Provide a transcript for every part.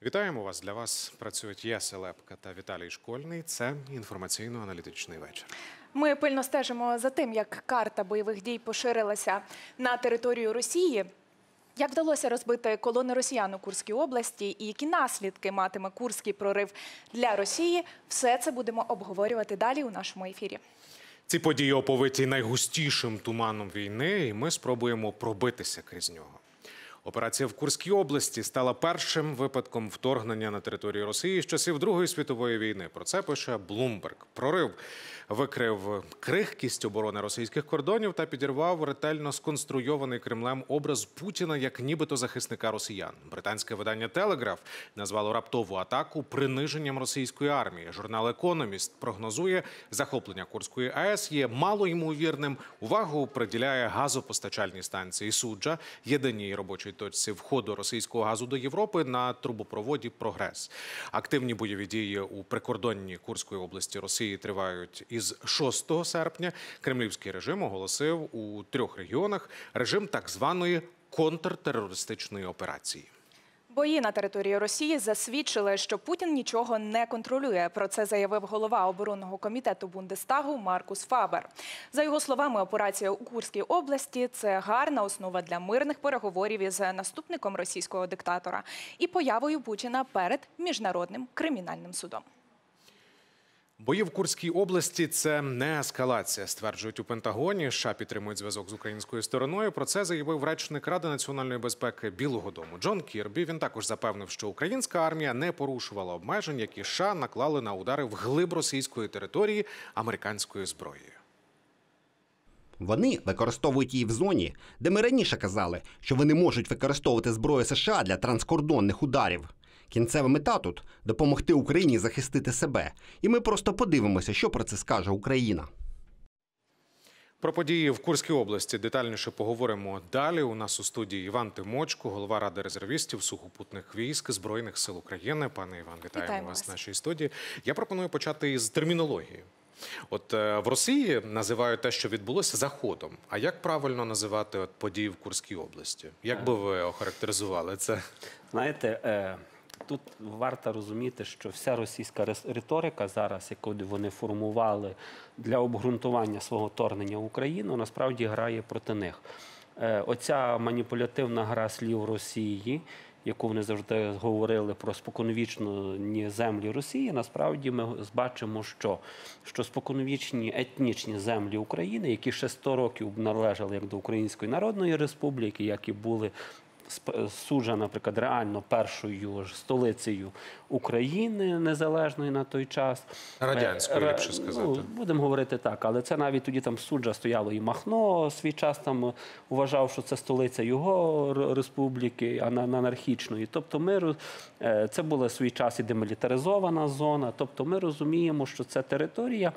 Вітаємо вас! Для вас працюють я, Селепка та Віталій Школьний. Це інформаційно-аналітичний вечір. Ми пильно стежимо за тим, як карта бойових дій поширилася на територію Росії. Як вдалося розбити колони росіян у Курській області і які наслідки матиме Курський прорив для Росії – все це будемо обговорювати далі у нашому ефірі. Ці події оповиті найгустішим туманом війни, і ми спробуємо пробитися крізь нього. Операція в Курській області стала першим випадком вторгнення на територію Росії з часів Другої світової війни. Про це пише Bloomberg. Прорив викрив крихкість оборони російських кордонів та підірвав ретельно сконструйований Кремлем образ Путіна як нібито захисника росіян. Британське видання «Телеграф» назвало раптову атаку приниженням російської армії. Журнал «Економіст» прогнозує, захоплення Курської АЕС є малоймовірним. Увагу приділяє газопостачальній станції Суджа, єдиній робочій точці входу російського газу до Європи на трубопроводі «Прогрес». Активні бойові дії у прикордонній Курської області Росії тривають із 6 серпня. Кремлівський режим оголосив у 3 регіонах режим так званої контртерористичної операції. Бої на території Росії засвідчили, що Путін нічого не контролює. Про це заявив голова оборонного комітету Бундестагу Маркус Фабер. За його словами, операція у Курській області – це гарна основа для мирних переговорів із наступником російського диктатора і появою Путіна перед Міжнародним кримінальним судом. Бої в Курській області – це не ескалація, стверджують у Пентагоні. США підтримують зв'язок з українською стороною. Про це заявив речник Ради національної безпеки Білого дому Джон Кірбі. Він також запевнив, що українська армія не порушувала обмежень, які США наклали на удари вглиб російської території американською зброєю. Вони використовують її в зоні, де ми раніше казали, що вони можуть використовувати зброю США для транскордонних ударів. Кінцева мета тут – допомогти Україні захистити себе. І ми просто подивимося, що про це скаже Україна. Про події в Курській області детальніше поговоримо далі. У нас у студії Іван Тимочко, голова Ради резервістів сухопутних військ Збройних сил України. Пане Іван, вітаємо вас в нашій студії. Я пропоную почати із термінології. От в Росії називають те, що відбулося, заходом. А як правильно називати події в Курській області? Як би ви охарактеризували це? Знаєте, тут варто розуміти, що вся російська риторика зараз, яку вони формували для обґрунтування свого вторгнення в Україну, насправді грає проти них. Оця маніпулятивна гра слів Росії, яку вони завжди говорили про споконвічні землі Росії, насправді ми бачимо, що споконвічні етнічні землі України, які ще 100 років належали як до Української Народної Республіки, як і були Суджа, наприклад, реально першою столицею України незалежної на той час. Радянською, ліпше сказати. Ну, будемо говорити так, але це навіть тоді там Суджа стояло і Махно свій час там вважав, що це столиця його республіки, анархічної. Тобто це була свій час і демілітаризована зона. Тобто ми розуміємо, що це територія,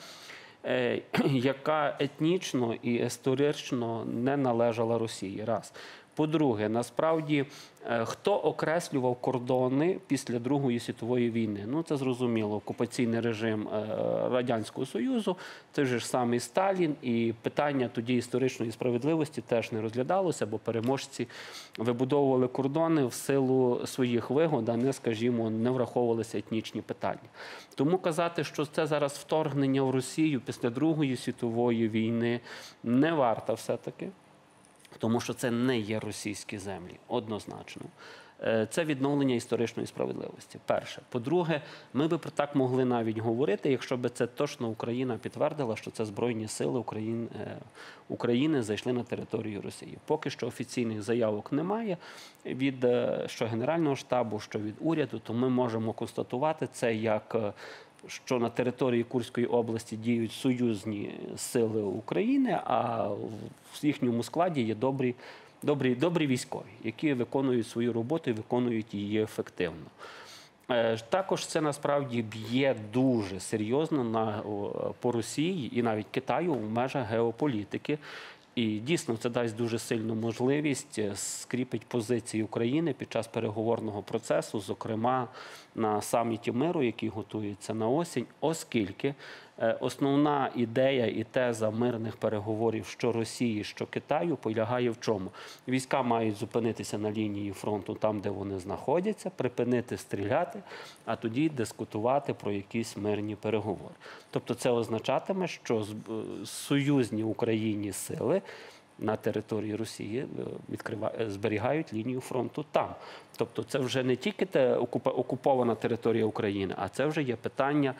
яка етнічно і історично не належала Росії. Раз. По-друге, насправді, хто окреслював кордони після Другої світової війни? Ну, це зрозуміло, окупаційний режим Радянського Союзу, той же ж самий Сталін, і питання тоді історичної справедливості теж не розглядалося, бо переможці вибудовували кордони в силу своїх вигод, а не, скажімо, не враховувалися етнічні питання. Тому казати, що це зараз вторгнення в Росію після Другої світової війни, не варто все-таки. Тому що це не є російські землі, однозначно. Це відновлення історичної справедливості, перше. По-друге, ми би про так могли навіть говорити, якщо б це точно Україна підтвердила, що це Збройні сили України зайшли на територію Росії. Поки що офіційних заявок немає від що Генерального штабу, що від уряду, то ми можемо констатувати це як що на території Курської області діють союзні сили України, а в їхньому складі є добрі військові, які виконують свою роботу і виконують її ефективно. Також це насправді б'є дуже серйозно по Росії і навіть Китаю в межах геополітики. І дійсно це дасть дуже сильну можливість скріпити позиції України під час переговорного процесу, зокрема на саміті миру, який готується на осінь, оскільки Основна ідея і теза мирних переговорів що Росії, що Китаю полягає в чому? Війська мають зупинитися на лінії фронту там, де вони знаходяться, припинити стріляти, а тоді дискутувати про якісь мирні переговори. Тобто це означатиме, що союзні Україні сили на території Росії зберігають лінію фронту там. Тобто це вже не тільки окупована територія України, а це вже є питання,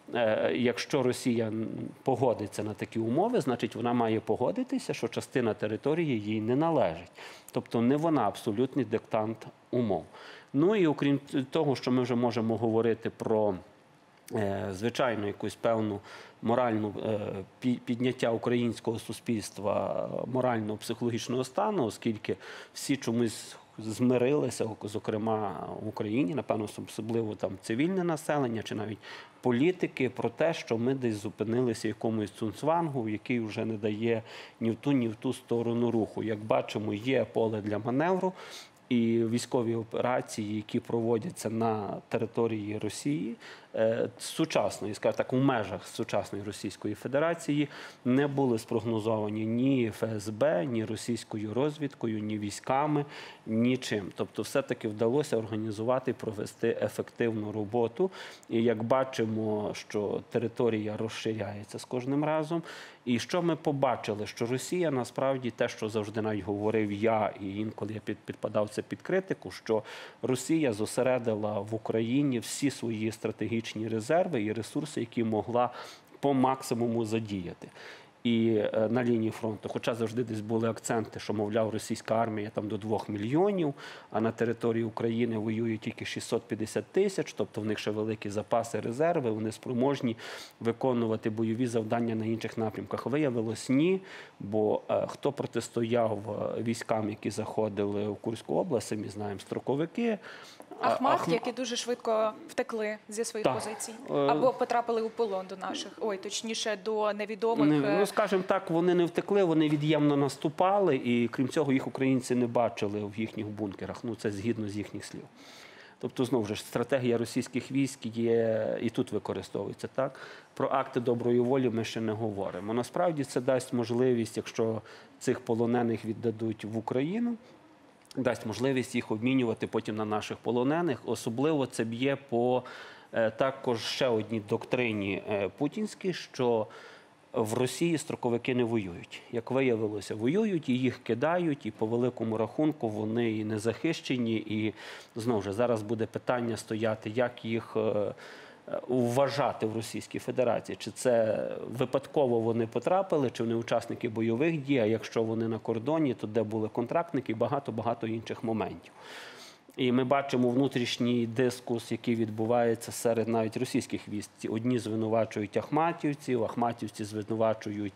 якщо Росія погодиться на такі умови, значить вона має погодитися, що частина території їй не належить. Тобто не вона абсолютний диктант умов. Ну і окрім того, що ми вже можемо говорити про звичайно, якусь певну моральну підняття українського суспільства морально-психологічного стану, оскільки всі чомусь змирилися, зокрема в Україні, напевно, особливо там цивільне населення чи навіть політики, про те, що ми десь зупинилися в якомусь цунцвангу, який вже не дає ні в ту сторону руху. Як бачимо, є поле для маневру. І військові операції, які проводяться на території Росії, сучасної, скажімо так, у межах сучасної Російської Федерації, не були спрогнозовані ні ФСБ, ні російською розвідкою, ні військами, нічим. Тобто все-таки вдалося організувати і провести ефективну роботу. І як бачимо, що територія розширяється з кожним разом. І що ми побачили? Що Росія, насправді, те, що завжди навіть говорив я, і інколи я підпадав це під критику, що Росія зосередила в Україні всі свої стратегічні резерви і ресурси, які могла по максимуму задіяти. І на лінії фронту, хоча завжди десь були акценти, що, мовляв, російська армія там до 2 мільйонів, а на території України воює тільки 650 тисяч, тобто в них ще великі запаси, резерви, вони спроможні виконувати бойові завдання на інших напрямках. Виявилось ні, бо хто протистояв військам, які заходили в Курську область, самі знаємо, строковики. Ахмат, які дуже швидко втекли зі своїх позицій, або потрапили у полон до наших, точніше, до невідомих. Ну, скажімо так, вони не втекли, вони від'ємно наступали, і крім цього їх українці не бачили в їхніх бункерах. Ну, це згідно з їхніх слів. Тобто, знову ж, стратегія російських військ є і тут використовується, так? Про акти доброї волі ми ще не говоримо. Насправді це дасть можливість, якщо цих полонених віддадуть в Україну, дасть можливість їх обмінювати потім на наших полонених. Особливо це б'є по також ще одній доктрині путінській, що в Росії строковики не воюють. Як виявилося, воюють, і їх кидають, і по великому рахунку вони і не захищені. І, знову ж, зараз буде питання стояти, як їх вважати в Російській Федерації. Чи це випадково вони потрапили, чи вони учасники бойових дій, а якщо вони на кордоні, то де були контрактники і багато-багато інших моментів. І ми бачимо внутрішній дискус, який відбувається серед навіть російських військ. Одні звинувачують ахматівців, ахматівці звинувачують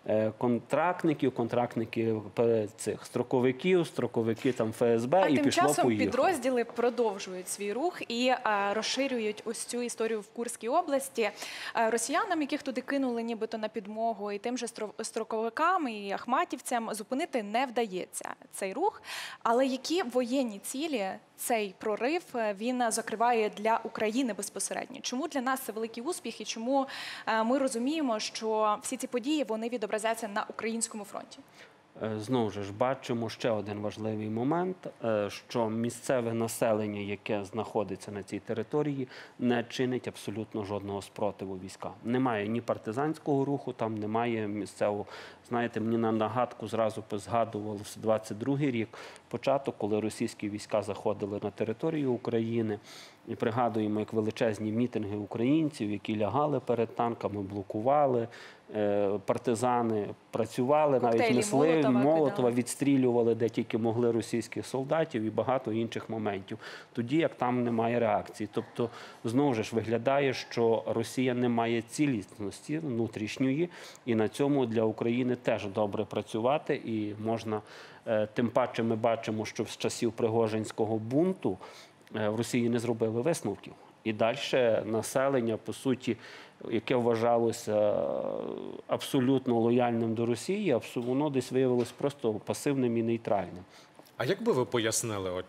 контрактники цих строковики там ФСБ, а і тим пішло-поїхало. часом підрозділи продовжують свій рух і розширюють ось цю історію в Курській області. Росіянам, яких туди кинули нібито на підмогу, і тим же строковикам, і ахматівцям зупинити не вдається цей рух. Але які воєнні цілі цей прорив він закриває для України безпосередньо? Чому для нас це великий успіх і чому ми розуміємо, що всі ці події вони відобразяться на українському фронті? Знову ж бачимо ще один важливий момент, що місцеве населення, яке знаходиться на цій території, не чинить абсолютно жодного спротиву військам. Немає ні партизанського руху, там немає місцевого. Знаєте, мені на нагадку зразу згадувався 22-й рік, початок, коли російські війська заходили на територію України. І пригадуємо, як величезні мітинги українців, які лягали перед танками, блокували, партизани працювали, навіть несли Молотова, відстрілювали, де тільки могли російських солдатів і багато інших моментів. Тоді, як там немає реакції. Тобто, знову ж виглядає, що Росія не має цілісності внутрішньої, і на цьому для України теж добре працювати, і можна, тим паче ми бачимо, що з часів Пригожинського бунту в Росії не зробили висновків. І далі населення, по суті, яке вважалося абсолютно лояльним до Росії, воно десь виявилось просто пасивним і нейтральним. А як би ви пояснили, от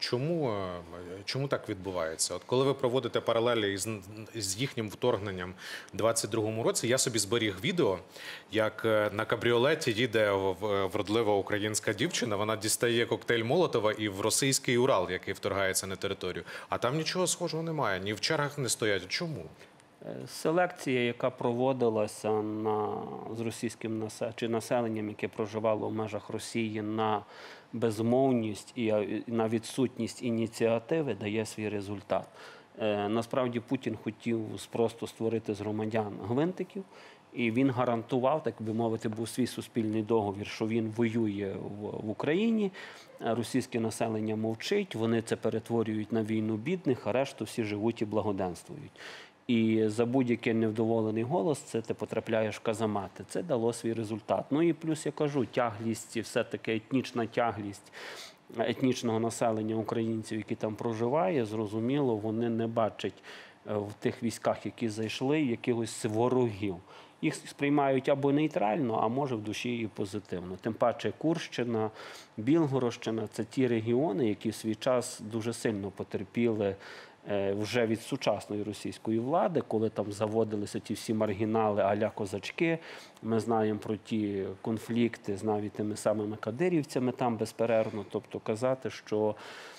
чому так відбувається? От коли ви проводите паралелі з їхнім вторгненням у 22-му році, я собі зберіг відео, як на кабріолеті їде вродлива українська дівчина, вона дістає коктейль Молотова і в російський Урал, який вторгається на територію. А там нічого схожого немає, ні в чергах не стоять. Чому? Селекція, яка проводилася з російським населенням, яке проживало в межах Росії, на безмовність і на відсутність ініціативи, дає свій результат. Насправді Путін хотів просто створити з громадян гвинтиків, і він гарантував, так би мовити, був свій суспільний договір, що він воює в Україні, російське населення мовчить, вони це перетворюють на війну бідних, а решту всі живуть і благоденствують. І за будь-який невдоволений голос ти потрапляєш в каземати. Це дало свій результат. Ну і плюс, я кажу, тяглість, все-таки етнічна тяглість етнічного населення українців, які там проживає, зрозуміло, вони не бачать в тих військах, які зайшли, якихось ворогів. Їх сприймають або нейтрально, а може в душі і позитивно. Тим паче Курщина, Білгородщина – це ті регіони, які в свій час дуже сильно потерпіли вже від сучасної російської влади, коли там заводилися ті всі маргінали а-ля козачки. Ми знаємо про ті конфлікти з навіть тими самими кадирівцями там безперервно. Тобто казати, що...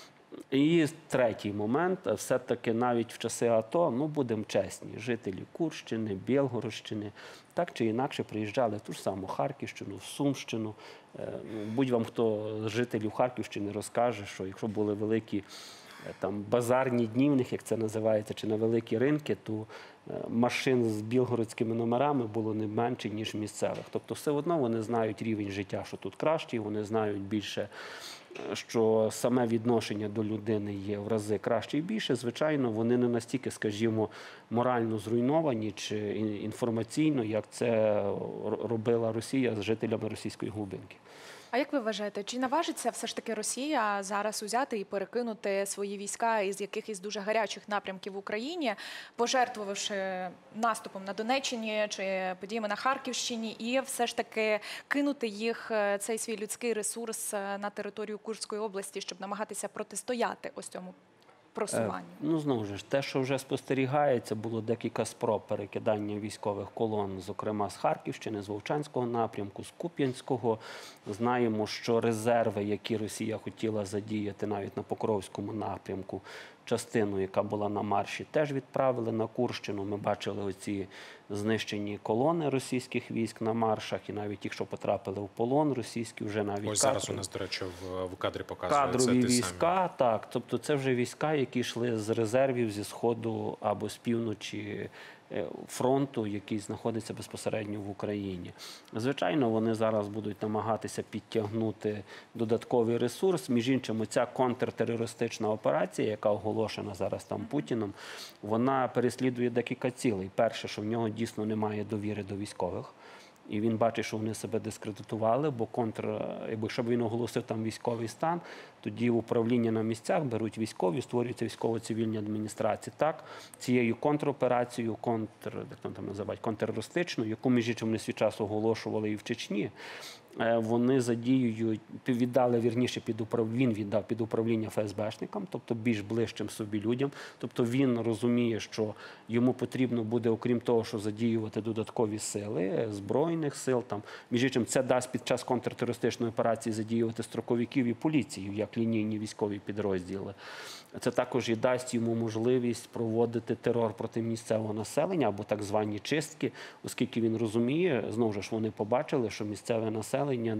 І третій момент, все-таки навіть в часи АТО, ну будемо чесні, жителі Курщини, Білгородщини, так чи інакше приїжджали в ту ж саму Харківщину, в Сумщину. Будь вам хто з жителів Харківщини розкаже, що якщо були великі там базарні дні в них, як це називається, чи на великі ринки, то машин з білгородськими номерами було не менше, ніж місцевих. Тобто все одно вони знають рівень життя, що тут кращий, вони знають більше, що саме відношення до людини є в рази краще і більше. Звичайно, вони не настільки, скажімо, морально зруйновані чи інформаційно, як це робила Росія з жителями російської глибинки. А як ви вважаєте, чи наважиться все ж таки Росія зараз узяти і перекинути свої війська із якихось дуже гарячих напрямків в Україні, пожертвувавши наступом на Донеччині чи подіями на Харківщині, і все ж таки кинути їх, цей свій людський ресурс, на територію Курської області, щоб намагатися протистояти ось цьому просуванню? Ну, знову ж, те, що вже спостерігається, було декілька спроб перекидання військових колон, зокрема з Харківщини, з Вовчанського напрямку, з Куп'янського. Знаємо, що резерви, які Росія хотіла задіяти навіть на Покровському напрямку, частину, яка була на марші, теж відправили на Курщину. Ми бачили оці знищені колони російських військ на маршах, і навіть ті, що потрапили в полон російські, вже навіть Ось зараз у нас, до речі, в кадрі показується кадрові ті війська, так. Тобто це вже війська, які йшли з резервів зі Сходу або з півночі фронту, який знаходиться безпосередньо в Україні. Звичайно, вони зараз будуть намагатися підтягнути додатковий ресурс. Між іншим, ця контртерористична операція, яка оголошена зараз там Путіном, вона переслідує декілька цілей. Перше, що в нього дійсно немає довіри до військових. І він бачить, що вони себе дискредитували, бо якщо б він оголосив там військовий стан, тоді управління на місцях беруть військові, створюються військово-цивільні адміністрації. Так, цією контроперацією, контртерористичною, яку, між іншим, вони свій час оголошували і в Чечні, вони задіюють, він віддав під управління ФСБшникам, тобто більш ближчим собі людям. Тобто він розуміє, що йому потрібно буде, окрім того, що задіювати додаткові сили, збройних сил, між іншим, це дасть під час контртерористичної операції задіювати строковиків і поліцію, як лінійні військові підрозділи. Це також і дасть йому можливість проводити терор проти місцевого населення або так звані чистки, оскільки він розуміє, знову ж вони побачили, що місцеве населення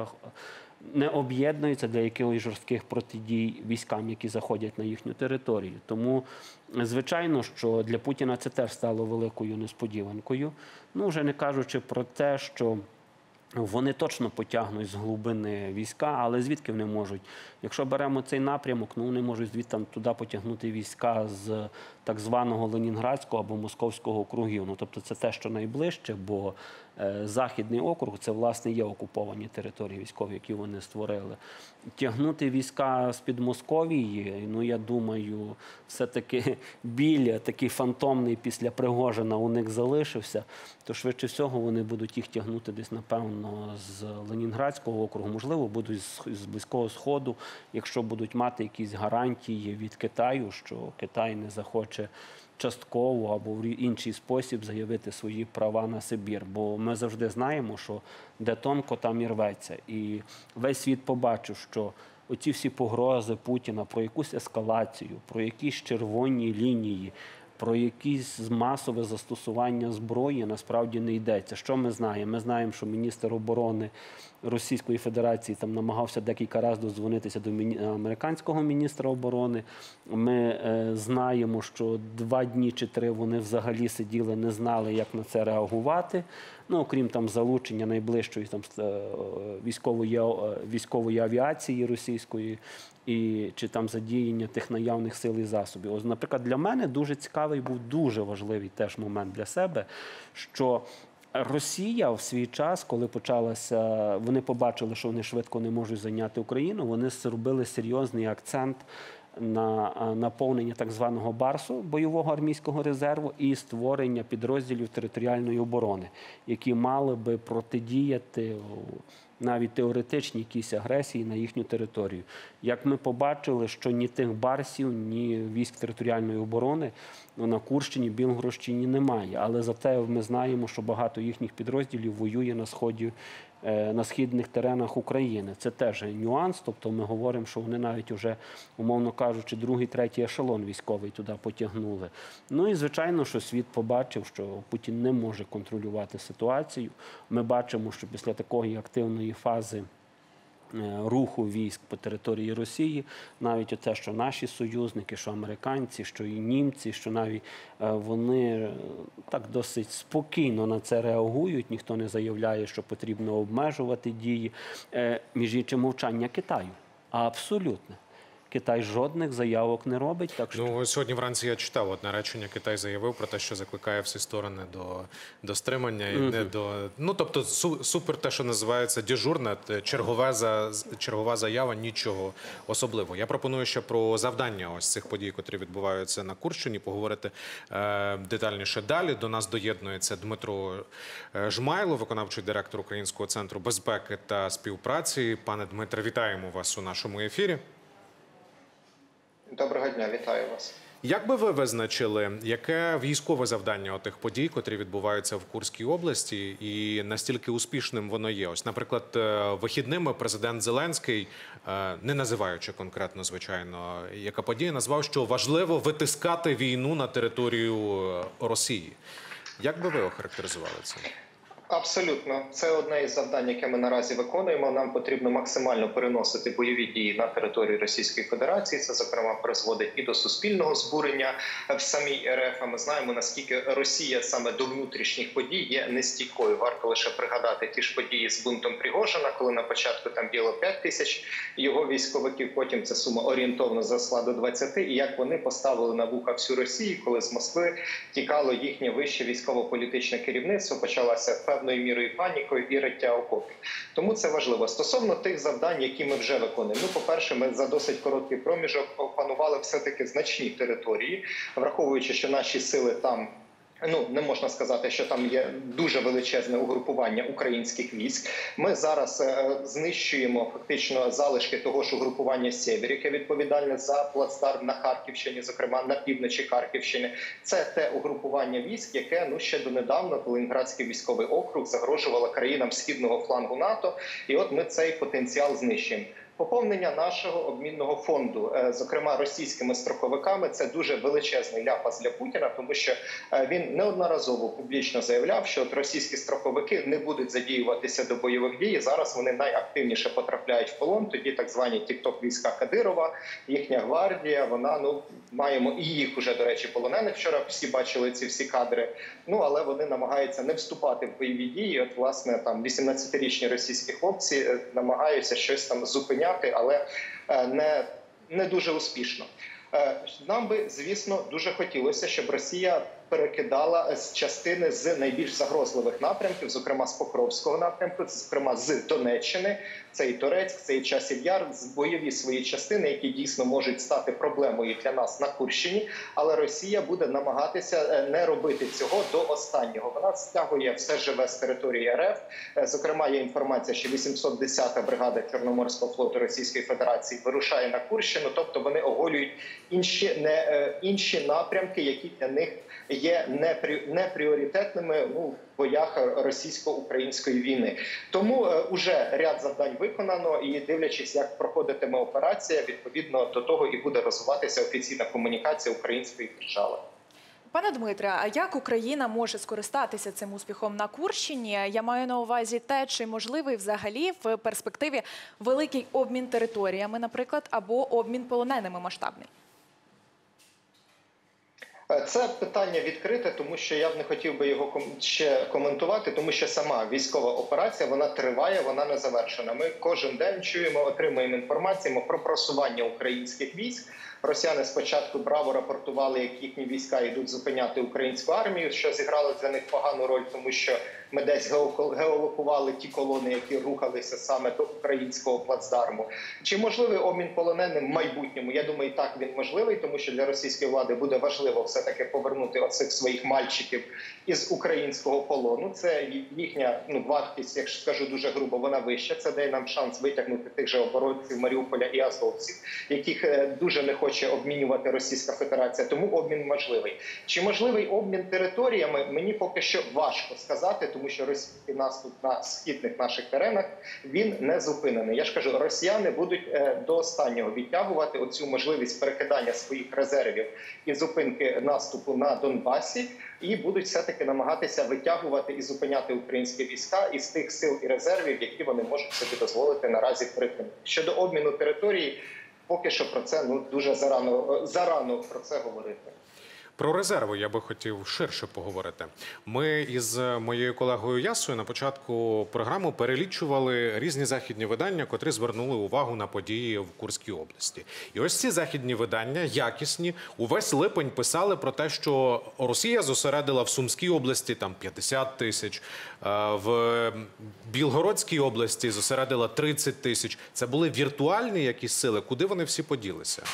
не об'єднується для якихось жорстких протидій військам, які заходять на їхню територію. Тому, звичайно, що для Путіна це теж стало великою несподіванкою. Ну, вже не кажучи про те, що вони точно потягнуть з глибини війська, але звідки вони можуть? Якщо беремо цей напрямок, вони можуть звідти туди потягнути війська з так званого Ленінградського або Московського округів. Ну, тобто це те, що найближче, бо Західний округ – це, власне, є окуповані території військові, які вони створили. Тягнути війська з-під Московії, ну, я думаю, все-таки біль такий фантомний після Пригожина у них залишився, то швидше всього вони будуть їх тягнути десь, напевно, з Ленінградського округу, можливо, будуть з Близького Сходу, якщо будуть мати якісь гарантії від Китаю, що Китай не захоче частково або в інший спосіб заявити свої права на Сибір. Бо ми завжди знаємо, що де тонко, там і рветься. І весь світ побачив, що оці всі погрози Путіна про якусь ескалацію, про якісь червоні лінії, про якісь масове застосування зброї насправді не йдеться. Що ми знаємо? Ми знаємо, що міністр оборони Російської Федерації там намагався декілька разів додзвонитися до американського міністра оборони. Ми знаємо, що 2 дні чи 3 вони взагалі сиділи, не знали, як на це реагувати. Ну, окрім там залучення найближчої там військової авіації російської чи там задіяння тих наявних сил і засобів. Ось, наприклад, для мене дуже цікавий був, дуже важливий теж момент для себе, що Росія в свій час, коли почалася, вони побачили, що вони швидко не можуть зайняти Україну, вони зробили серйозний акцент на наповнення так званого БАРСу, бойового армійського резерву, і створення підрозділів територіальної оборони, які мали би протидіяти навіть теоретичній якійсь агресії на їхню територію. Як ми побачили, що ні тих БАРСів, ні військ територіальної оборони на Курщині, Білгородщині немає. Але зате ми знаємо, що багато їхніх підрозділів воює на східних теренах України. Це теж нюанс, тобто ми говоримо, що вони навіть уже, умовно кажучи, 2-й, 3-й ешелон військовий туди потягнули. Ну і, звичайно, що світ побачив, що Путін не може контролювати ситуацію. Ми бачимо, що після такої активної фази руху військ по території Росії, навіть оце, що наші союзники, що американці, що і німці, що навіть вони так досить спокійно на це реагують, ніхто не заявляє, що потрібно обмежувати дії. Між іншим, мовчання Китаю. Абсолютно. Китай жодних заявок не робить. Так що... Ну, сьогодні вранці я читав одне речення. Китай заявив про те, що закликає всі сторони до стримання і не до... Ну, тобто, супер те, що називається дежурне, чергова заява, нічого особливого. Я пропоную ще про завдання ось цих подій, котрі відбуваються на Курщині, поговорити детальніше далі. До нас доєднується Дмитро Жмайло, виконавчий директор Українського центру безпеки та співпраці. Пане Дмитре, вітаємо вас у нашому ефірі. Доброго дня, вітаю вас. Як би ви визначили, яке військове завдання тих подій, котрі відбуваються в Курській області, і настільки успішним воно є? Ось, наприклад, вихідними президент Зеленський, не називаючи конкретно, звичайно, яка подія, назвав, що важливо витискати війну на територію Росії. Як би ви охарактеризували це? Абсолютно. Це одне із завдань, яке ми наразі виконуємо. Нам потрібно максимально переносити бойові дії на територію Російської Федерації. Це, зокрема, призводить і до суспільного збурення в самій РФ. А ми знаємо, наскільки Росія саме до внутрішніх подій є нестійкою. Варто лише пригадати ті ж події з бунтом Пригожина, коли на початку там було 5 тисяч його військовиків, потім ця сума орієнтовно зросла до 20, і як вони поставили на вуха всю Росію, коли з Москви тікало їхнє вище військово-політичне керівництво, почалася певною мірою панікою і риття окопів. Тому це важливо. Стосовно тих завдань, які ми вже виконуємо. Ну, по-перше, ми за досить короткий проміжок опанували все-таки значні території, враховуючи, що наші сили там, ну, не можна сказати, що там є дуже величезне угрупування українських військ. Ми зараз знищуємо фактично залишки того ж угрупування «Сєвєр», яке відповідальне за плацдарм на Харківщині, зокрема на півночі Харківщини. Це те угрупування військ, яке ще донедавна Ленінградський військовий округ загрожувало країнам східного флангу НАТО. І от ми цей потенціал знищуємо. Поповнення нашого обмінного фонду, зокрема російськими строковиками, це дуже величезний ляпас для Путіна, тому що він неодноразово публічно заявляв, що от російські строковики не будуть задіюватися до бойових дій. Зараз вони найактивніше потрапляють в полон. Тоді так звані тік-ток-війська Кадирова, їхня гвардія, вона, ну, маємо і їх уже, до речі, полонених. Вчора всі бачили ці всі кадри. Ну, але вони намагаються не вступати в бойові дії. От, власне, там 18-річні російські хлопці намагаються щось там зупиняти, але не дуже успішно. Нам би, звісно, дуже хотілося, щоб Росія перекидала з частини з найбільш загрозливих напрямків, зокрема з Покровського напрямку, зокрема з Донеччини, це і Торецьк, це і Часів Яр, бойові свої частини, які дійсно можуть стати проблемою для нас на Курщині, але Росія буде намагатися не робити цього до останнього. Вона стягує все живе з території РФ. Зокрема, є інформація, що 810-та бригада Чорноморського флоту Російської Федерації вирушає на Курщину, тобто вони оголюють інші напрямки, які для них є непріоритетними в боях російсько-української війни. Тому уже ряд завдань виконано, і дивлячись, як проходитиме операція, відповідно до того і буде розвиватися офіційна комунікація української держави. Пане Дмитре, а як Україна може скористатися цим успіхом на Курщині? Я маю на увазі те, чи можливий взагалі в перспективі великий обмін територіями, наприклад, або обмін полоненими масштабний? Це питання відкрите, тому що я б не хотів би його ще коментувати, тому що сама військова операція, вона триває, вона не завершена. Ми кожен день чуємо, отримуємо інформацію про просування українських військ. Росіяни спочатку браво рапортували, як їхні війська йдуть зупиняти українську армію, що зіграло для них погану роль, тому що ми десь геолокували ті колони, які рухалися саме до українського плацдарму. Чи можливий обмін полоненим в майбутньому? Я думаю, так, він можливий, тому що для російської влади буде важливо все-таки повернути оцих своїх мальчиків із українського полону. Це їхня вартість, якщо скажу дуже грубо, вона вища. Це дає нам шанс витягнути тих же оборонців Маріуполя і азовців, яких дуже не хоче обмінювати Російська Федерація. Тому обмін можливий. Чи можливий обмін територіями? Мені поки що важко сказати, тому що російський наступ на східних наших теренах, він не зупинений. Я ж кажу, росіяни будуть до останнього відтягувати оцю можливість перекидання своїх резервів і зупинки наступу на Донбасі, і будуть все-таки намагатися витягувати і зупиняти українські війська із тих сил і резервів, які вони можуть собі дозволити наразі припинити. Щодо обміну території, поки що про це дуже зарано про це говорити. Про резерви я би хотів ширше поговорити. Ми із моєю колегою Ясою на початку програми перелічували різні західні видання, котрі звернули увагу на події в Курській області. І ось ці західні видання, якісні, увесь липень писали про те, що Росія зосередила в Сумській області там 50 тисяч, в Білгородській області зосередила 30 тисяч. Це були віртуальні якісь сили? Куди вони всі поділися?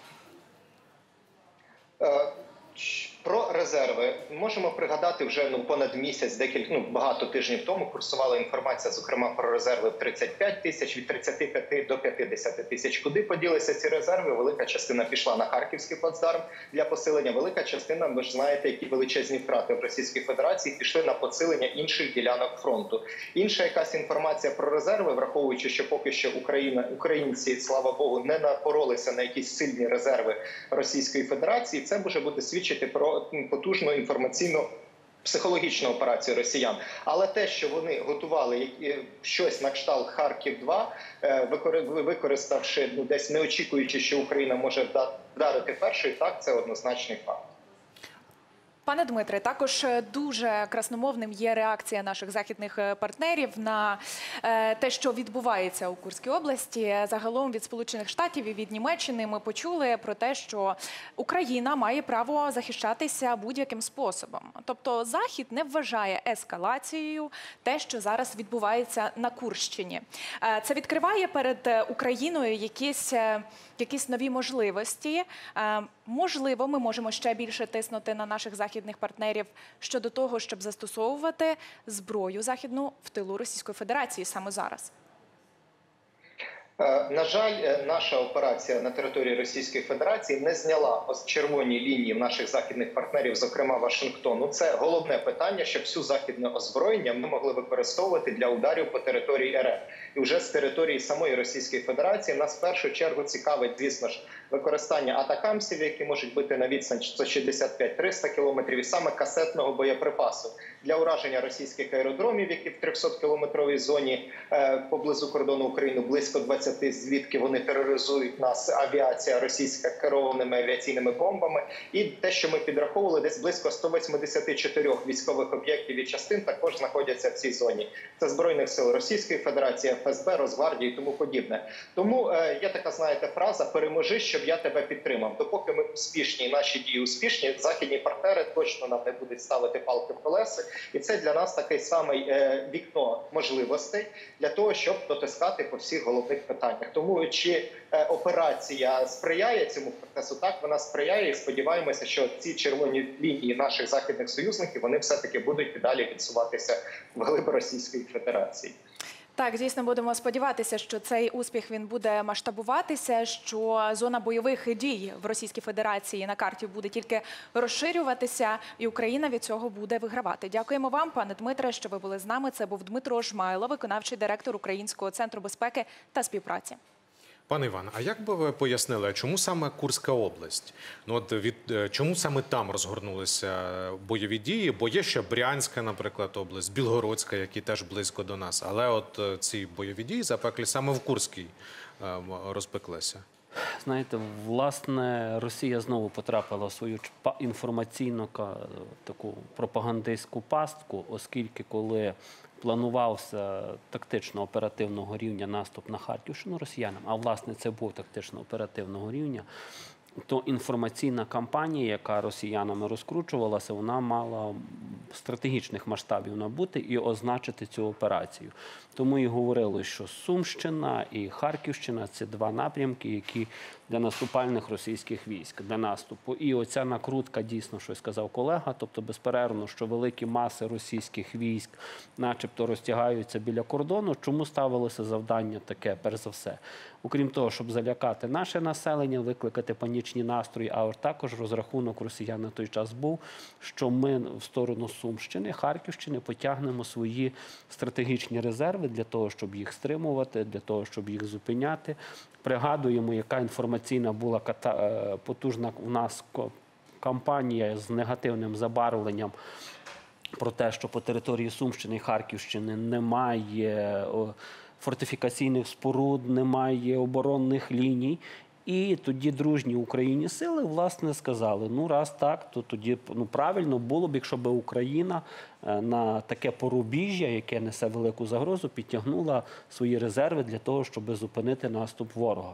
Про резерви можемо пригадати вже понад місяць, багато тижнів тому курсувала інформація, зокрема про резерви в 35 тисяч, від 35 до 50 тисяч. Куди поділися ці резерви? Велика частина пішла на Харківський плацдарм для посилення. Велика частина, ви ж знаєте, які величезні втрати в Російській Федерації, пішли на посилення інших ділянок фронту. Інша якась інформація про резерви, враховуючи, що поки що українці, слава Богу, не напоролися на якісь сильні резерви Російської Федерації, це може бути свідчити про потужну інформаційно-психологічну операцію росіян. Але те, що вони готували щось на кшталт Харків-2, використавши, десь не очікуючи, що Україна може вдарити першою, так, це однозначний факт. Пане Дмитре, також дуже красномовним є реакція наших західних партнерів на те, що відбувається у Курській області. Загалом від Сполучених Штатів і від Німеччини ми почули про те, що Україна має право захищатися будь-яким способом. Тобто Захід не вважає ескалацією те, що зараз відбувається на Курщині. Це відкриває перед Україною якісь нові можливості. Можливо, ми можемо ще більше тиснути на наших західних партнерів щодо того, щоб застосовувати зброю західну в тилу Російської Федерації саме зараз. На жаль, наша операція на території Російської Федерації не зняла червоні лінії наших західних партнерів, зокрема Вашингтону. Це головне питання, щоб всю західне озброєння ми могли використовувати для ударів по території РФ. І вже з території самої Російської Федерації нас в першу чергу цікавить, звісно ж, використання атакамсів, які можуть бути на відстань 165-300 кілометрів, і саме касетного боєприпасу для ураження російських аеродромів, які в 300-кілометровій зоні поблизу кордону України близько 20 120, звідки вони тероризують нас, авіація російська керованими авіаційними бомбами. І те, що ми підраховували, десь близько 184 військових об'єктів і частин також знаходяться в цій зоні. Це Збройних сил Російської Федерації, ФСБ, Росгвардії і тому подібне. Тому є така, знаєте, фраза «переможи, щоб я тебе підтримав». Допоки ми успішні і наші дії успішні, західні партнери точно нам не будуть ставити палки в колеса. І це для нас такий самий вікно можливостей для того, щоб дотискати по всіх головних питаннях. Тому чи операція сприяє цьому процесу? Так, вона сприяє, і сподіваємося, що ці червоні лінії наших західних союзників, вони все-таки будуть і далі відсуватися вглиб Російської Федерації. Так, дійсно, будемо сподіватися, що цей успіх він буде масштабуватися, що зона бойових дій в Російській Федерації на карті буде тільки розширюватися, і Україна від цього буде вигравати. Дякуємо вам, пане Дмитре, що ви були з нами. Це був Дмитро Жмайло, виконавчий директор Українського центру безпеки та співпраці. Пане Іване, а як би ви пояснили, чому саме Курська область? Чому саме там розгорнулися бойові дії? Бо є ще Брянська, наприклад, область, Білгородська, які теж близько до нас. Але от ці бойові дії запеклі саме в Курській розпеклися. Знаєте, власне, Росія знову потрапила в свою інформаційну таку пропагандистську пастку, оскільки коли планувався тактично-оперативного рівня наступ на Харківщину росіянам, а власне це був тактично-оперативного рівня, то інформаційна кампанія, яка росіянами розкручувалася, вона мала стратегічних масштабів набути і означити цю операцію. Тому і говорили, що Сумщина і Харківщина – це два напрямки, які для наступальних російських військ, для наступу. І оця накрутка, дійсно, що сказав колега, тобто безперервно, що великі маси російських військ начебто розтягаються біля кордону. Чому ставилося завдання таке, перш за все? Окрім того, щоб залякати наше населення, викликати панічні настрої, а також розрахунок росіян на той час був, що ми в сторону Сумщини, Харківщини потягнемо свої стратегічні резерви для того, щоб їх стримувати, для того, щоб їх зупиняти. Пригадуємо, яка інформаційна була потужна у нас кампанія з негативним забарвленням про те, що по території Сумщини і Харківщини немає фортифікаційних споруд, немає оборонних ліній. І тоді дружні Україні сили, власне, сказали, ну раз так, то тоді правильно було б, якщо б Україна на таке порубіжжя, яке несе велику загрозу, підтягнула свої резерви для того, щоб зупинити наступ ворога.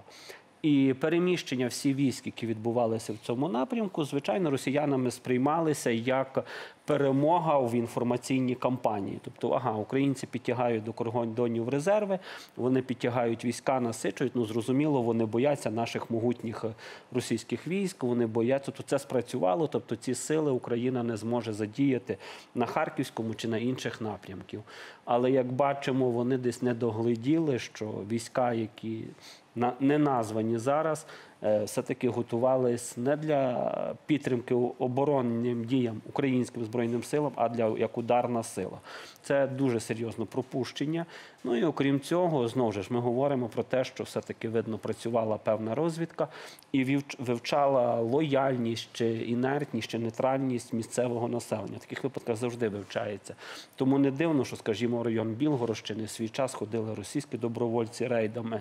І переміщення всі військ, які відбувалися в цьому напрямку, звичайно, росіянами сприймалися як перемога в інформаційній кампанії. Тобто, українці підтягають до кордонів резерви, вони підтягають війська, насичують, зрозуміло, вони бояться наших могутніх російських військ, вони бояться, то це спрацювало, тобто ці сили Україна не зможе задіяти на Харківському чи на інших напрямків. Але, як бачимо, вони десь не догледіли, що війська, які не названі зараз, все-таки готувались не для підтримки оборонним діям українським Збройним силам, а як ударна сила. Це дуже серйозне пропущення. Ну і окрім цього, знову ж ми говоримо про те, що все-таки, видно, працювала певна розвідка і вивчала лояльність, чи інертність, чи нейтральність місцевого населення. В таких випадках завжди вивчається. Тому не дивно, що, скажімо, район Білгородщини в свій час ходили російські добровольці рейдами.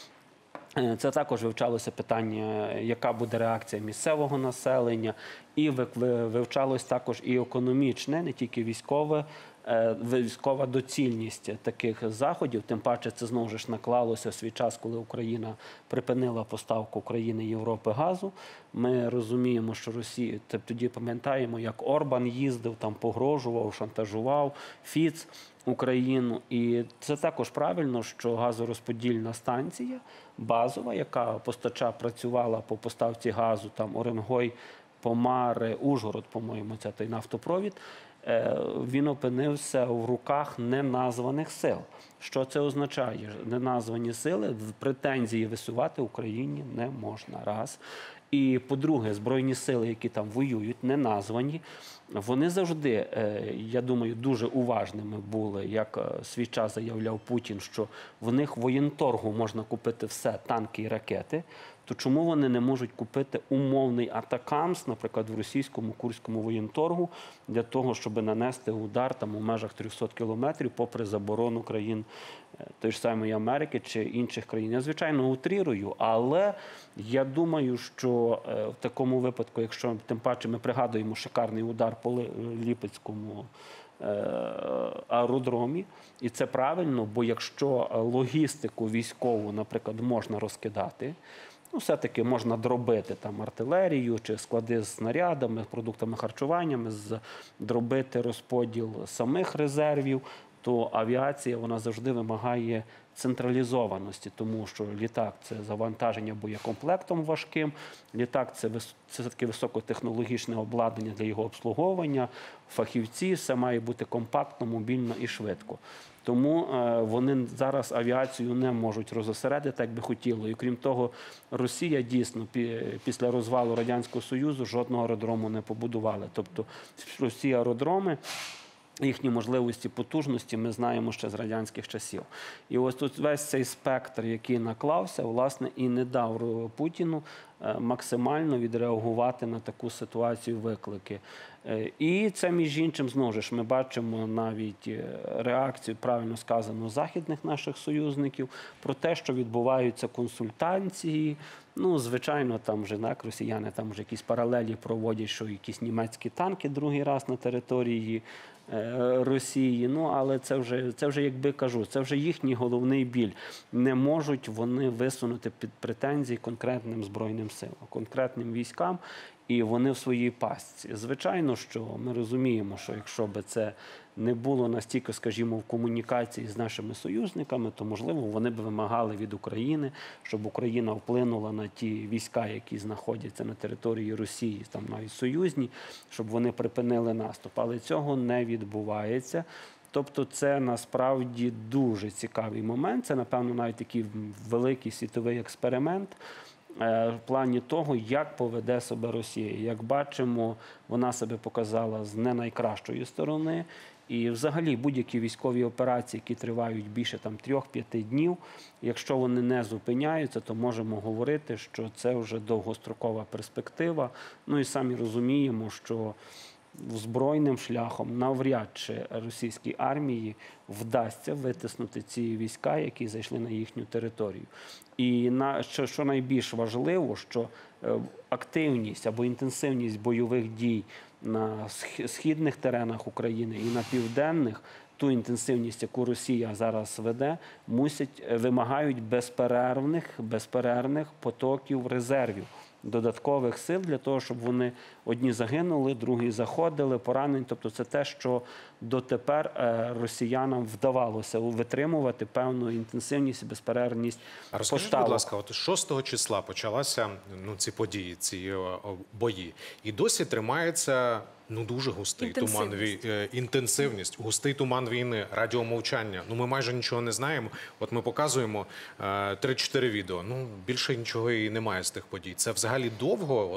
Це також вивчалося питання, яка буде реакція місцевого населення, і вивчалось також і економічне, не тільки військова доцільність таких заходів. Тим паче це знову ж наклалося в свій час, коли Україна припинила поставку України і Європи газу. Ми розуміємо, що Росія, тоді пам'ятаємо, як Орбан їздив, там погрожував, шантажував Фіц Україну. І це також правильно, що газорозподільна станція базова, яка працювала по поставці газу, там Оренгой, Помари, Ужгород, по-моєму, це той нафтопровід, він опинився в руках неназваних сил. Що це означає? Неназвані сили претензії висувати Україні не можна. Раз. І, по-друге, збройні сили, які там воюють, неназвані, вони завжди, я думаю, дуже уважними були, як свій час заявляв Путін, що в них воєнторгу можна купити все, танки і ракети. то чому вони не можуть купити умовний атакамс, наприклад, в російському Курському воєнторгу, для того, щоб нанести удар там у межах 300 кілометрів попри заборону країн тої ж самої Америки чи інших країн. Я, звичайно, утрірую, але я думаю, що в такому випадку, якщо тим паче ми пригадуємо шикарний удар по Липецькому аеродромі, і це правильно, бо якщо логістику військову, наприклад, можна розкидати, ну, все-таки можна дробити там артилерію чи склади з снарядами, продуктами харчування, дробити розподіл самих резервів, то авіація, вона завжди вимагає централізованості, тому що літак – це завантаження боєкомплектом важким, літак – це все-таки високотехнологічне обладнання для його обслуговування, фахівці, все має бути компактно, мобільно і швидко. Тому вони зараз авіацію не можуть розосередити, як би хотіло. І крім того, Росія дійсно після розвалу Радянського Союзу жодного аеродрому не побудували. Тобто всі аеродроми, їхні можливості, потужності ми знаємо ще з радянських часів. І ось тут весь цей спектр, який наклався, власне, і не дав Путіну максимально відреагувати на таку ситуацію, виклики. І це, між іншим, знову ж, ми бачимо навіть реакцію, правильно сказано, західних наших союзників про те, що відбуваються консультації. Ну, звичайно, там вже росіяни там вже якісь паралелі проводять, що якісь німецькі танки другий раз на території Росії. Ну, але це вже, якби кажу, це вже їхній головний біль. Не можуть вони висунути під претензії конкретним збройним силам, конкретним військам, і вони в своїй пастці. Звичайно, що ми розуміємо, що якщо б це не було настільки, скажімо, в комунікації з нашими союзниками, то, можливо, вони б вимагали від України, щоб Україна вплинула на ті війська, які знаходяться на території Росії, там навіть союзні, щоб вони припинили наступ. Але цього не відбувається. Тобто це насправді дуже цікавий момент. Це, напевно, навіть такий великий світовий експеримент в плані того, як поведе себе Росія. Як бачимо, вона себе показала з не найкращої сторони. І взагалі будь-які військові операції, які тривають більше 3-5 днів, якщо вони не зупиняються, то можемо говорити, що це вже довгострокова перспектива. Ну і самі розуміємо, що збройним шляхом навряд чи російській армії вдасться витиснути ці війська, які зайшли на їхню територію. І що найбільш важливо, що активність або інтенсивність бойових дій на східних теренах України і на південних, ту інтенсивність, яку Росія зараз веде, вимагають безперервних потоків резервів, додаткових сил для того, щоб вони одні загинули, другі заходили, поранені. Тобто це те, що дотепер росіянам вдавалося витримувати певну інтенсивність і безперервність поставок. Розкажіть, будь ласка, от 6 числа почалася ці події, ці бої. І досі тримається дуже густий туман, інтенсивність, густий туман війни, радіомовчання. Ми майже нічого не знаємо. От ми показуємо 3-4 відео. Більше нічого і немає з тих подій. Це взагалі довго?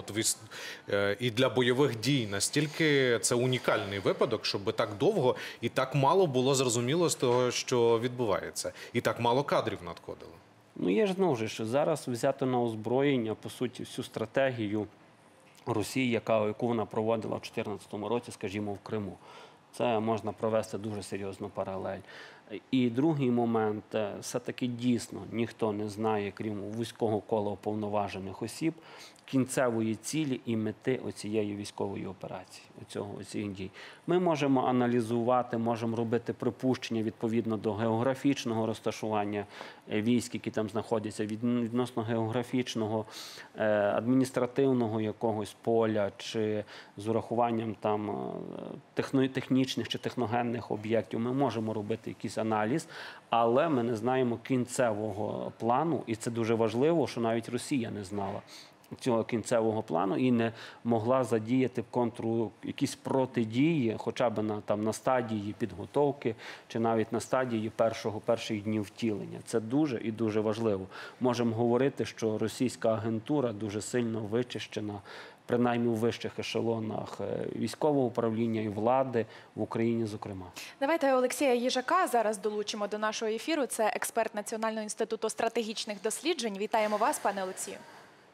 І для бойових дій настільки це унікальний випадок, щоб так довго і так мало було зрозуміло з того, що відбувається. І так мало кадрів надходило. Є ж знову ж, що зараз взято на озброєння, по суті, всю стратегію Росії, яку вона проводила в 2014 році, скажімо, в Криму. Це можна провести дуже серйозну паралель. І другий момент, все-таки дійсно ніхто не знає, крім вузького кола уповноважених осіб, кінцевої цілі і мети оцієї військової операції, оцих дій. Ми можемо аналізувати, можемо робити припущення відповідно до географічного розташування військ, які там знаходяться, відносно географічного, адміністративного якогось поля, чи з урахуванням там технічних чи техногенних об'єктів. Ми можемо робити якийсь аналіз, але ми не знаємо кінцевого плану, і це дуже важливо, що навіть Росія не знала цього кінцевого плану і не могла задіяти якісь протидії, хоча б на стадії підготовки, чи навіть на стадії перших днів втілення. Це дуже і дуже важливо. Можемо говорити, що російська агентура дуже сильно вичищена, принаймні у вищих ешелонах військового управління і влади в Україні, зокрема. Давайте Олексія Їжака зараз долучимо до нашого ефіру. Це експерт Національного інституту стратегічних досліджень. Вітаємо вас, пане Олексію.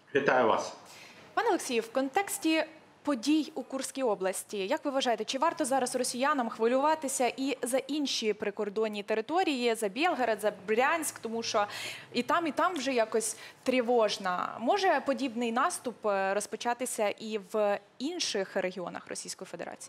Вітаю вас. Пане Олексію, в контексті подій у Курській області, як ви вважаєте, чи варто зараз росіянам хвилюватися і за інші прикордонні території, за Білгород, за Брянськ, тому що і там вже якось тривожно. Може подібний наступ розпочатися і в інших регіонах Російської Федерації?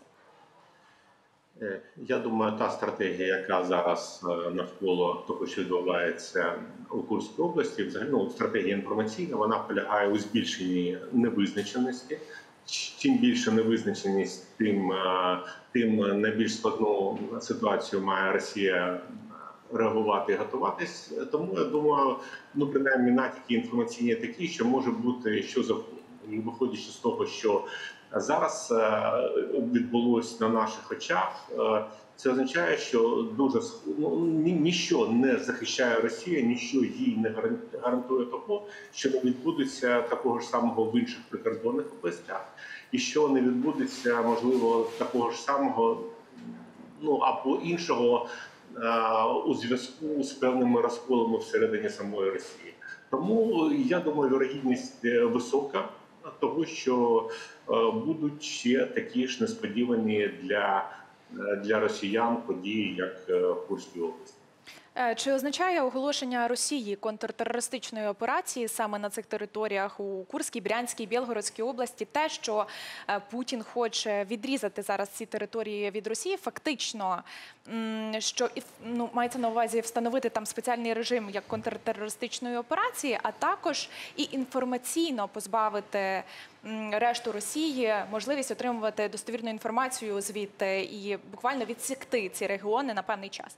Я думаю, та стратегія, яка зараз навколо того, що відбувається у Курській області, взагалі стратегія інформаційна, вона полягає у збільшенні невизначеності. Чим більше невизначеність, тим найбільш складну ситуацію має Росія реагувати і готуватись. Тому я думаю, принаймні натяки інформаційні такі, що може бути що завгодно. І виходячи з того, що зараз відбулось на наших очах, це означає, що дуже ніщо не захищає Росія, ніщо їй не гарантує того, що не відбудеться такого ж самого в інших прикордонних областях, і що не відбудеться, можливо, такого ж самого, або іншого у зв'язку з певними розколами всередині самої Росії. Тому я думаю, вірогідність висока того, що будуть ще такі ж несподівані для росіян події, як в Курській області. Чи означає оголошення Росії контртерористичної операції саме на цих територіях у Курській, Брянській, Білгородській області те, що Путін хоче відрізати зараз ці території від Росії, фактично, що мається на увазі встановити там спеціальний режим як контртерористичної операції, а також і інформаційно позбавити решту Росії можливість отримувати достовірну інформацію звідти і буквально відсікти ці регіони на певний час?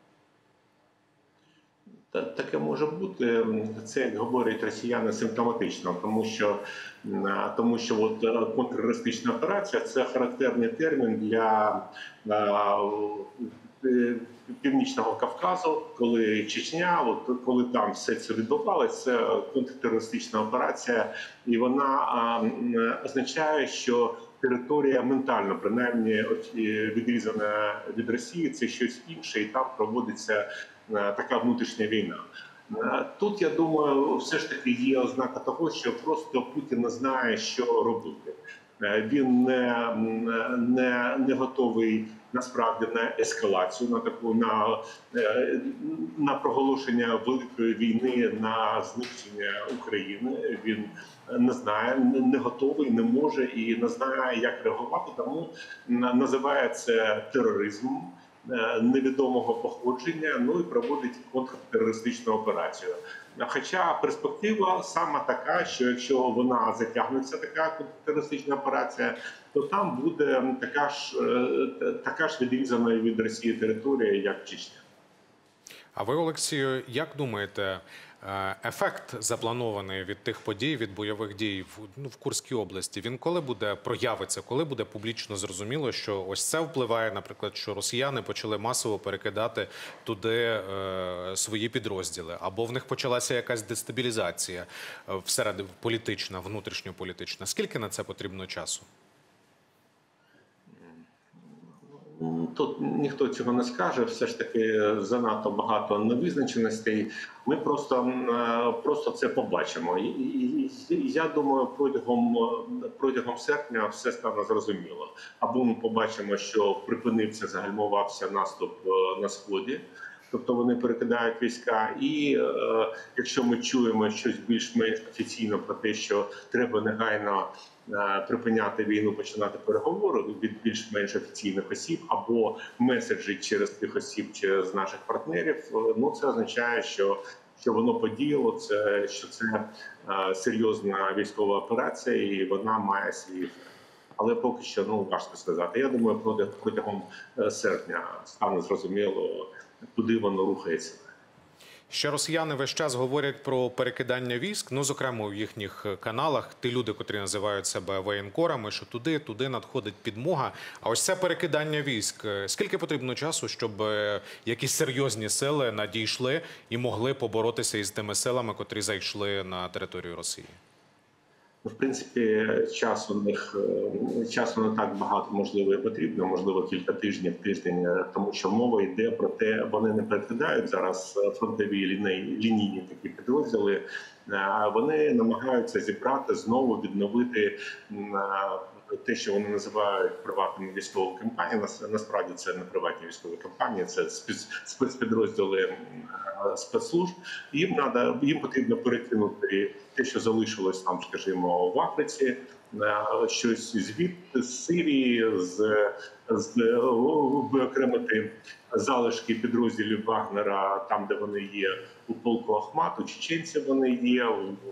Таке може бути. Це, як говорять росіяни, симптоматично, тому що контртерористична операція – це характерний термін для Північного Кавказу, коли Чечня, коли там все це відбувалося, це контртерористична операція, і вона означає, що територія ментально, принаймні, відрізана від Росії, це щось інше, і там проводиться така внутрішня війна. Тут, я думаю, все ж таки є ознака того, що просто Путін не знає, що робити. Він не готовий насправді на ескалацію, на проголошення великої війни, на знищення України. Він не знає, не готовий, не може і не знає, як реагувати. Тому називає це тероризмом невідомого походження, і проводить контртерористичну операцію. Хоча перспектива саме така, що якщо вона затягнеться, така контртерористична операція, то там буде така ж відрізана від Росії територія, як Чечня. А ви, Олексію, як думаєте, ефект запланований від тих подій, від бойових дій в Курській області, він коли буде проявиться, коли буде публічно зрозуміло, що ось це впливає, наприклад, що росіяни почали масово перекидати туди свої підрозділи, або в них почалася якась дестабілізація всередині політична, внутрішньополітична. Скільки на це потрібно часу? Тут ніхто цього не скаже, все ж таки занадто багато невизначеностей. Ми просто це побачимо. І я думаю, протягом серпня все стане зрозуміло. Або ми побачимо, що припинився, загальмувався наступ на Сході, тобто вони перекидають війська. І якщо ми чуємо щось більш-менш офіційно про те, що треба негайно припиняти війну, починати переговори від більш-менш офіційних осіб або меседжі через тих осіб, через наших партнерів, це означає, що воно подіяло, що це серйозна військова операція і вона має свій ефект. Але поки що важко сказати. Я думаю, протягом серпня стане зрозуміло, куди воно рухається. Ще росіяни весь час говорять про перекидання військ, зокрема у їхніх каналах, ті люди, котрі називають себе воєнкорами, що туди надходить підмога. А ось це перекидання військ. Скільки потрібно часу, щоб якісь серйозні сили надійшли і могли поборотися із тими силами, котрі зайшли на територію Росії? В принципі, часу не так багато, можливо, і потрібно, можливо, кілька тижнів, тиждень, тому що мова йде про те, вони не перекидають зараз фронтові лінійні такі підрозділи, Вони намагаються зібрати, знову відновити те, що вони називають приватними військовими компаніями. Насправді це не приватні військові компанії, це спецпідрозділи спецслужб. Їм потрібно перекинути те, що залишилось там, скажімо, в Африці, щось звідти з Сирії, виокремити залишки підрозділів Вагнера там, де вони є, у полку Ахмат, у чеченці вони є,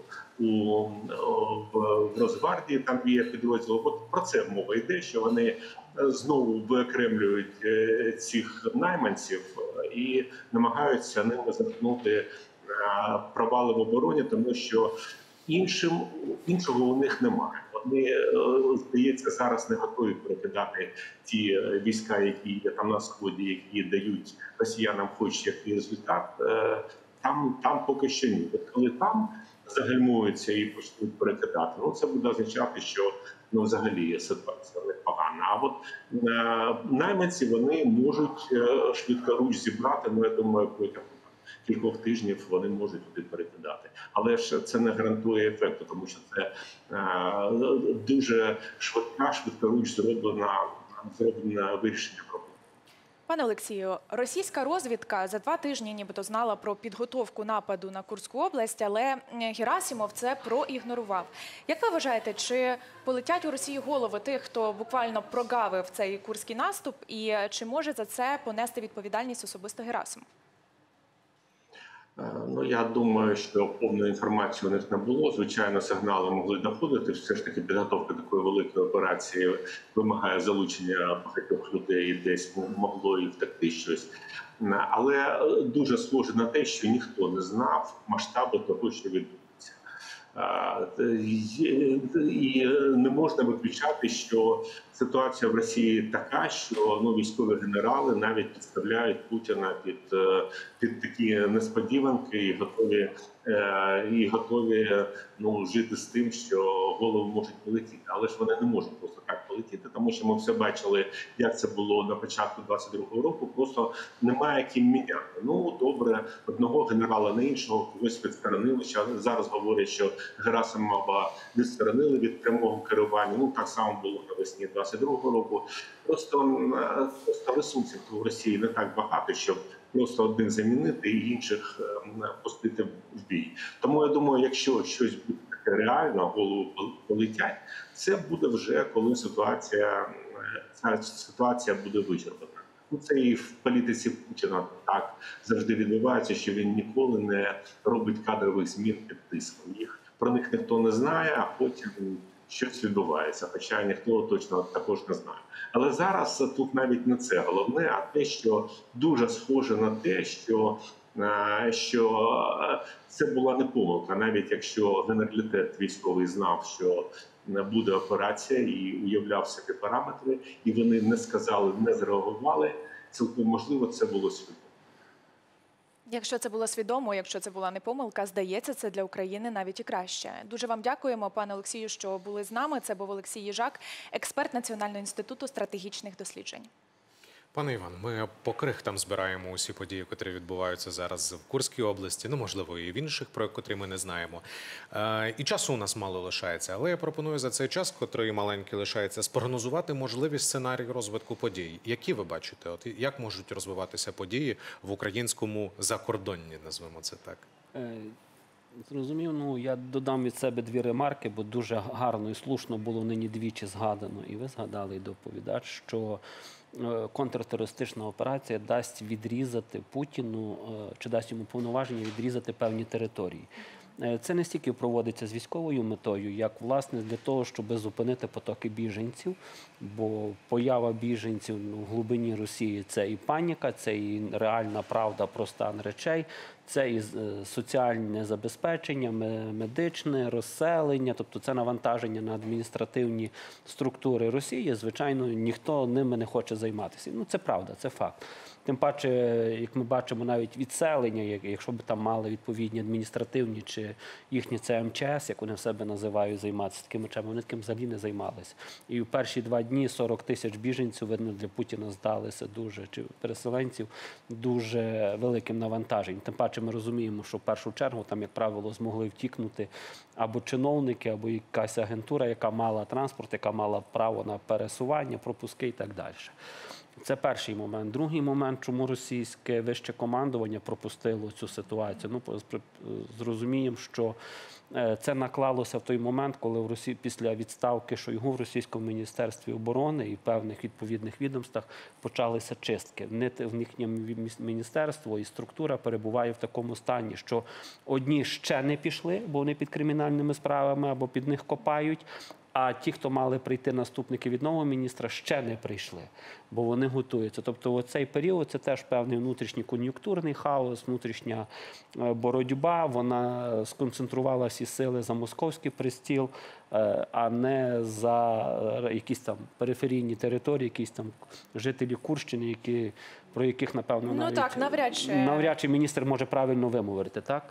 в Росгвардії там є підрозділ. От про це мова йде, що вони знову виокремлюють цих найманців і намагаються ними заткнути провали в обороні, тому що іншого у них немає. Вони, здається, зараз не готові перекидати ті війська, які є там на сході, які дають росіянам хоч який результат. Там поки що ні. От коли там загальмуються і почнуть перекидати, це буде означати, що взагалі ситуація не погана. А от найманці вони можуть швидкоруч зібрати, я думаю, протягом кількох тижнів вони можуть туди перекидати. Але ж це не гарантує ефекту, тому що це дуже швидкоруч зроблена вирішення проблеми. Пане Олексію, російська розвідка за 2 тижні нібито знала про підготовку нападу на Курську область, але Герасимов це проігнорував. Як ви вважаєте, чи полетять у Росії голови тих, хто буквально прогавив цей курський наступ, і чи може за це понести відповідальність особисто Герасимов? Я думаю, що повної інформації у них не було. Звичайно, сигнали могли доходити. Все ж таки підготовка такої великої операції вимагає залучення багатьох людей, десь могло і втекти щось. Але дуже схоже на те, що ніхто не знав масштабу того, що відбувається. І не можна виключати, що ситуація в Росії така, що військові генерали навіть підставляють Путіна під такі несподіванки і готові жити з тим, що голови можуть полетіти. Але ж вони не можуть просто так полетіти, тому що ми все бачили, як це було на початку 22-го року. Просто немає ким міняти. Добре, одного генерала на іншого когось відсторонили. Зараз говорять, що Герасимова відсторонили від прямого керування. Так само було навесні 22-го року. Просто ресурсів у Росії не так багато, щоб просто один замінити і інших пустити в бій. Тому я думаю, якщо щось буде таке реально, голову полетять, це буде вже коли ситуація буде вичерпана. Це і в політиці Путіна так завжди відбувається, що він ніколи не робить кадрових змін під тиском. Про них ніхто не знає, а потім щось відбувається, хоча ніхто точно також не знає. Але зараз тут навіть не це головне, а те, що дуже схоже на те, що це була не помилка, навіть якщо генералітет військовий знав, що буде операція і уявляв собі параметри, і вони не сказали, не зреагували, цілком можливо це було свідомо. Якщо це було свідомо, якщо це була не помилка, здається, це для України навіть і краще. Дуже вам дякуємо, пане Олексію, що були з нами. Це був Олексій Їжак, експерт Національного інституту стратегічних досліджень. Пане Іван, ми по крихтам збираємо усі події, які відбуваються зараз в Курській області, можливо, і в інших, про які ми не знаємо. І часу у нас мало лишається, але я пропоную за цей час, котрий маленький лишається, спрогнозувати можливі сценарії розвитку подій. Які ви бачите? Як можуть розвиватися події в українському закордонні, назвемо це так? Зрозумів, я додам від себе 2 ремарки, бо дуже гарно і слушно було нині двічі згадано, і ви згадали, і доповідач, що контртерористична операція дасть відрізати Путіну, чи дасть йому повноваження відрізати певні території. Це не стільки проводиться з військовою метою, як, власне, для того, щоб зупинити потоки біженців, бо поява біженців в глибині Росії – це і паніка, це і реальна правда про стан речей, це і соціальне забезпечення, медичне, розселення, тобто це навантаження на адміністративні структури Росії. Звичайно, ніхто ними не хоче займатися. Це правда, це факт. Тим паче, як ми бачимо, навіть відселення, якщо б там мали відповідні адміністративні чи їхні МЧС, як вони в себе називають, займатися такими речами, вони таким взагалі не займалися. І в перші 2 дні 40 тисяч біженців, видно, для Путіна здалися дуже, чи переселенців, дуже великим навантаженням. Тим паче ми розуміємо, що в першу чергу там, як правило, змогли втікнути або чиновники, або якась агентура, яка мала транспорт, яка мала право на пересування, пропуски і так далі. Це перший момент. Другий момент, чому російське вище командування пропустило цю ситуацію. Ну, зрозуміємо, що це наклалося в той момент, коли після відставки Шойгу в Російському міністерстві оборони і в певних відповідних відомствах почалися чистки. В їхньому міністерство і структура перебуває в такому стані, що одні ще не пішли, бо вони під кримінальними справами або під них копають, а ті, хто мали прийти наступники від нового міністра, ще не прийшли, бо вони готуються. Тобто оцей період – це теж певний внутрішній кон'юнктурний хаос, внутрішня боротьба. Вона сконцентрувала всі сили за московський престіл, а не за якісь там периферійні території, якісь там жителі Курщини, про яких, напевно, навряд чи міністр може правильно вимовити, так?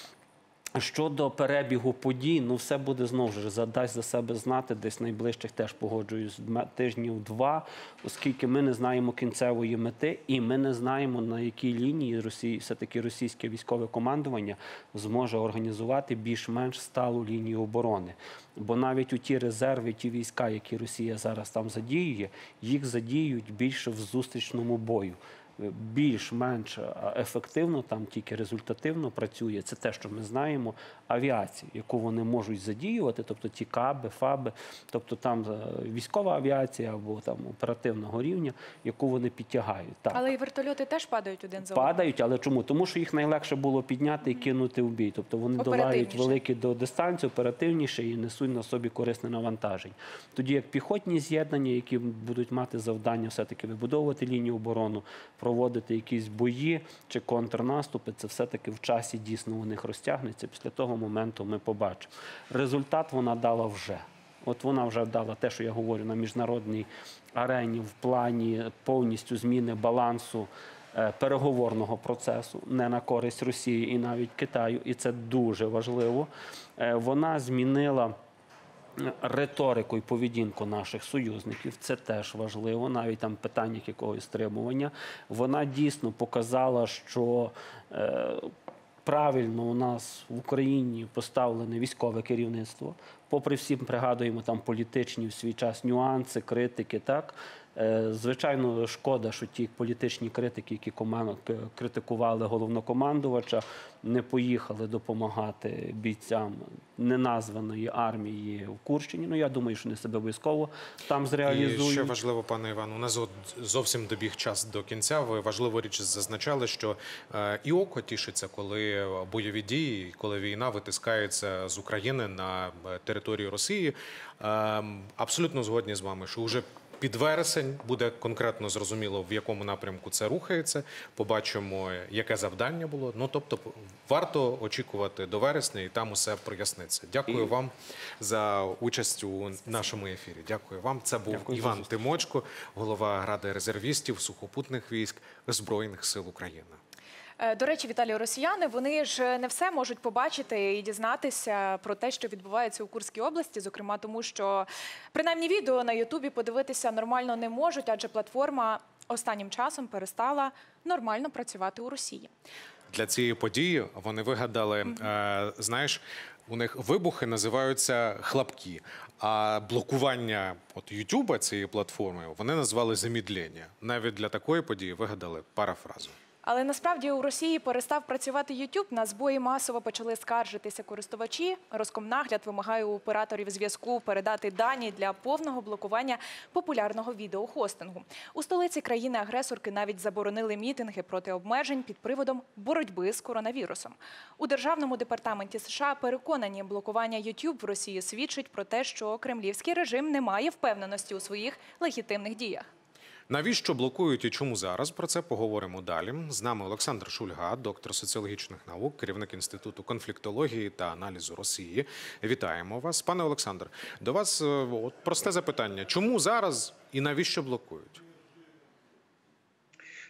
Щодо перебігу подій, ну все буде знову ж дасть за себе знати десь найближчих, теж погоджуюсь, тижнів 2, оскільки ми не знаємо кінцевої мети і ми не знаємо, на якій лінії все-таки російське військове командування зможе організувати більш-менш сталу лінію оборони. Бо навіть у ті резерви, ті війська, які Росія зараз там задіює, їх задіють більше в зустрічному бою. Більш-менш ефективно, там тільки результативно працює, це те, що ми знаємо, авіацію, яку вони можуть задіювати, тобто ті каби, фаби, тобто там військова авіація або там оперативного рівня, яку вони підтягають. Так. Але і вертольоти теж падають один за одним. Падають, але чому? Тому що їх найлегше було підняти і кинути в бій. Тобто вони долають великі дистанції, оперативніше і несуть на собі корисне навантаження. Тоді як піхотні з'єднання, які будуть мати завдання все-таки вибудовувати лінію оборони, проводити якісь бої чи контрнаступи, це все-таки в часі дійсно у них розтягнеться. Після того моменту ми побачимо. Результат вона дала вже. От вона вже дала те, що я говорю, на міжнародній арені в плані повністю зміни балансу переговорного процесу, не на користь Росії і навіть Китаю, і це дуже важливо. Вона змінила риторику і поведінку наших союзників, це теж важливо, навіть там питання якогось стримування. Вона дійсно показала, що правильно у нас в Україні поставлене військове керівництво, попри всі, пригадуємо, там політичні в свій час нюанси, критики, так? Звичайно, шкода, що ті політичні критики, які критикували головнокомандувача, не поїхали допомагати бійцям неназваної армії в Курщині. Ну, я думаю, що вони себе обов'язково там зреалізують. І ще важливо, пане Іван, у нас зовсім добіг час до кінця. Ви важливу річ зазначали, що і око тішиться, коли бойові дії, коли війна витискається з України на територію Росії. Абсолютно згодні з вами, що вже під вересень буде конкретно зрозуміло, в якому напрямку це рухається. Побачимо, яке завдання було. Ну, тобто, варто очікувати до вересня, і там усе проясниться. Дякую вам за участь у нашому ефірі. Дякую вам. Це був Іван Тимочко, голова Ради резервістів сухопутних військ Збройних сил України. До речі, Віталію, росіяни, вони ж не все можуть побачити і дізнатися про те, що відбувається у Курській області, зокрема тому, що принаймні відео на Ютубі подивитися нормально не можуть, адже платформа останнім часом перестала нормально працювати у Росії. Для цієї події вони вигадали, знаєш, у них вибухи називаються хлопки, а блокування Ютуба цієї платформи вони назвали замедлення. Навіть для такої події вигадали парафразу. Але насправді у Росії перестав працювати YouTube, на збої масово почали скаржитися користувачі. Роскомнагляд вимагає у операторів зв'язку передати дані для повного блокування популярного відеохостингу. У столиці країни-агресорки навіть заборонили мітинги проти обмежень під приводом боротьби з коронавірусом. У Державному департаменті США переконані, блокування YouTube в Росії свідчить про те, що кремлівський режим не має впевненості у своїх легітимних діях. Навіщо блокують і чому зараз? Про це поговоримо далі. З нами Олександр Шульга, доктор соціологічних наук, керівник Інституту конфліктології та аналізу Росії. Вітаємо вас. Пане Олександр, до вас просте запитання. Чому зараз і навіщо блокують?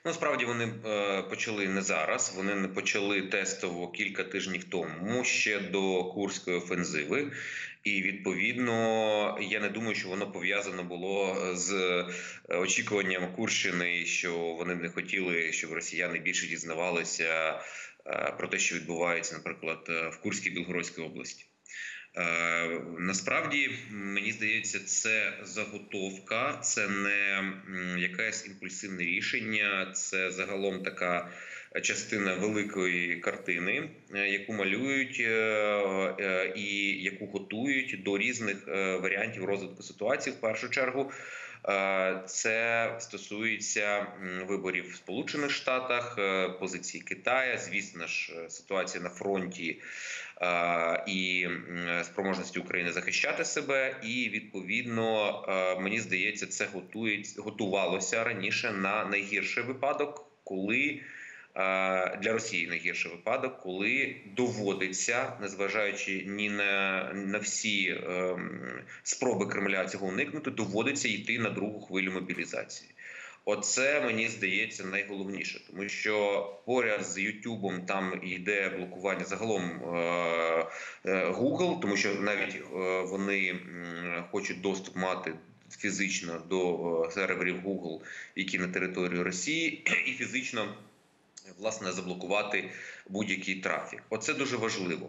Насправді вони почали не зараз, вони не почали тестово кілька тижнів тому, ще до Курської офензиви. І, відповідно, я не думаю, що воно пов'язано було з очікуванням Курщини, що вони не хотіли, щоб росіяни більше дізнавалися про те, що відбувається, наприклад, в Курській Білгородській області. Насправді, мені здається, це заготовка, це не якесь імпульсивне рішення, це загалом така частина великої картини, яку малюють і яку готують до різних варіантів розвитку ситуації. В першу чергу це стосується виборів в Сполучених Штатах, позиції Китаю, звісно ж, ситуація на фронті і спроможності України захищати себе. І, відповідно, мені здається, це готувалося раніше на найгірший випадок, коли для Росії найгірший випадок, коли доводиться, незважаючи ні на всі спроби Кремля цього уникнути, доводиться йти на другу хвилю мобілізації. Оце, мені здається, найголовніше, тому що поряд з Ютубом там йде блокування загалом Google, тому що навіть вони хочуть доступ мати фізично до серверів Google, які на території Росії, і фізично, власне, заблокувати будь-який трафік. Оце дуже важливо.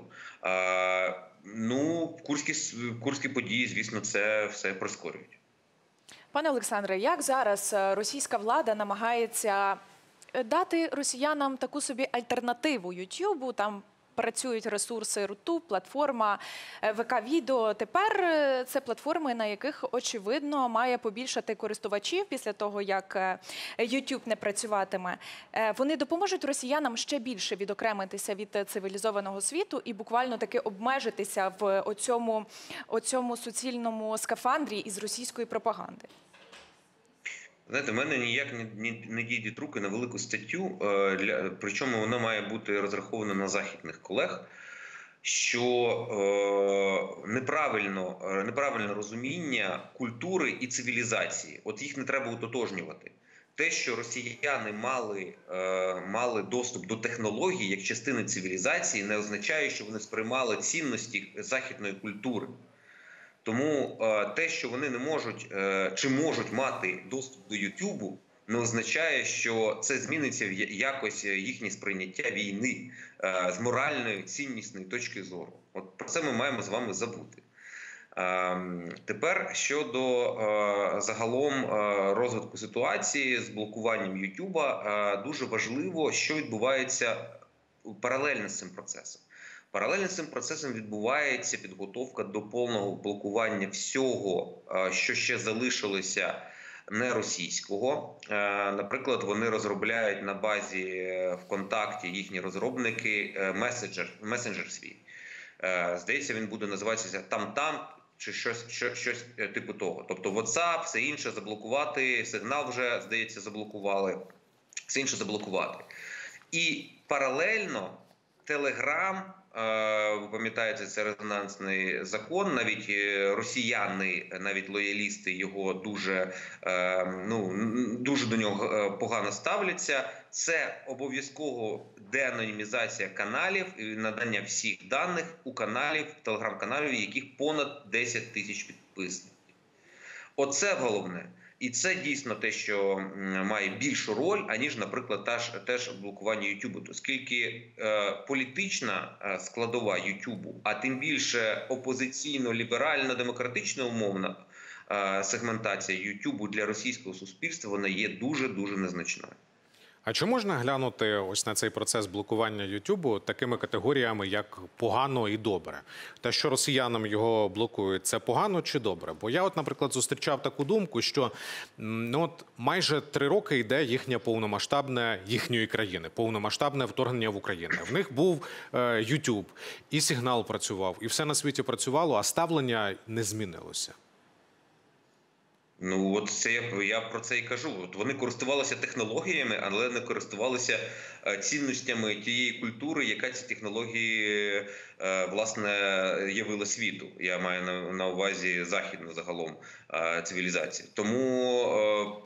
Ну, курські події, звісно, це все прискорюють. Пане Олександре, як зараз російська влада намагається дати росіянам таку собі альтернативу Ютубу? Там працюють ресурси Рутуб, платформа ВК-відео. Тепер це платформи, на яких, очевидно, має побільшати користувачів після того, як YouTube не працюватиме. Вони допоможуть росіянам ще більше відокремитися від цивілізованого світу і буквально таки обмежитися в оцьому суцільному скафандрі із російської пропаганди. Знаєте, в мене ніяк не дійдуть руки на велику статтю, причому вона має бути розрахована на західних колег, що неправильне розуміння культури і цивілізації. От їх не треба утотожнювати. Те, що росіяни мали доступ до технологій як частини цивілізації, не означає, що вони сприймали цінності західної культури. Тому те, що вони не можуть чи можуть мати доступ до Ютубу, не означає, що це зміниться в якось їхнє сприйняття війни з моральної, ціннісної точки зору. От про це ми маємо з вами забути. Тепер щодо загалом розвитку ситуації з блокуванням Ютуба, дуже важливо, що відбувається паралельно з цим процесом. Паралельно з цим процесом відбувається підготовка до повного блокування всього, що ще залишилося неросійського. Наприклад, вони розробляють на базі ВКонтакті, їхні розробники, месенджер свій. Здається, він буде називатися «Там-там» чи щось типу того. Тобто WhatsApp, все інше заблокувати, Signal вже, здається, заблокували, все інше заблокувати. І паралельно Telegram, ви пам'ятаєте, це резонансний закон, навіть росіяни, навіть лоялісти його дуже до нього погано ставляться. Це обов'язково деанонімізація каналів і надання всіх даних у телеграм-каналів, яких понад 10 тисяч підписників. Оце головне. І це дійсно те, що має більшу роль, аніж, наприклад, теж блокування Ютубу. Оскільки політична складова Ютубу, а тим більше опозиційно-ліберально-демократична умовна сегментація Ютубу для російського суспільства, вона є дуже-дуже незначною. А чи можна глянути ось на цей процес блокування Ютубу такими категоріями, як погано і добре? Те, що росіянам його блокують, це погано чи добре? Бо я, наприклад, зустрічав таку думку, що майже 3 роки йде їхньої країни, повномасштабне вторгнення в Україну. В них був Ютуб, і Сигнал працював, і все на світі працювало, а ставлення не змінилося. Ну, от це я про це і кажу. От вони користувалися технологіями, але не користувалися цінностями тієї культури, яка ці технології власне явила світу. Я маю на увазі західну загалом цивілізацію. Тому,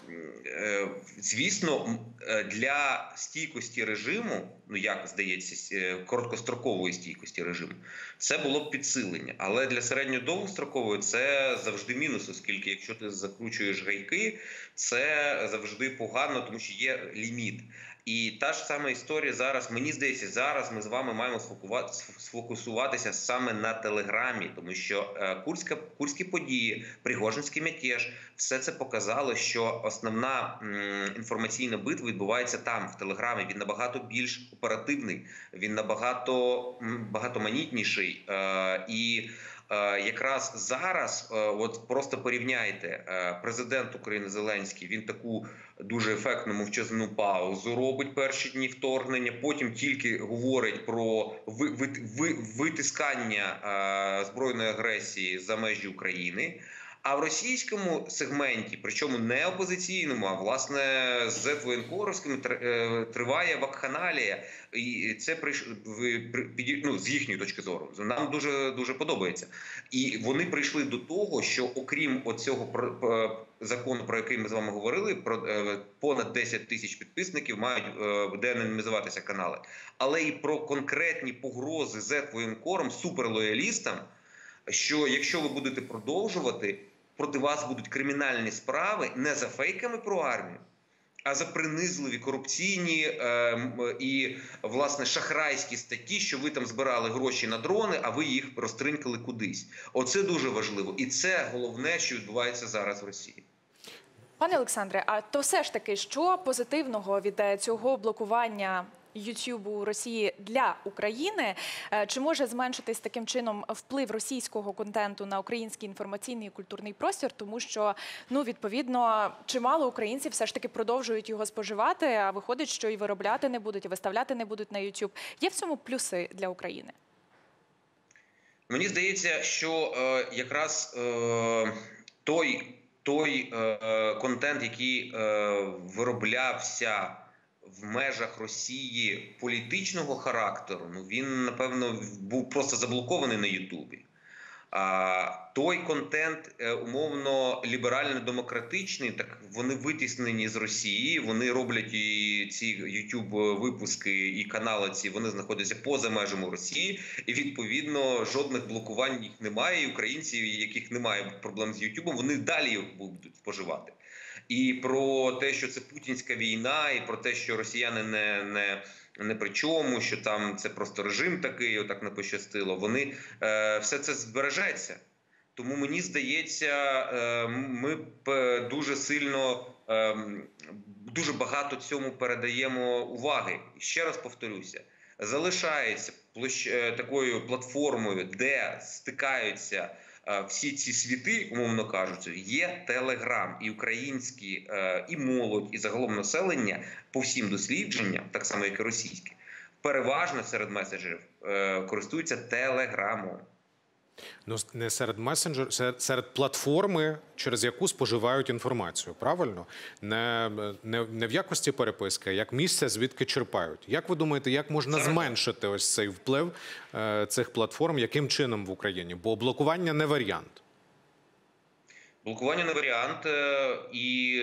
звісно, для стійкості режиму, ну як здається, короткострокової стійкості режиму, це було б підсилення. Але для середньо-довгострокової це завжди мінус, оскільки якщо ти закручуєш гайки, це завжди погано, тому що є ліміт. І та ж сама історія зараз, мені здається, зараз ми з вами маємо сфокусуватися саме на Телеграмі, тому що курські події, Пригожинський мятеж, все це показало, що основна інформаційна битва відбувається там, в Телеграмі. Він набагато більш оперативний, він набагато багатоманітніший. І якраз зараз, от просто порівняйте, президент України Зеленський, він таку дуже ефектну мовчазну паузу робить перші дні вторгнення, потім тільки говорить про витискання збройної агресії за межі України. А в російському сегменті, причому не опозиційному, а власне зет-воєнкоровському, триває вакханалія. І це з їхньої точки зору нам дуже подобається. І вони прийшли до того, що окрім оцього закону, про який ми з вами говорили, про понад 10 тисяч підписників мають деанонімізуватися канали, але і про конкретні погрози зет-воєнкорам, суперлоялістам, що якщо ви будете продовжувати, проти вас будуть кримінальні справи не за фейками про армію, а за принизливі, корупційні і, власне, шахрайські статті, що ви там збирали гроші на дрони, а ви їх розтринькали кудись. Оце дуже важливо. І це головне, що відбувається зараз в Росії. Пане Олександре, а то все ж таки, що позитивного від цього блокування Ютубу Росії для України? Чи може зменшитись таким чином вплив російського контенту на український інформаційний і культурний простір? Тому що, відповідно, чимало українців все ж таки продовжують його споживати, а виходить, що і виробляти не будуть, і виставляти не будуть на Ютуб. Є в цьому плюси для України? Мені здається, що якраз той контент, який вироблявся в межах Росії політичного характеру, він, напевно, був просто заблокований на Ютубі. А той контент, умовно, ліберально-демократичний, так вони витіснені з Росії, вони роблять і ці Ютуб-випуски, і канали ці, вони знаходяться поза межами Росії, і, відповідно, жодних блокувань їх немає, і українці, яких немає проблем з Ютубом, вони далі їх будуть споживати. І про те, що це путінська війна, і про те, що росіяни не при чому, що там це просто режим такий, отак не пощастило, вони все це збережеться. Тому мені здається, ми дуже сильно, дуже багато цьому передаємо уваги. Ще раз повторюся, залишається такою платформою, де стикаються всі ці світи, умовно кажучи, є Телеграм. І українські, і молодь, і загалом населення по всім дослідженням, так само як і російські, переважно серед месенджерів користуються Телеграмом. Ну, не серед месенджерів, серед платформи, через яку споживають інформацію, правильно? Не в якості переписки, а як місце, звідки черпають. Як ви думаєте, як можна зменшити ось цей вплив цих платформ, яким чином в Україні? Бо блокування не варіант. Блокування не варіант, і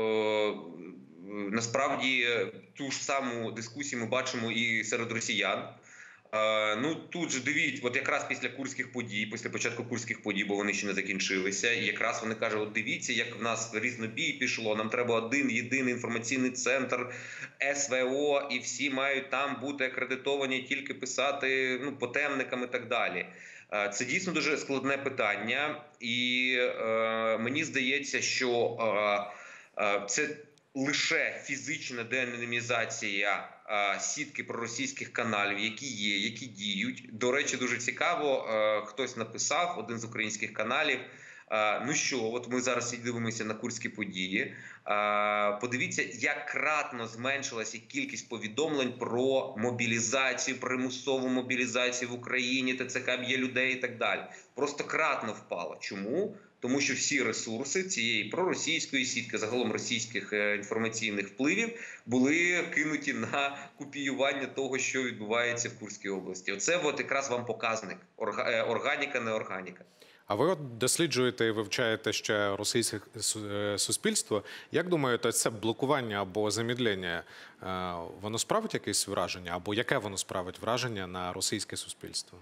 насправді ту ж саму дискусію ми бачимо і серед росіян. Тут же дивіться, от якраз після курських подій, після початку курських подій, бо вони ще не закінчилися, і якраз вони кажуть, от дивіться, як в нас різнобій пішло, нам треба один єдиний інформаційний центр СВО, і всі мають там бути акредитовані, тільки писати по темникам і так далі. Це дійсно дуже складне питання, і мені здається, що це лише фізична деанонімізація сітки проросійських каналів, які є, які діють. До речі, дуже цікаво, хтось написав, один з українських каналів, Ну що, от ми зараз дивимося на курські події. Подивіться, як кратно зменшилася кількість повідомлень про мобілізацію, примусову мобілізацію в Україні, ТЦК б'є людей і так далі. Просто кратно впало. Чому? Тому що всі ресурси цієї проросійської сітки, загалом російських інформаційних впливів, були кинуті на копіювання того, що відбувається в Курській області. Оце от якраз вам показник. Органіка, не органіка. А ви от досліджуєте і вивчаєте ще російське суспільство. Як думаєте, це блокування або замедлення, воно справить якесь враження? Або яке воно справить враження на російське суспільство?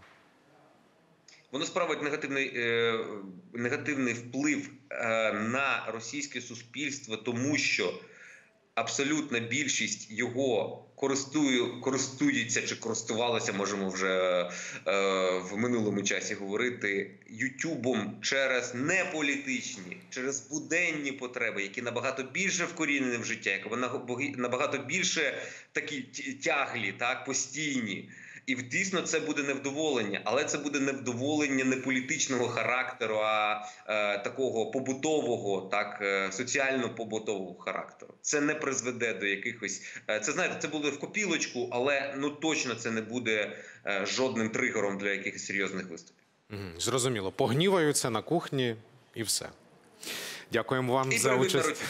Воно справить негативний вплив на російське суспільство, тому що абсолютна більшість його користується чи користувалася, можемо вже в минулому часі говорити, Ютубом через неполітичні, через буденні потреби, які набагато більше вкорінені в життя, які набагато більше такі тяглі, так, постійні. І дійсно це буде невдоволення, але це буде невдоволення не політичного характеру, а такого побутового, так, соціально-побутового характеру. Це не призведе до якихось, це, знаєте, це буде в копілочку, але ну точно це не буде жодним тригером для якихось серйозних виступів. Зрозуміло. Погніваються на кухні і все. Дякуємо вам за участь.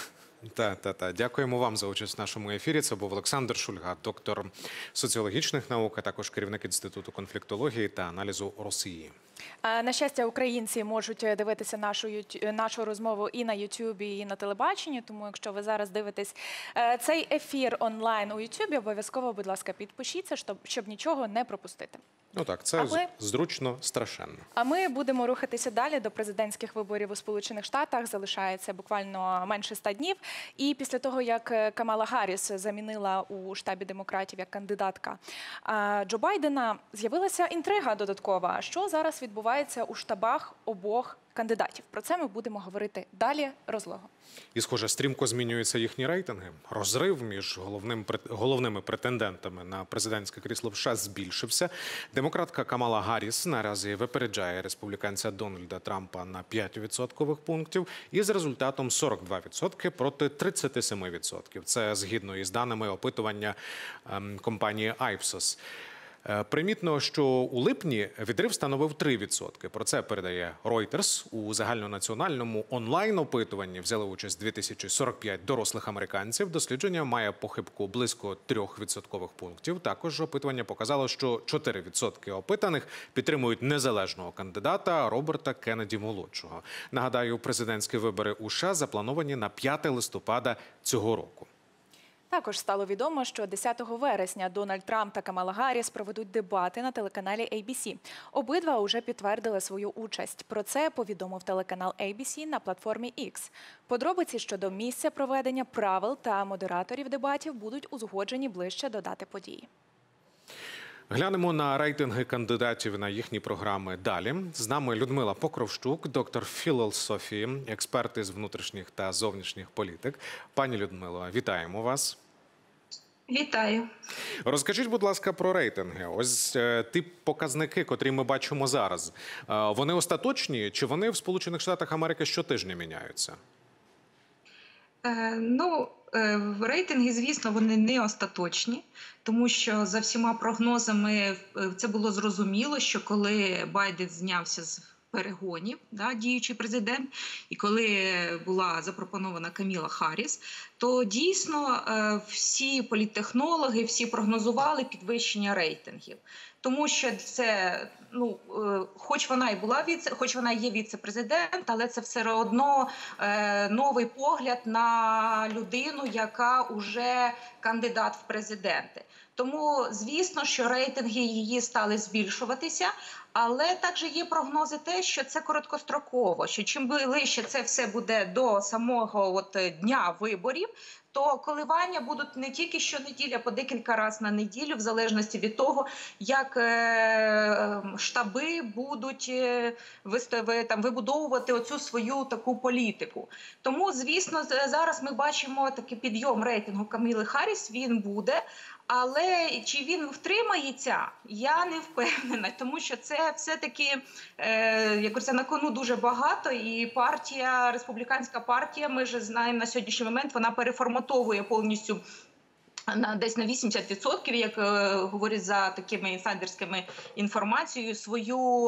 Дякуємо вам за участь в нашому ефірі. Це був Олександр Шульга, доктор соціологічних наук, а також керівник Інституту конфліктології та аналізу Росії. На щастя, українці можуть дивитися нашу розмову і на Ютубі, і на телебаченні. Тому, якщо ви зараз дивитесь цей ефір онлайн у Ютубі, обов'язково, будь ласка, підпишіться, щоб нічого не пропустити. Ну так, це зручно, страшенно. А ми будемо рухатися далі до президентських виборів у Сполучених Штатах. Залишається буквально менше 100 днів. І після того, як Камала Гарріс замінила у штабі демократів як кандидатка Джо Байдена, з'явилася інтрига додаткова. Що зараз відбувається у штабах обох кандидатів? Про це ми будемо говорити далі розлого. І, схоже, стрімко змінюються їхні рейтинги. Розрив між головними претендентами на президентське крісло в США збільшився. Демократка Камала Гарріс наразі випереджає республіканця Дональда Трампа на 5% пунктів із результатом 42% проти 37%. Це згідно із даними опитування компанії Ipsos. Примітно, що у липні відрив становив 3%. Про це передає Reuters. У загальнонаціональному онлайн-опитуванні взяли участь 2045 дорослих американців. Дослідження має похибку близько 3% пунктів. Також опитування показало, що 4% опитаних підтримують незалежного кандидата Роберта Кеннеді-молодшого. Нагадаю, президентські вибори у США заплановані на 5 листопада цього року. Також стало відомо, що 10 вересня Дональд Трамп та Камала Гарріс проведуть дебати на телеканалі ABC. Обидва уже підтвердили свою участь. Про це повідомив телеканал ABC на платформі X. Подробиці щодо місця проведення, правил та модераторів дебатів будуть узгоджені ближче до дати події. Глянемо на рейтинги кандидатів на їхні програми далі. З нами Людмила Покровщук, доктор філософії, експерт із внутрішніх та зовнішніх політик. Пані Людмило, вітаємо вас. Вітаю. Розкажіть, будь ласка, про рейтинги. Ось ті показники, котрі ми бачимо зараз, вони остаточні чи вони в Сполучених Штатах Америки щотижня міняються? Рейтинги, звісно, вони не остаточні, тому що за всіма прогнозами це було зрозуміло, що коли Байден знявся з перегонів, діючий президент, і коли була запропонована Каміла Харріс, то дійсно всі політтехнологи, всі прогнозували підвищення рейтингів. Тому що це, хоч вона є віце-президент, але це все одно новий погляд на людину, яка уже кандидат в президенти. Тому, звісно, що рейтинги її стали збільшуватися, але також є прогнози те, що це короткостроково, що чим ближче це все буде до самого дня виборів, то коливання будуть не тільки щонеділі, а по декілька разів на неділю, в залежності від того, як штаби будуть вибудовувати оцю свою таку політику. Тому, звісно, зараз ми бачимо такий підйом рейтингу Каміли Харріс, він буде. Але чи він втримається, я не впевнена, тому що це це все-таки, як говориться, на кону дуже багато, і республіканська партія, ми ж знаємо на сьогоднішній момент, вона переформатовує повністю десь на 80%, як говорять за такими інсайдерськими інформацією, свою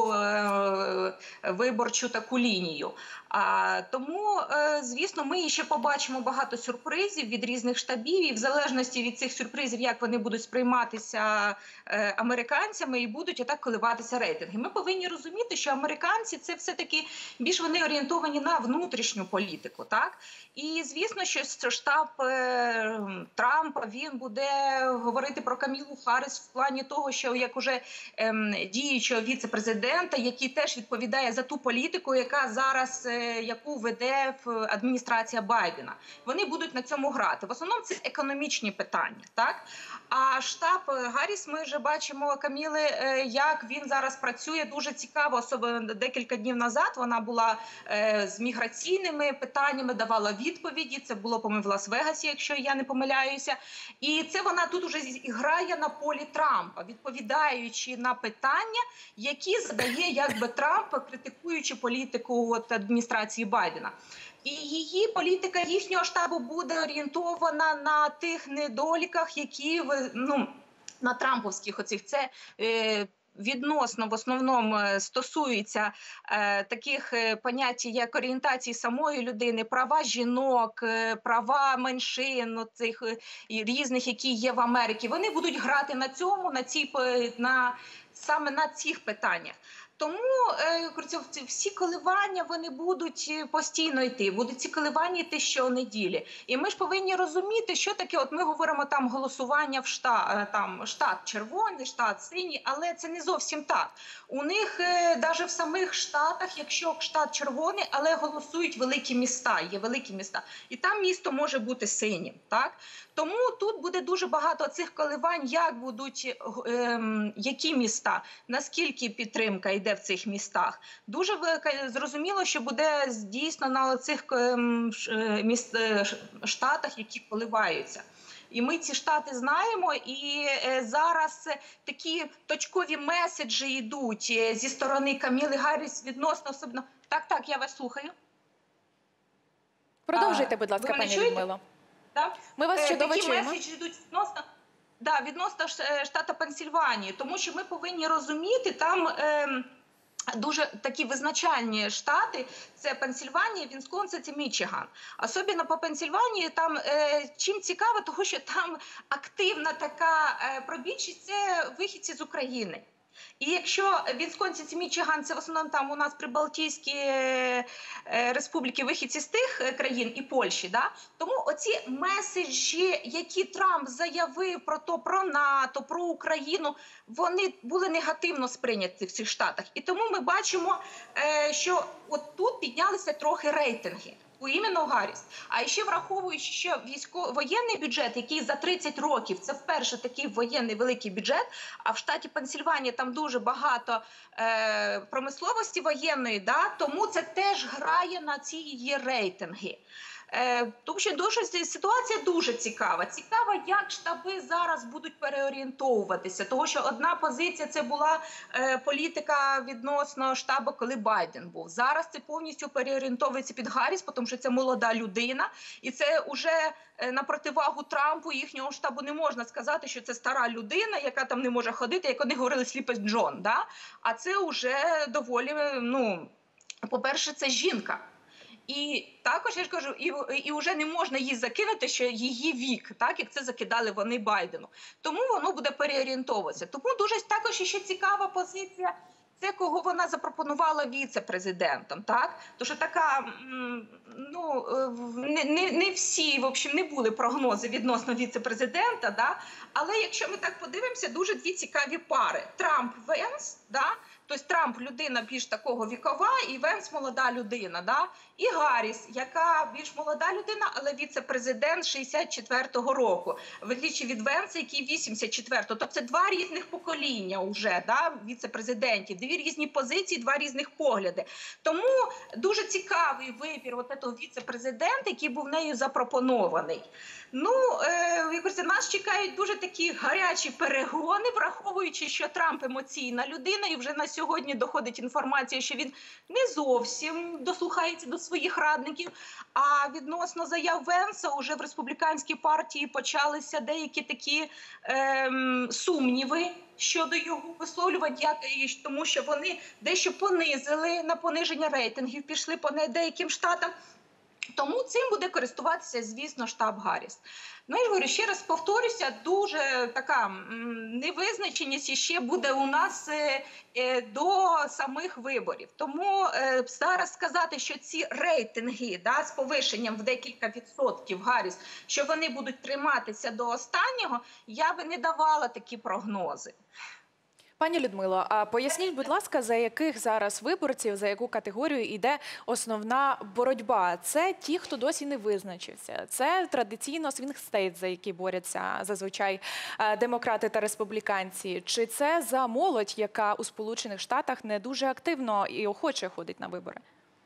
виборчу таку лінію. Тому, звісно, ми ще побачимо багато сюрпризів від різних штабів, і в залежності від цих сюрпризів, як вони будуть сприйматися американцями, і будуть отак коливатися рейтинги. Ми повинні розуміти, що американці – це все-таки більш вони орієнтовані на внутрішню політику, так? І, звісно, що штаб Трампа, він буде говорити про Камілу Харріс в плані того, що як уже діючого віце-президента, який теж відповідає за ту політику, яка зараз, яку веде адміністрація Байдена. Вони будуть на цьому грати. В основному це економічні питання, так? А штаб Гарріс, ми вже бачимо Каміли, як він зараз працює, дуже цікаво. Особливо декілька днів назад вона була з міграційними питаннями, давала відповіді. Це було, по-моєму, в Лас-Вегасі, якщо я не помиляюся. І це вона тут уже грає на полі Трампа, відповідаючи на питання, які задає якби Трамп, критикуючи політику адміністрації Байдена. І її політика їхнього штабу буде орієнтована на тих недоліках, які, на трамповських оцих. Це відносно в основному стосується таких понять, як орієнтації самої людини, права жінок, права меншин, цих різних, які є в Америці. Вони будуть грати на цьому, саме на цих питаннях. Тому всі коливання вони будуть постійно йти, будуть ці коливання йти щонеділі. І ми ж повинні розуміти, що таке, от ми говоримо там голосування в штат червоний, штат синій, але це не зовсім так. У них навіть в самих штатах, якщо штат червоний, але голосують великі міста, є великі міста, і там місто може бути синім, так? Тому тут буде дуже багато цих коливань, як будуть, які міста, наскільки підтримка йде в цих містах. Дуже зрозуміло, що буде дійсно на цих штатах, які коливаються. І ми ці штати знаємо, і зараз такі точкові меседжі йдуть зі сторони Каміли Гарріс відносно особливо. Так, я вас слухаю. Продовжуйте, будь ласка, пані Людмило. Ми вас чудово чуємо. Такі меседжі йдуть відносно штату Пенсільванії, тому що ми повинні розуміти, там дуже такі визначальні штати – це Пенсільванія, Вісконсин і Мічиган. Особливо по Пенсільванії там чим цікаво, тому що там активна така пробільшість – це вихідці з України. І якщо Вісконсин і Мічиган – це в основному там у нас прибалтійські республіки, вихідці з тих країн і Польщі, да? Тому оці меседжі, які Трамп заявив про НАТО, про Україну, вони були негативно сприйняті в цих штатах. І тому ми бачимо, що от тут піднялися трохи рейтинги. Іменно Гарріс. А ще враховуючи, що воєнний бюджет, який за 30 років, це вперше такий воєнний великий бюджет, а в штаті Пенсільванія там дуже багато промисловості воєнної, да, тому це теж грає на ці її рейтинги. Тому що ситуація дуже цікава. Цікаво, як штаби зараз будуть переорієнтовуватися. Тому що одна позиція – це була політика відносно штабу, коли Байден був. Зараз це повністю переорієнтовується під Гарріс, тому що це молода людина. І це вже на противагу Трампу, їхнього штабу, не можна сказати, що це стара людина, яка там не може ходити, як вони говорили, сліпець Джон. Да? А це вже доволі, по-перше, це жінка. І також, я ж кажу, і вже не можна їй закинути, що її вік, так, як це закидали вони Байдену. Тому воно буде переорієнтовуватися. Тому дуже також ще цікава позиція, це кого вона запропонувала віце-президентом, так? Тому що така, не всі, в общем, не були прогнози відносно віце-президента, да? Але якщо ми так подивимося, дуже дві цікаві пари. Трамп-Венс, да? Тобто Трамп – людина більш такого вікова, і Венс – молода людина. Да? І Гарріс, яка більш молода людина, але віце-президент 64-го року. В відлічі від Венса, який 84-го. Тобто це два різних покоління вже, да? Віце-президентів. Дві різні позиції, два різних погляди. Тому дуже цікавий вибір цього віце-президента, який був нею запропонований. Нас чекають дуже такі гарячі перегони, враховуючи, що Трамп емоційна людина, і вже на сьогодні доходить інформація, що він не зовсім дослухається до своїх радників, а відносно заяв Венса уже в республіканській партії почалися деякі такі сумніви щодо його висловлювань, тому що вони дещо понизили, на пониження рейтингів пішли по деяким штатам. Тому цим буде користуватися, звісно, штаб Гарріс. Ну, я говорю, ще раз повторюся, дуже така невизначеність ще буде у нас до самих виборів. Тому зараз сказати, що ці рейтинги з повишенням в декілька відсотків Гарріс, що вони будуть триматися до останнього, я би не давала такі прогнози. Пані Людмило, а поясніть, будь ласка, за яких зараз виборців, за яку категорію йде основна боротьба? Це ті, хто досі не визначився. Це традиційно свінг-стейт, за які борються зазвичай демократи та республіканці. Чи це за молодь, яка у Сполучених Штатах не дуже активно і охоче ходить на вибори?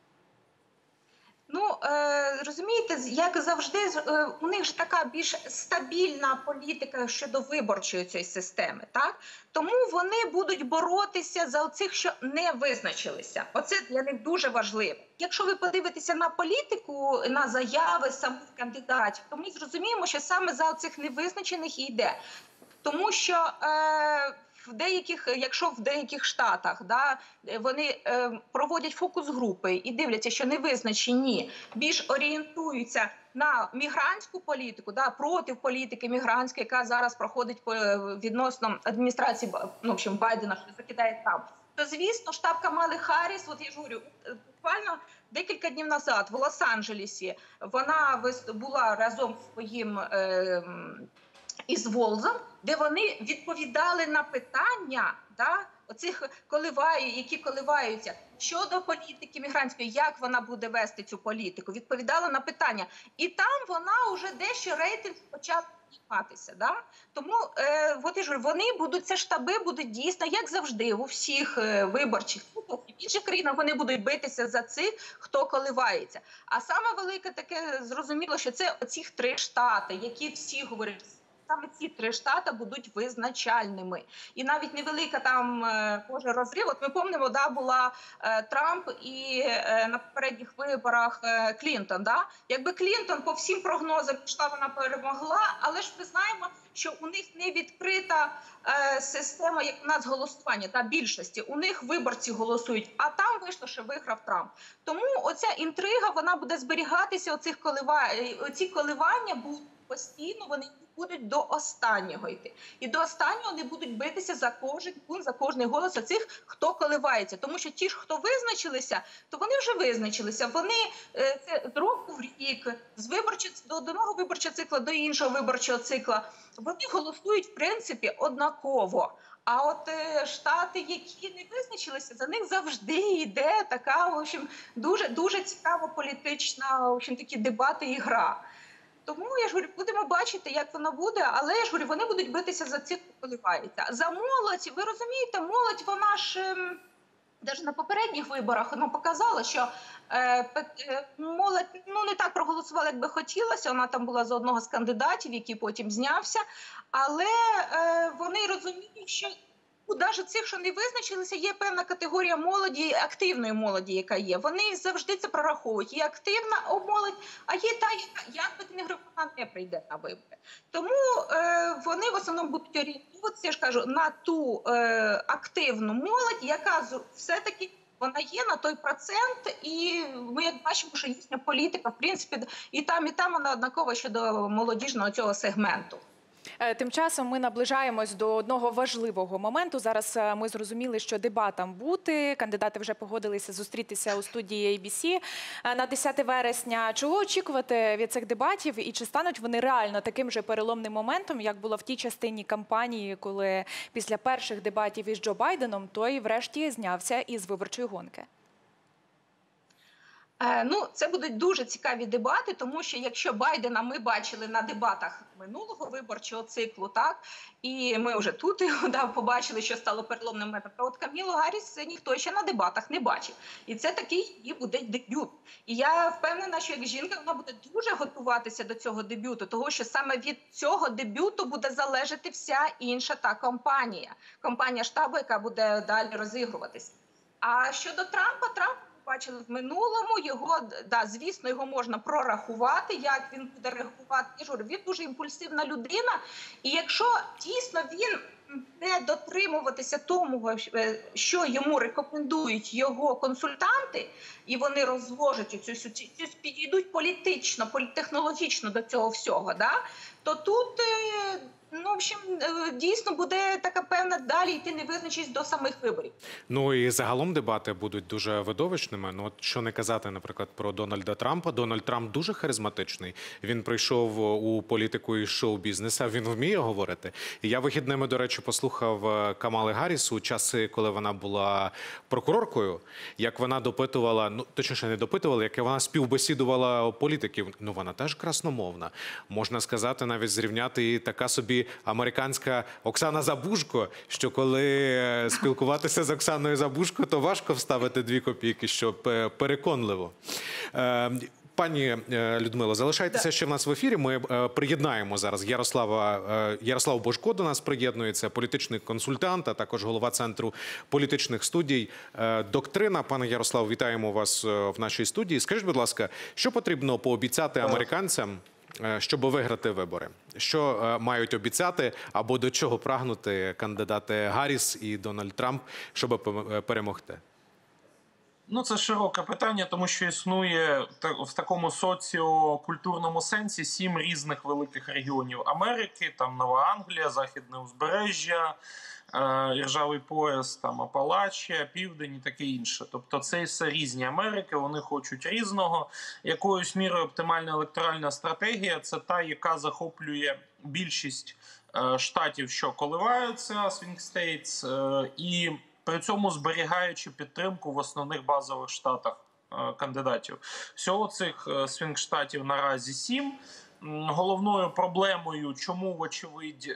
Ну, розумієте, як завжди, у них ж така більш стабільна політика щодо виборчої цієї системи, так? Тому вони будуть боротися за оцих, що не визначилися. Оце для них дуже важливо. Якщо ви подивитеся на політику, на заяви самих кандидатів, то ми зрозуміємо, що саме за оцих невизначених і йде. Тому що якщо в деяких штатах вони проводять фокус-групи і дивляться, що невизначені більш орієнтуються на мігрантську політику, проти політики мігрантської, яка зараз проходить відносно адміністрації Байдена, що закидає там, то, звісно, штаб Камали Харріс, от я ж говорю, буквально декілька днів назад в Лос-Анджелесі вона була разом з своїм із Волзом, де вони відповідали на питання, оцих які коливаються щодо політики мігрантської, як вона буде вести цю політику, відповідала на питання. І там вона вже дещо рейтинг почав підніматися. Тому вони будуть, це штаби будуть дійсно, як завжди, у всіх виборчих і в інших країнах вони будуть битися за цих, хто коливається. А саме велике таке, зрозуміло, що це оці 3 штати, які всі говорять, саме ці 3 штати будуть визначальними. І навіть невелика там розрив. От ми пам'ятаємо, була Трамп і на попередніх виборах Клінтон. Якби Клінтон по всім прогнозам пішла, вона перемогла, але ж ми знаємо, що у них не відкрита система, як у нас голосування, більшості. У них виборці голосують, а там вийшло, що виграв Трамп. Тому оця інтрига, вона буде зберігатися, оці коливання будуть постійно, вони будуть до останнього йти. І до останнього вони будуть битися за кожен пункт, за кожний голос цих, хто коливається. Тому що ті ж, хто визначилися, то вони вже визначилися. Вони з року в рік, до одного виборчого цикла до іншого виборчого цикла, вони голосують, в принципі, однаково. А от штати, які не визначилися, за них завжди йде така, в общем, дуже цікава політична, в общем, такі дебати і гра. Тому, я ж говорю, будемо бачити, як воно буде, але, я ж говорю, вони будуть битися за цих, хто коливається. За молодь, ви розумієте, молодь, вона ж, навіть на попередніх виборах, вона показала, що молодь не так проголосувала, як би хотілося, вона там була за одного з кандидатів, який потім знявся, але вони розуміють, що навіть цих, що не визначилися, є певна категорія молоді, активної молоді, яка є. Вони завжди це прораховують. Є активна молодь, а є та, як би ти не говорив, вона не прийде на вибори. Тому вони в основному будуть орієнтуватися, я ж кажу, на ту активну молодь, яка все-таки вона є на той процент, і ми як бачимо, що їхня політика, в принципі, і там вона однакова щодо молодіжного цього сегменту. Тим часом ми наближаємось до одного важливого моменту. Зараз ми зрозуміли, що дебатам бути. Кандидати вже погодилися зустрітися у студії ABC на 10 вересня. Чого очікувати від цих дебатів і чи стануть вони реально таким же переломним моментом, як було в тій частині кампанії, коли після перших дебатів із Джо Байденом той врешті знявся із виборчої гонки? Ну, це будуть дуже цікаві дебати, тому що якщо Байдена ми бачили на дебатах минулого виборчого циклу, так, і ми вже тут його побачили, що стало переломним моментом, то от Камілу Гарріс ніхто ще на дебатах не бачив. І це такий її буде дебют. І я впевнена, що як жінка вона буде дуже готуватися до цього дебюту, тому що саме від цього дебюту буде залежати вся інша та кампанія штабу, яка буде далі розігруватися. А щодо Трампа, бачили в минулому, звісно, його можна прорахувати, як він буде реагувати. Я ж говорю, він дуже імпульсивна людина, і якщо дійсно він не дотримуватися тому, що йому рекомендують його консультанти, і вони розложать підійдуть політично, політтехнологічно до цього всього, то тут, в общем, дійсно буде така певна далі йти невизначеність до самих виборів. Ну і загалом дебати будуть дуже видовищними. Ну, от що не казати, наприклад, про Дональда Трампа. Дональд Трамп дуже харизматичний. Він прийшов у політику і шоу-бізнеса, він вміє говорити. І я вихідними, до речі, послухав Камали Гарріс у часи, коли вона була прокуроркою, як вона допитувала, точніше не допитувала, як вона співбесідувала політиків. Ну, вона теж красномовна. Можна сказати, навіть зрівняти її така собі американська Оксана Забужко, що коли спілкуватися з Оксаною Забужко, то важко вставити 2 копійки, щоб переконливо. Пані Людмило, залишайтеся ще в нас в ефірі. Ми приєднаємо зараз Ярослав Божко до нас приєднується, політичний консультант, а також голова Центру політичних студій «Доктрина». Пане Ярослав, вітаємо вас в нашій студії. Скажіть, будь ласка, що потрібно пообіцяти американцям, щоб виграти вибори? Що мають обіцяти або до чого прагнути кандидати Гарріс і Дональд Трамп, щоб перемогти? Це широке питання, тому що існує в такому соціокультурному сенсі 7 різних великих регіонів Америки. Там Нова Англія, Західне узбережжя, Іржавий пояс, там Апалачія, Південь і таке інше. Тобто це все різні Америки, вони хочуть різного. Якоюсь мірою оптимальна електоральна стратегія – це та, яка захоплює більшість штатів, що коливаються, swing states, і при цьому зберігаючи підтримку в основних базових штатах кандидатів. Всього цих свінг-штатів наразі 7. Головною проблемою, чому, вочевидь,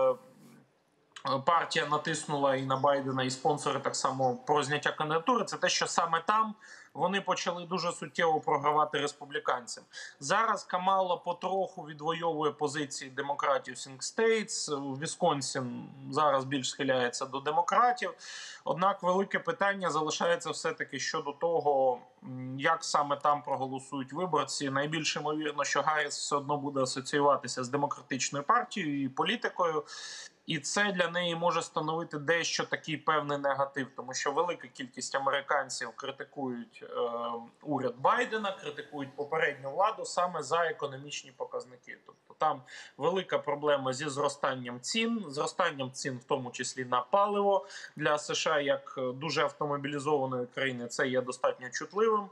партія натиснула і на Байдена, і спонсори так само про зняття кандидатури, це те, що саме там вони почали дуже суттєво програвати республіканцям. Зараз Камала потроху відвоює позиції демократів Swing States. Вісконсін зараз більш схиляється до демократів. Однак велике питання залишається все-таки щодо того, як саме там проголосують виборці. Найбільш ймовірно, що Гарріс все одно буде асоціюватися з демократичною партією і політикою. І це для неї може становити дещо такий певний негатив, тому що велика кількість американців критикують уряд Байдена, критикують попередню владу саме за економічні показники. Тобто там велика проблема зі зростанням цін в тому числі на паливо. Для США, як дуже автомобілізованої країни, це є достатньо чутливим.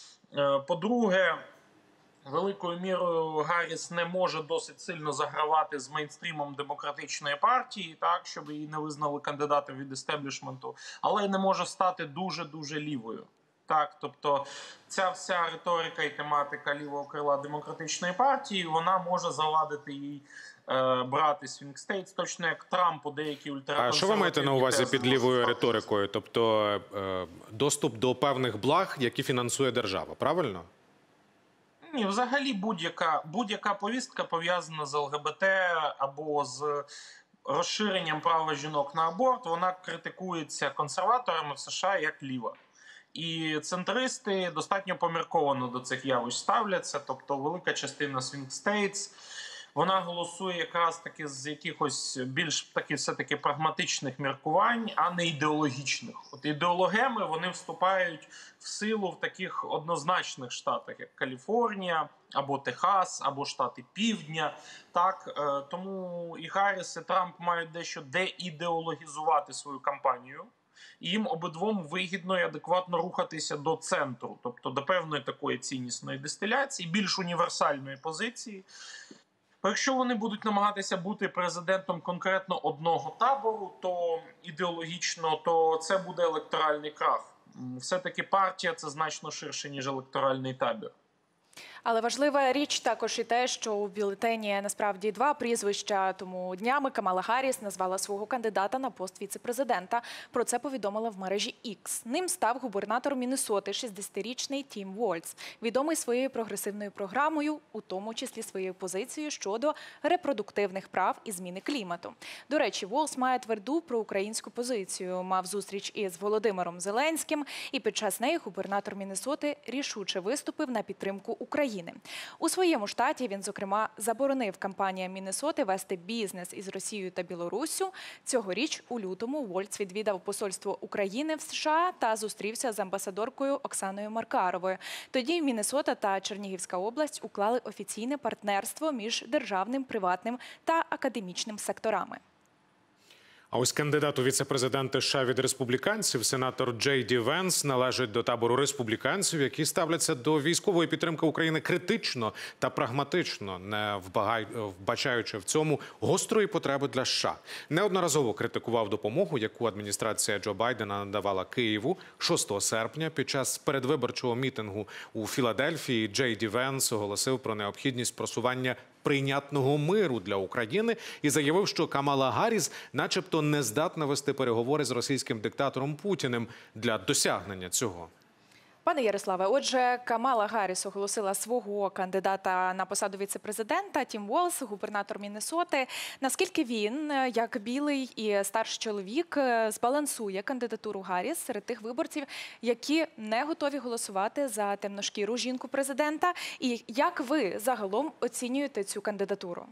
По-друге, великою мірою Гарріс не може досить сильно загравати з мейнстрімом демократичної партії, так, щоб її не визнали кандидатом від істеблішменту, але й не може стати дуже-дуже лівою. Так, тобто ця вся риторика і тематика лівого крила демократичної партії, вона може завадити їй брати Swing States, точно як Трампу деякі ультраконсервативні. А що ви маєте на увазі під лівою риторикою? Тобто доступ до певних благ, які фінансує держава, правильно? Ні, взагалі будь-яка повістка пов'язана з ЛГБТ або з розширенням права жінок на аборт, вона критикується консерваторами в США як ліва. І центристи достатньо помірковано до цих явищ ставляться, тобто велика частина Swing States, вона голосує якраз таки з якихось більш таки все-таки прагматичних міркувань, а не ідеологічних. От ідеологеми, вони вступають в силу в таких однозначних штатах, як Каліфорнія, або Техас, або штати Півдня. Так, тому і Гарріс, і Трамп мають дещо деідеологізувати свою кампанію. І їм обидвом вигідно і адекватно рухатися до центру, тобто до певної такої ціннісної дистиляції, більш універсальної позиції. Якщо вони будуть намагатися бути президентом конкретно одного табору, то ідеологічно, то це буде електоральний крах. все-таки партія – це значно ширше, ніж електоральний табір. Але важлива річ також і те, що у бюлетені насправді два прізвища. Тому днями Камала Гарріс назвала свого кандидата на пост віце-президента. Про це повідомила в мережі X. Ним став губернатор Міннесоти, 60-річний Тім Вольц, відомий своєю прогресивною програмою, у тому числі своєю позицією щодо репродуктивних прав і зміни клімату. До речі, Вольц має тверду проукраїнську позицію. Мав зустріч із Володимиром Зеленським, і під час неї губернатор Міннесоти рішуче виступив на підтримку України. У своєму штаті він, зокрема, заборонив компаніям Міннесоти вести бізнес із Росією та Білоруссю. Цьогоріч у лютому Вольц відвідав посольство України в США та зустрівся з амбасадоркою Оксаною Маркаровою. Тоді Міннесота та Чернігівська область уклали офіційне партнерство між державним, приватним та академічним секторами. А ось кандидат у віце-президенти США від республіканців, сенатор Джей Ді Венс, належить до табору республіканців, які ставляться до військової підтримки України критично та прагматично, не вбачаючи в цьому гострої потреби для США. Неодноразово критикував допомогу, яку адміністрація Джо Байдена надавала Києву 6 серпня. Під час передвиборчого мітингу у Філадельфії Джей Ді Венс оголосив про необхідність просування прийнятного миру для України і заявив, що Камала Гарріс начебто не здатна вести переговори з російським диктатором Путіним для досягнення цього. Пане Ярославе, отже, Камала Гарріс оголосила свого кандидата на посаду віце-президента, Тім Вольц, губернатор Міннесоти. Наскільки він, як білий і старший чоловік, збалансує кандидатуру Гарріс серед тих виборців, які не готові голосувати за темношкіру жінку президента? І як ви загалом оцінюєте цю кандидатуру?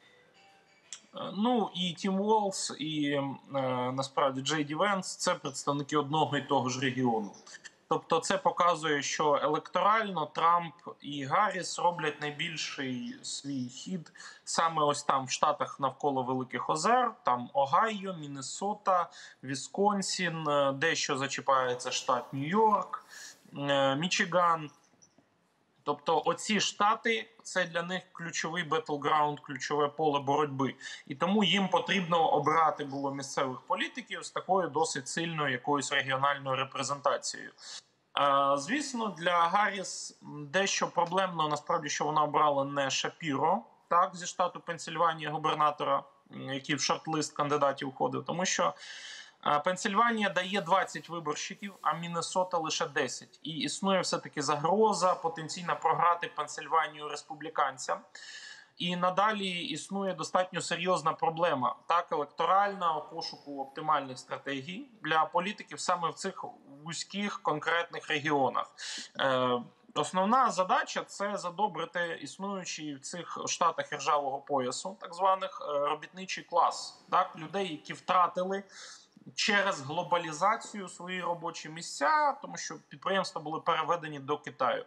Ну, і Тім Вольц, і насправді Джей Ді Венс – це представники одного і того ж регіону. Тобто це показує, що електорально Трамп і Гарріс роблять найбільший свій хід саме ось там в штатах навколо Великих Озер, там Огайо, Міннесота, Вісконсін, дещо зачіпається штат Нью-Йорк, Мічиган. Тобто оці штати – це для них ключовий бетлграунд, ключове поле боротьби. І тому їм потрібно обирати було місцевих політиків з такою досить сильною якоюсь регіональною репрезентацією. Звісно, для Гарріс дещо проблемно, насправді, що вона обрала не Шапіро, так, зі штату Пенсільванія, губернатора, який в шорт-лист кандидатів входив, тому що Пенсільванія дає 20 виборщиків, а Міннесота лише 10. І існує все-таки загроза потенційно програти Пенсільванію республіканцям. І надалі існує достатньо серйозна проблема, так, електоральна, у пошуку оптимальних стратегій для політиків саме в цих вузьких конкретних регіонах. Основна задача – це задобрити існуючий в цих штатах ржавого поясу, так званих робітничий клас, так, людей, які втратили через глобалізацію свої робочі місця, тому що підприємства були переведені до Китаю.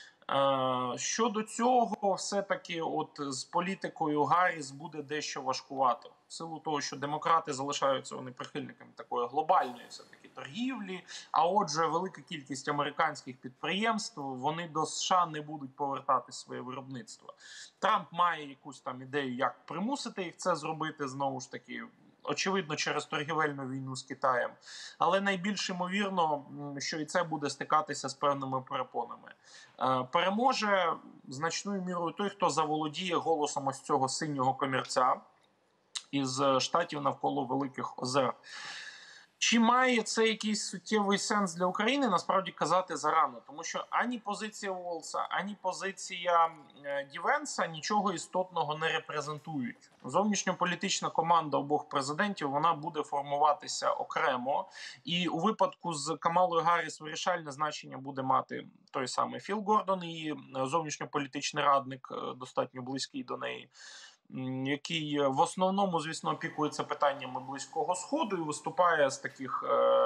Щодо цього, все-таки от з політикою Гарріс буде дещо важкувато. В силу того, що демократи залишаються вони прихильниками такої глобальної все-таки торгівлі, а отже, велика кількість американських підприємств, вони до США не будуть повертати своє виробництво. Трамп має якусь там ідею, як примусити їх це зробити, знову ж таки, очевидно, через торгівельну війну з Китаєм. Але найбільш ймовірно, що і це буде стикатися з певними перепонами. Переможе значною мірою той, хто заволодіє голосом ось цього синього комірця із штатів навколо Великих Озер. Чи має це якийсь суттєвий сенс для України, насправді казати зарано. Тому що ані позиція Волца, ані позиція Ді Венса нічого істотного не репрезентують. Зовнішньополітична команда обох президентів, вона буде формуватися окремо. І у випадку з Камалою Гарріс вирішальне значення буде мати той самий Філ Гордон, її зовнішньополітичний радник, достатньо близький до неї, який в основному, звісно, опікується питаннями Близького Сходу і виступає з таких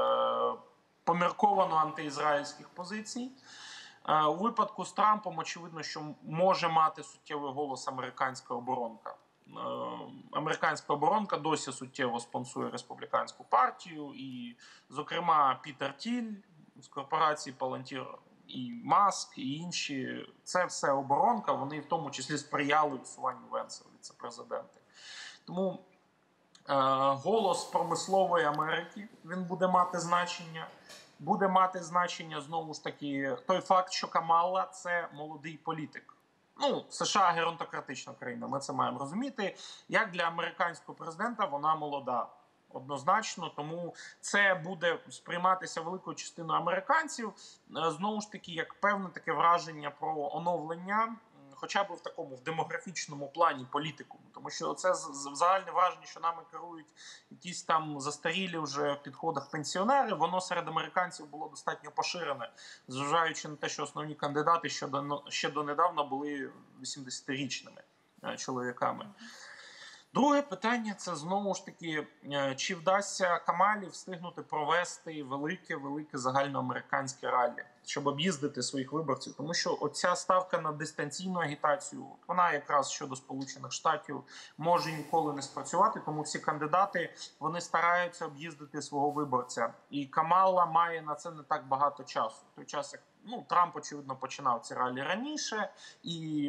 помірковано антиізраїльських позицій. У випадку з Трампом, очевидно, що може мати суттєвий голос американська оборонка. Американська оборонка досі суттєво спонсує республіканську партію, і, зокрема, Пітер Тіль з корпорації Palantir, і Маск, і інші, це все оборонка, вони в тому числі сприяли усуванню Венса, віце-президенти. Тому голос промислової Америки, він буде мати значення. буде мати значення, знову ж таки, той факт, що Камала – це молодий політик. Ну, США – геронтократична країна, ми це маємо розуміти. Як для американського президента вона молода. Однозначно, тому це буде сприйматися великою частиною американців, знову ж таки, як певне таке враження про оновлення, хоча б в такому в демографічному плані політику. Тому що це загальне враження, що нами керують якісь там застарілі вже в підходах пенсіонери, воно серед американців було достатньо поширене, зважаючи на те, що основні кандидати ще донедавна були 80-річними чоловіками. Друге питання – це знову ж таки, чи вдасться Камалі встигнути провести велике загальноамериканське раллі, щоб об'їздити своїх виборців. Тому що оця ставка на дистанційну агітацію, вона якраз щодо Сполучених Штатів може ніколи не спрацювати, тому всі кандидати, вони стараються об'їздити свого виборця. І Камала має на це не так багато часу. В той час, як Трамп, очевидно, починав ці ралі раніше, і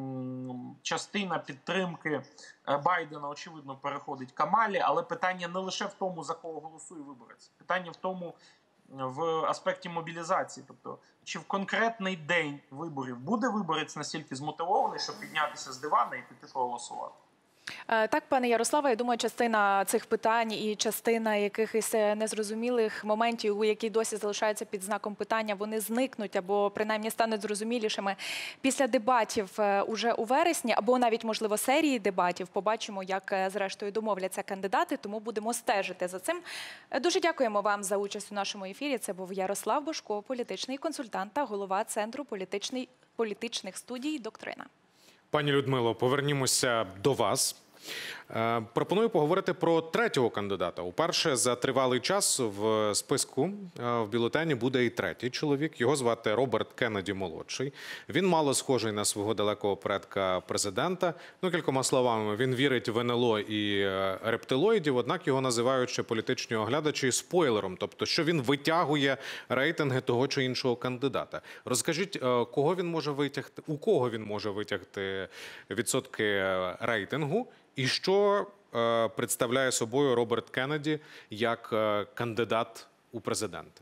частина підтримки Байдена, очевидно, переходить Камалі, але питання не лише в тому, за кого голосує виборець. Питання в тому, в аспекті мобілізації. Тобто, чи в конкретний день виборів буде виборець настільки змотивований, щоб піднятися з дивана і піти проголосувати? Так, пане Ярославе, я думаю, частина цих питань і частина якихось незрозумілих моментів, які досі залишаються під знаком питання, вони зникнуть або принаймні стануть зрозумілішими після дебатів уже у вересні, або навіть, можливо, серії дебатів. Побачимо, як зрештою домовляться кандидати, тому будемо стежити за цим. Дуже дякуємо вам за участь у нашому ефірі. Це був Ярослав Божко, політичний консультант та голова Центру політичних студій «Доктрина». Пані Людмило, повернімося до вас. Пропоную поговорити про третього кандидата. Уперше за тривалий час в списку в бюлетені буде і третій чоловік. Його звати Роберт Кеннеді-молодший. Він мало схожий на свого далекого предка президента. Кількома словами, він вірить в НЛО і рептилоїдів, однак його називають ще політичні оглядачі спойлером, тобто що він витягує рейтинги того чи іншого кандидата. Розкажіть, у кого він може витягти відсотки рейтингу? І що представляє собою Роберт Кеннеді як кандидат у президенти?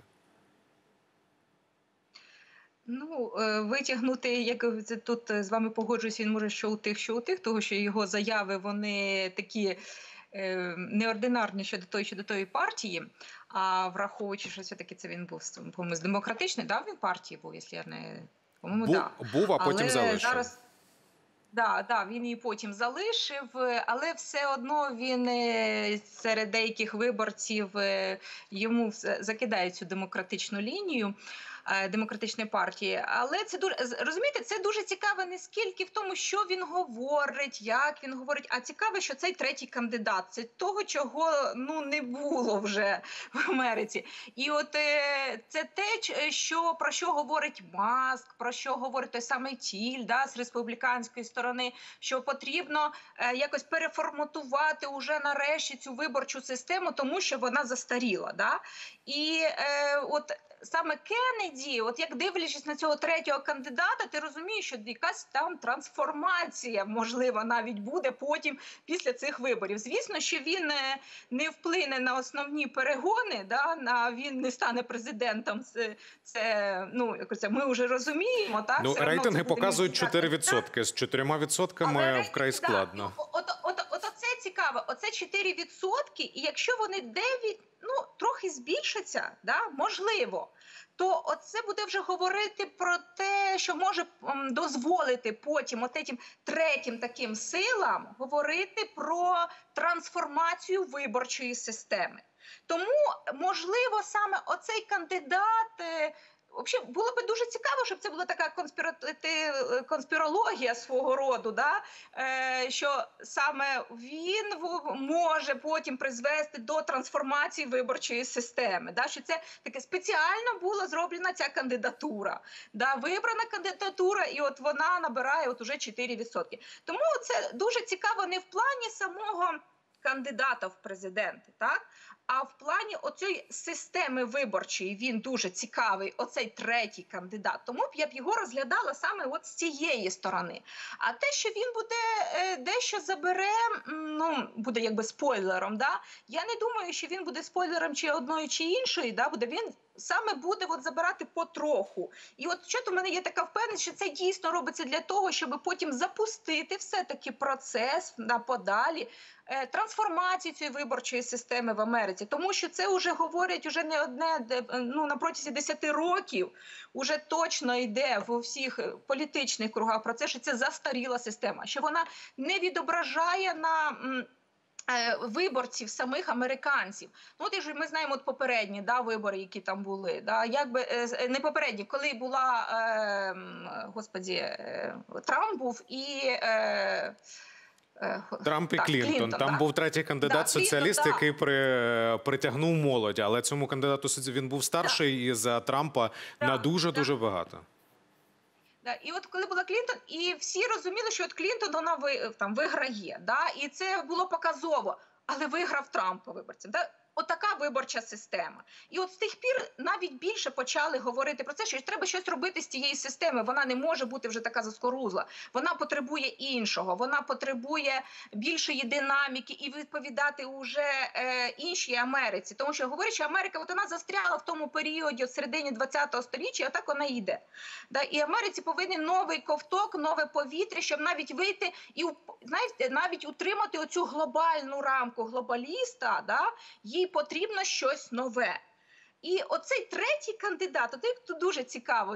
Витягнути, як тут з вами погоджуюся, він може що у тих, того що його заяви, вони такі неординарні щодо тої партії, а враховуючи, що все-таки це він був, по-моєму, з демократичної, він партії був, якщо я не... По-моєму, був, а потім залишив. Так, він її потім залишив, але все одно він серед деяких виборців йому закидає цю демократичну лінію демократичної партії. Але це дуже, розумієте, це дуже цікаво не скільки в тому, що він говорить, як він говорить, а цікаво, що цей третій кандидат. Це того, чого не було вже в Америці. І от це те, про що говорить Маск, про що говорить той самий Тіль, з республіканської сторони, що потрібно якось переформатувати уже нарешті цю виборчу систему, тому що вона застаріла. І от саме Кеннеді, от як дивлячись на цього третього кандидата, ти розумієш, що якась там трансформація, можливо, навіть буде потім після цих виборів. Звісно, що він не вплине на основні перегони, він не стане президентом. Це ми вже розуміємо. Рейтинги показують 4%. З 4% вкрай складно. Оце цікаво. Оце 4%, і якщо вони 9, трохи збільшаться, можливо, то оце буде вже говорити про те, що може дозволити потім отим третім таким силам говорити про трансформацію виборчої системи. Тому, можливо, саме оцей кандидат... Взагалі, було б дуже цікаво, щоб це була така конспірологія свого роду, що саме він може потім призвести до трансформації виборчої системи, що це таке спеціально була зроблена ця кандидатура, вибрана кандидатура, і от вона набирає уже 4%. Тому це дуже цікаво не в плані самого кандидата в президенти, а в плані оцієї системи виборчої він дуже цікавий, оцей третій кандидат. Тому я б його розглядала саме от з цієї сторони. А те, що він буде дещо забере, буде якби спойлером, я не думаю, що він буде спойлером чи одної, чи іншої, він саме буде забирати потроху. І от що в мене є така впевненість, що це дійсно робиться для того, щоб потім запустити все-таки процес подалі трансформації цієї виборчої системи в Америці. Тому що це вже говорять уже не одне, на протязі 10 років уже точно йде в усіх політичних кругах про це, що це застаріла система, що вона не відображає на виборців самих американців. Ми знаємо попередні вибори, які там були. Не попередні, коли була, Трамп був і... Трамп і Клінтон. Там був третій кандидат, соціаліст, який притягнув молодь. Але цьому кандидату він був старший і за Трампа на дуже-дуже багато. І от коли була Клінтон, і всі розуміли, що от Клінтон вона виграє, і це було показово, але виграв Трамп по виборцям. Отака виборча система. І от з тих пір навіть більше почали говорити про це, що треба щось робити з цієї системи. Вона не може бути вже така заскорузла. Вона потребує іншого, вона потребує більшої динаміки і відповідати уже іншій Америці. Тому що говорять, що Америка вона застряла в тому періоді, в середині 20-го століття, і отак вона йде. І Америці повинен новий ковток, нове повітря, щоб навіть вийти і навіть утримати оцю глобальну рамку глобаліста, їй потрібно щось нове. І оцей третій кандидат, тут дуже цікаво,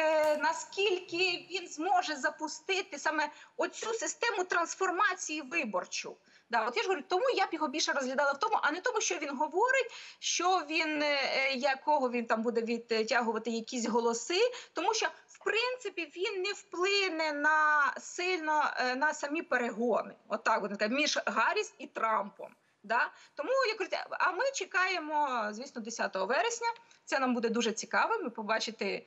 наскільки він зможе запустити саме оцю систему трансформації виборчу. От я ж говорю, тому я б його більше розглядала в тому, а не тому, що він говорить, що він, якого він там буде відтягувати якісь голоси, тому що, в принципі, він не вплине сильно на самі перегони. Між Гарріс і Трампом. Тому, а ми чекаємо, звісно, 10 вересня. Це нам буде дуже цікаво. Ми побачити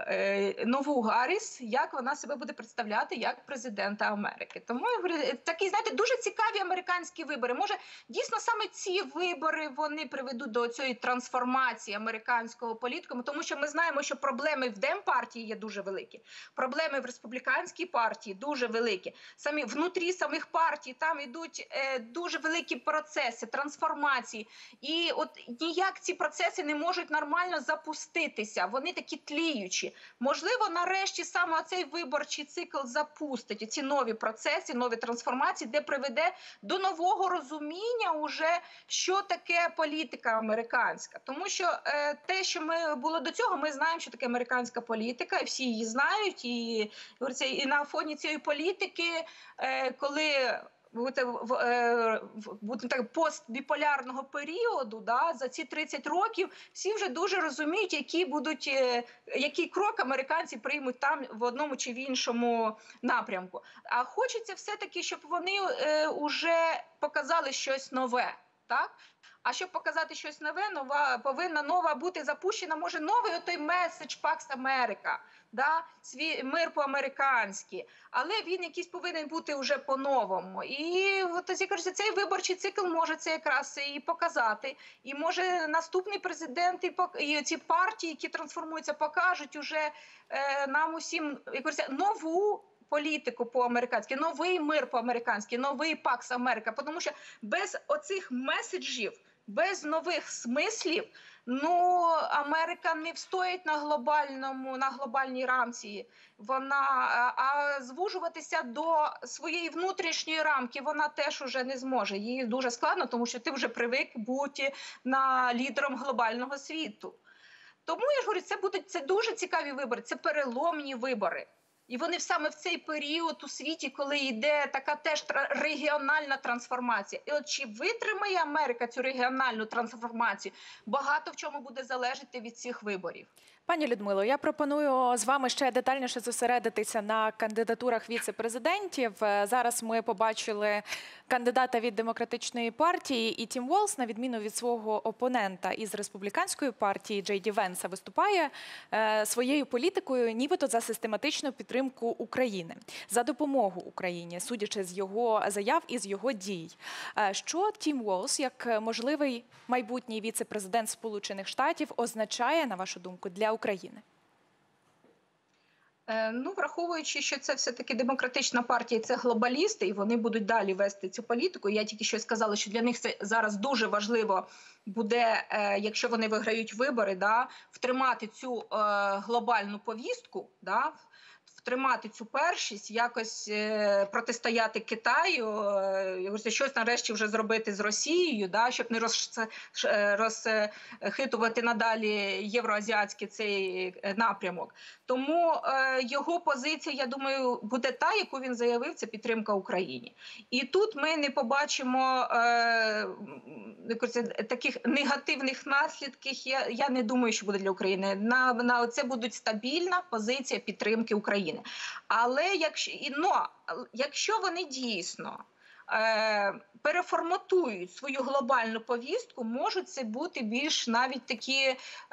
нову Гарріс, як вона себе буде представляти як президента Америки. Тому такі, дуже цікаві американські вибори. Може, дійсно саме ці вибори вони приведуть до цієї трансформації американського політику, тому що ми знаємо, що проблеми в Демпартії є дуже великі. Проблеми в республіканській партії дуже великі. Внутрі самих партій там йдуть дуже великі процеси, трансформації. І от ніяк ці процеси не можуть нормально запуститися. Вони такі тліючі. Можливо, нарешті саме цей виборчий цикл запустить ці нові процеси, нові трансформації, де приведе до нового розуміння уже, що таке політика американська. Тому що те, що ми було до цього, ми знаємо, що таке американська політика, і всі її знають. І на фоні цієї політики, коли постбіполярного періоду, за ці 30 років, всі вже дуже розуміють, який крок американці приймуть там в одному чи в іншому напрямку. А хочеться все-таки, щоб вони вже показали щось нове. А щоб показати щось нове, повинна бути запущена, може, новий отой меседж Пакс Америка, свій мир по-американськи, але він якийсь повинен бути вже по-новому. І цей виборчий цикл може це якраз і показати. І може наступний президент і ці партії, які трансформуються, покажуть уже нам усім нову політику по-американськи, новий мир по-американськи, новий Пакс Америка. Тому що без оцих меседжів, без нових смислів, Америка не встоїть на глобальній рамці. А звужуватися до своєї внутрішньої рамки вона теж уже не зможе. Їй дуже складно, тому що ти вже привик бути лідером глобального світу. Тому, я ж говорю, це дуже цікаві вибори, це переломні вибори. І вони саме в цей період у світі, коли йде така теж регіональна трансформація. І от чи витримає Америка цю регіональну трансформацію, багато в чому буде залежати від цих виборів. Пані Людмило, я пропоную з вами ще детальніше зосередитися на кандидатурах віце-президентів. Зараз ми побачили кандидата від Демократичної партії, і Тім Волз, на відміну від свого опонента із Республіканської партії Джей Ді Венса, виступає своєю політикою нібито за систематичну підтримку України, за допомогу Україні, судячи з його заяв і з його дій. Що Тім Волз, як можливий майбутній віце-президент Сполучених Штатів, означає, на вашу думку, для України? Ну, враховуючи, що це все-таки демократична партія, це глобалісти, і вони будуть далі вести цю політику. Я тільки що сказала, що для них це зараз дуже важливо буде, якщо вони виграють вибори, да, втримати цю глобальну повістку, да, втримати цю першість, якось протистояти Китаю, щось нарешті вже зробити з Росією, да, щоб не розхитувати надалі євроазіатський цей напрямок. Тому його позиція, я думаю, буде та, яку він заявив, це підтримка Україні. І тут ми не побачимо таких негативних наслідків, я не думаю, що буде для України. Це буде стабільна позиція підтримки України. Але якщо вони дійсно переформатують свою глобальну повістку, можуть це бути більш навіть такі,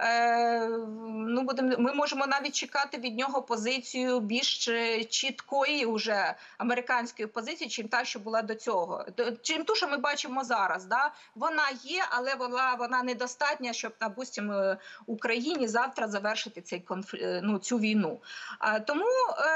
ми можемо навіть чекати від нього позицію більш чіткої уже американської позиції, чим та, що була до цього. Чим ту, що ми бачимо зараз. Да? Вона є, але вона недостатня, щоб, допустимо, Україні завтра завершити цю війну. Тому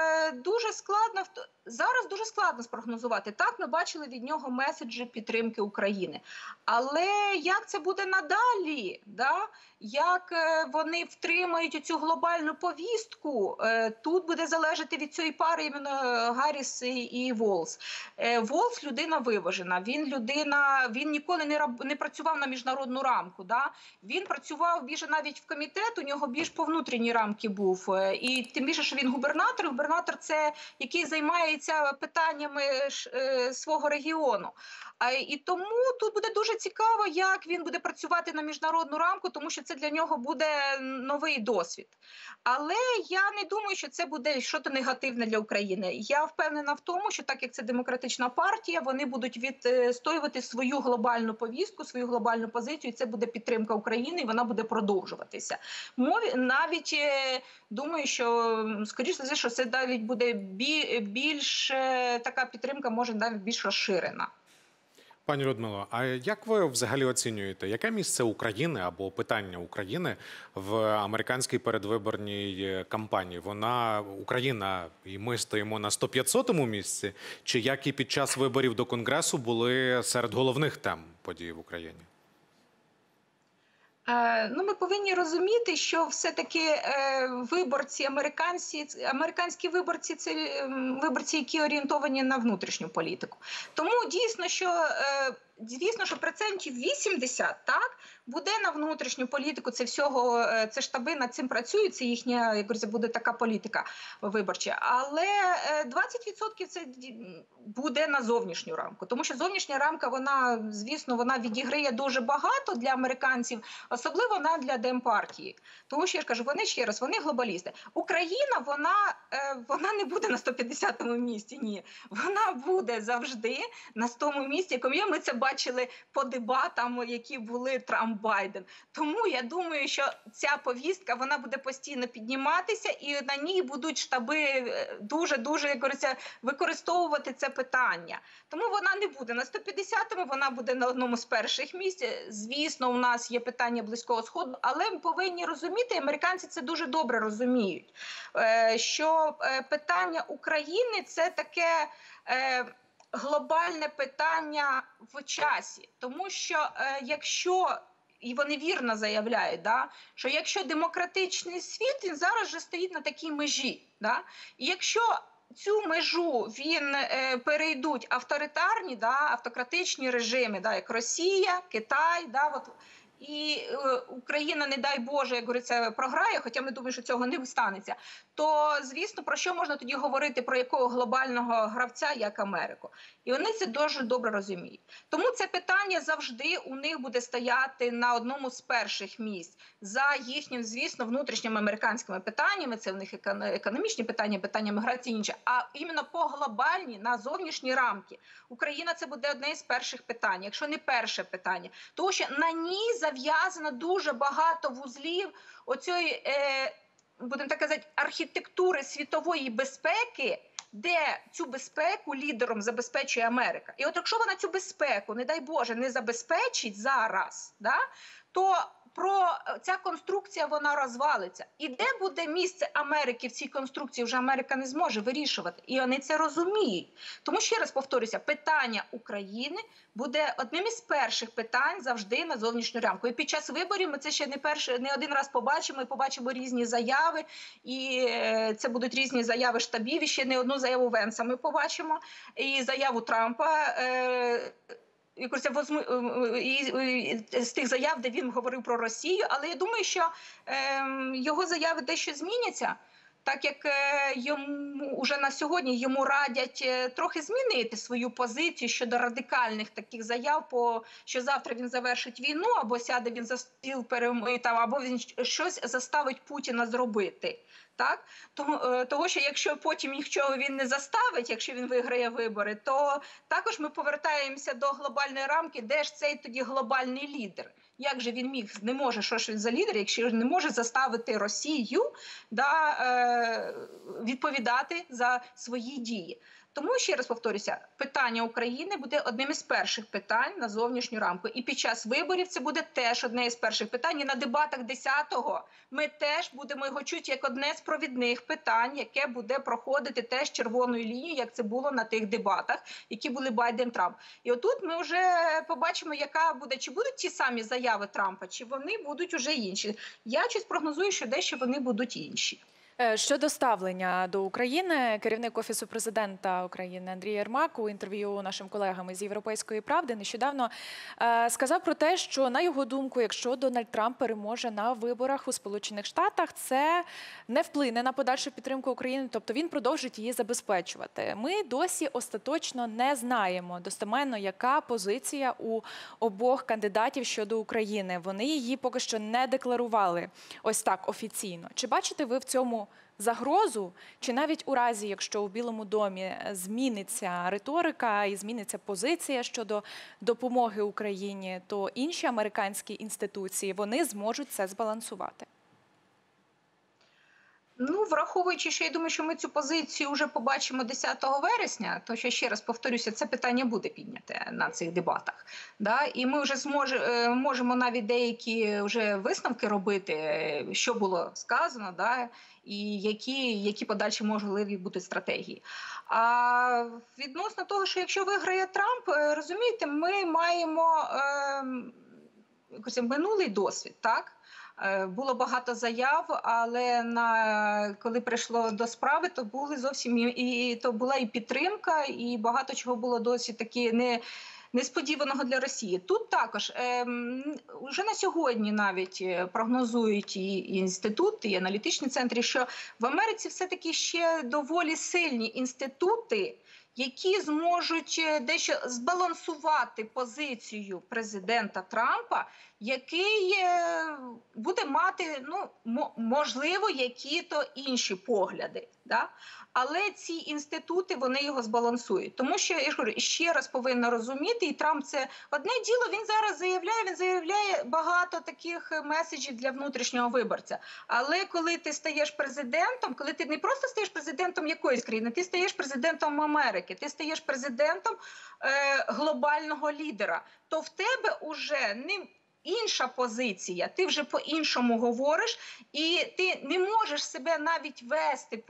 зараз дуже складно спрогнозувати. Так, ми бачили від нього меседжі підтримки України. Але як це буде надалі? Да? Як вони втримають цю глобальну повістку, тут буде залежати від цієї пари іменно Гарріс і Волз. Волз – людина виважена, він ніколи не працював на міжнародну рамку. Да? Він працював більше навіть в комітет, у нього більш по внутрішній рамки був. І тим більше, що він губернатор. Губернатор – це який займається питаннями свого регіону. І тому тут буде дуже цікаво, як він буде працювати на міжнародну рамку, тому що це для нього буде новий досвід. Але я не думаю, що це буде щось негативне для України. Я впевнена в тому, що так як це демократична партія, вони будуть відстоювати свою глобальну повістку, свою глобальну позицію, і це буде підтримка України, і вона буде продовжуватися. Навіть думаю, що, скоріше за все, що це навіть буде більш, така підтримка може навіть більш розширена. Пані Людмило, а як ви взагалі оцінюєте, яке місце України або питання України в американській передвиборній кампанії? Україна і ми стоїмо на 100-500-му місці, чи як і під час виборів до Конгресу були серед головних тем подій в Україні? Ми повинні розуміти, що все-таки американські виборці – це виборці, які орієнтовані на внутрішню політику. Тому звісно, що процентів 80, так, буде на внутрішню політику, це штаби над цим працюють, це їхня, як говориться, буде така політика виборча. Але 20% це буде на зовнішню рамку, тому що зовнішня рамка, вона відіграє дуже багато для американців, особливо для демпартії. Тому що, я ж кажу, вони глобалісти. Україна, вона не буде на 150-му місці, ні. Вона буде завжди на 100-му місці, якому ми це бачили по дебатам, які були Трамп-Байден. Тому я думаю, що ця повістка, вона буде постійно підніматися, і на ній будуть штаби дуже-дуже, як говориться, використовувати це питання. Тому вона не буде на 150-му, вона буде на одному з перших місць. Звісно, у нас є питання Близького Сходу, але ми повинні розуміти, американці це дуже добре розуміють, що питання України – це таке глобальне питання в часі. Тому що і вони вірно заявляють, що якщо демократичний світ, він зараз вже стоїть на такій межі. І якщо цю межу перейдуть авторитарні, автократичні режими, як Росія, Китай, і Україна, не дай Боже, як говориться, програє, хоча ми думаємо, що цього не станеться, то, звісно, про що можна тоді говорити, про якого глобального гравця, як Америку? І вони це дуже добре розуміють. Тому це питання завжди у них буде стояти на одному з перших місць за їхнім, звісно, внутрішніми американськими питаннями, це в них економічні питання, питання міграції і інше, а іменно по глобальні, на зовнішні рамки. Україна – це буде одне з перших питань, якщо не перше питання. Тому що на ній зав'язано дуже багато вузлів оцієї, будемо так казати, архітектури світової безпеки, де цю безпеку лідером забезпечує Америка. І от якщо вона цю безпеку, не дай Боже, не забезпечить зараз, то ця конструкція, вона розвалиться. І де буде місце Америки в цій конструкції, вже Америка не зможе вирішувати. І вони це розуміють. Тому, ще раз повторюся, питання України буде одним із перших питань завжди на зовнішню рамку. І під час виборів ми це ще не один раз побачимо, і побачимо різні заяви, і це будуть різні заяви штабів, і ще не одну заяву Венса ми побачимо, і заяву Трампа, з тих заяв, де він говорив про Росію, але я думаю, що його заяви дещо зміняться, так як йому уже на сьогодні йому радять трохи змінити свою позицію щодо радикальних таких заяв, що завтра він завершить війну, або сяде він за стіл або він щось заставить Путіна зробити. Так? Того, що якщо потім нічого він не заставить, якщо він виграє вибори, то також ми повертаємося до глобальної рамки, де ж цей тоді глобальний лідер. Як же він не може, що ж він за лідер, якщо він не може заставити Росію відповідати за свої дії. Тому, ще раз повторюся, питання України буде одним із перших питань на зовнішню рамку. І під час виборів це буде теж одне із перших питань. І на дебатах 10-го ми теж будемо його чути як одне з провідних питань, яке буде проходити теж червоною лінією, як це було на тих дебатах, які були Байден-Трамп. І отут ми вже побачимо, яка буде, чи будуть ті самі заяви Трампа, чи вони будуть уже інші. Я щось прогнозую, що дещо вони будуть інші. Щодо ставлення до України, керівник Офісу президента України Андрій Єрмак у інтерв'ю нашим колегам із «Європейської правди» нещодавно сказав про те, що, на його думку, якщо Дональд Трамп переможе на виборах у Сполучених Штатах, це не вплине на подальшу підтримку України, тобто він продовжить її забезпечувати. Ми досі остаточно не знаємо достеменно, яка позиція у обох кандидатів щодо України. Вони її поки що не декларували ось так офіційно. Чи бачите ви в цьому загрозу, чи навіть у разі, якщо у Білому домі зміниться риторика і зміниться позиція щодо допомоги Україні, то інші американські інституції, вони зможуть це збалансувати? Ну, враховуючи, що я думаю, що ми цю позицію вже побачимо 10 вересня, то що, ще раз повторюся, це питання буде підняте на цих дебатах. Да? І ми вже можемо навіть деякі вже висновки робити, що було сказано, да? І які подальші можливі бути стратегії. А відносно того, що якщо виграє Трамп, розумієте, ми маємо минулий досвід, так? Було багато заяв, але коли прийшло до справи, то були зовсім то була і підтримка, і багато чого було досить таки несподіваного для Росії. Тут також вже на сьогодні навіть прогнозують і інститути, і аналітичні центри, що в Америці все-таки ще доволі сильні інститути, які зможуть дещо збалансувати позицію президента Трампа, який буде мати, можливо, які-то інші погляди. Да? Але ці інститути, вони його збалансують. Тому що, я ж говорю, ще раз повинна розуміти, і Трамп це одне діло, він зараз заявляє багато таких меседжів для внутрішнього виборця. Але коли ти стаєш президентом, коли ти не просто стаєш президентом якоїсь країни, ти стаєш президентом Америки, ти стаєш президентом глобального лідера, то в тебе уже не інша позиція, ти вже по-іншому говориш, і ти не можеш себе навіть вести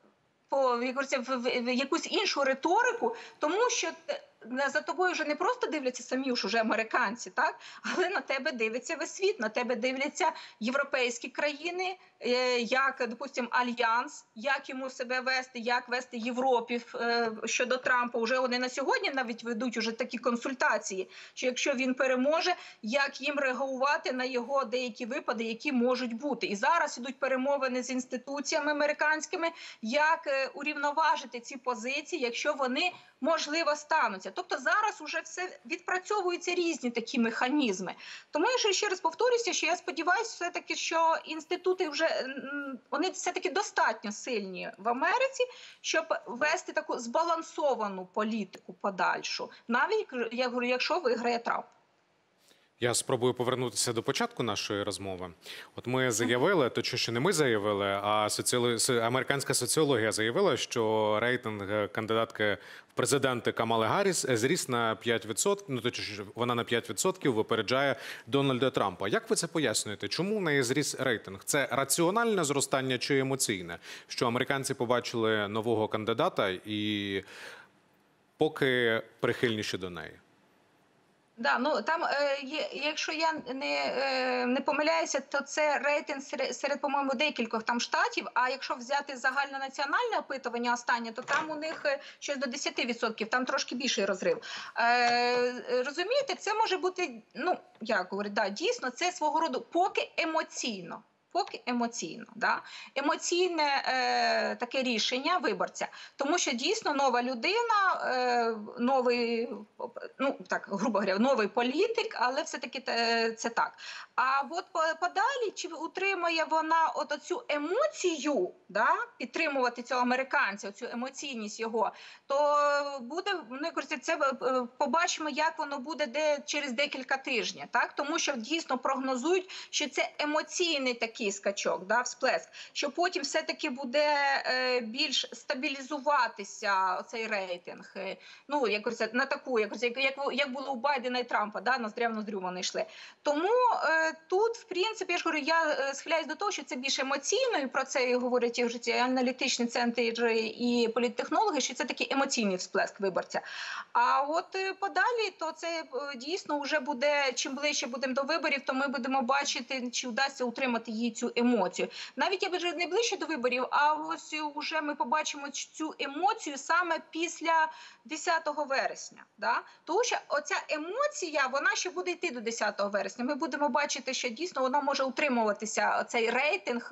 в якусь іншу риторику, тому що за тобою вже не просто дивляться самі вже американці, так? Але на тебе дивиться весь світ, на тебе дивляться європейські країни, як, допустимо, Альянс, як йому себе вести, як вести Європі щодо Трампа. Уже вони на сьогодні навіть ведуть уже такі консультації, що якщо він переможе, як їм реагувати на його деякі випади, які можуть бути. І зараз ідуть перемовини з інституціями американськими, як урівноважити ці позиції, якщо вони, можливо, стануться. Тобто зараз уже все відпрацьовуються різні такі механізми. Тому я ще раз повторюся, що я сподіваюся все-таки, що інститути вже, вони все-таки достатньо сильні в Америці, щоб вести таку збалансовану політику подальшу, навіть, я говорю, якщо виграє Трамп. Я спробую повернутися до початку нашої розмови. От ми заявили, точніше не ми заявили, а американська соціологія заявила, що рейтинг кандидатки в президенти Камали Гарріс зріс на 5%, ну точніше вона на 5% випереджає Дональда Трампа. Як ви це пояснюєте? Чому в неї зріс рейтинг? Це раціональне зростання чи емоційне? Що американці побачили нового кандидата і поки прихильніші до неї? Да, ну там, якщо я не помиляюся, то це рейтинг серед, по-моєму, декількох там штатів. А якщо взяти загальнонаціональне опитування останнє, то там у них щось до 10%, там трошки більший розрив. Розумієте, це може бути, ну, як говорю, да, дійсно, це свого роду поки емоційно. Поки емоційно, да? Емоційне таке рішення виборця. Тому що дійсно нова людина, новий, ну так, грубо говоря, новий політик, але все-таки це так. А от подалі, чи утримує вона от цю емоцію, да? Підтримувати цього американця, цю емоційність його, то буде, мені кажуть, це побачимо, як воно буде через декілька тижнів. Так? Тому що дійсно прогнозують, що це емоційний такий скачок, да, всплеск, що потім все-таки буде більш стабілізуватися цей рейтинг. Ну, якось на таку, як було у Байдена і Трампа, да, ноздря в ноздрю вони йшли. Тому тут, в принципі, я ж говорю, я схиляюсь до того, що це більш емоційно, і про це і говорять і аналітичні центри і політтехнологи, що це такий емоційний всплеск виборця. А от подалі, то це дійсно вже буде, чим ближче будемо до виборів, то ми будемо бачити, чи вдасться утримати її цю емоцію. Навіть я вже не ближче до виборів, а ось вже ми побачимо цю емоцію саме після 10 вересня. Да? Тому що оця емоція, вона ще буде йти до 10 вересня. Ми будемо бачити, що дійсно вона може утримуватися, цей рейтинг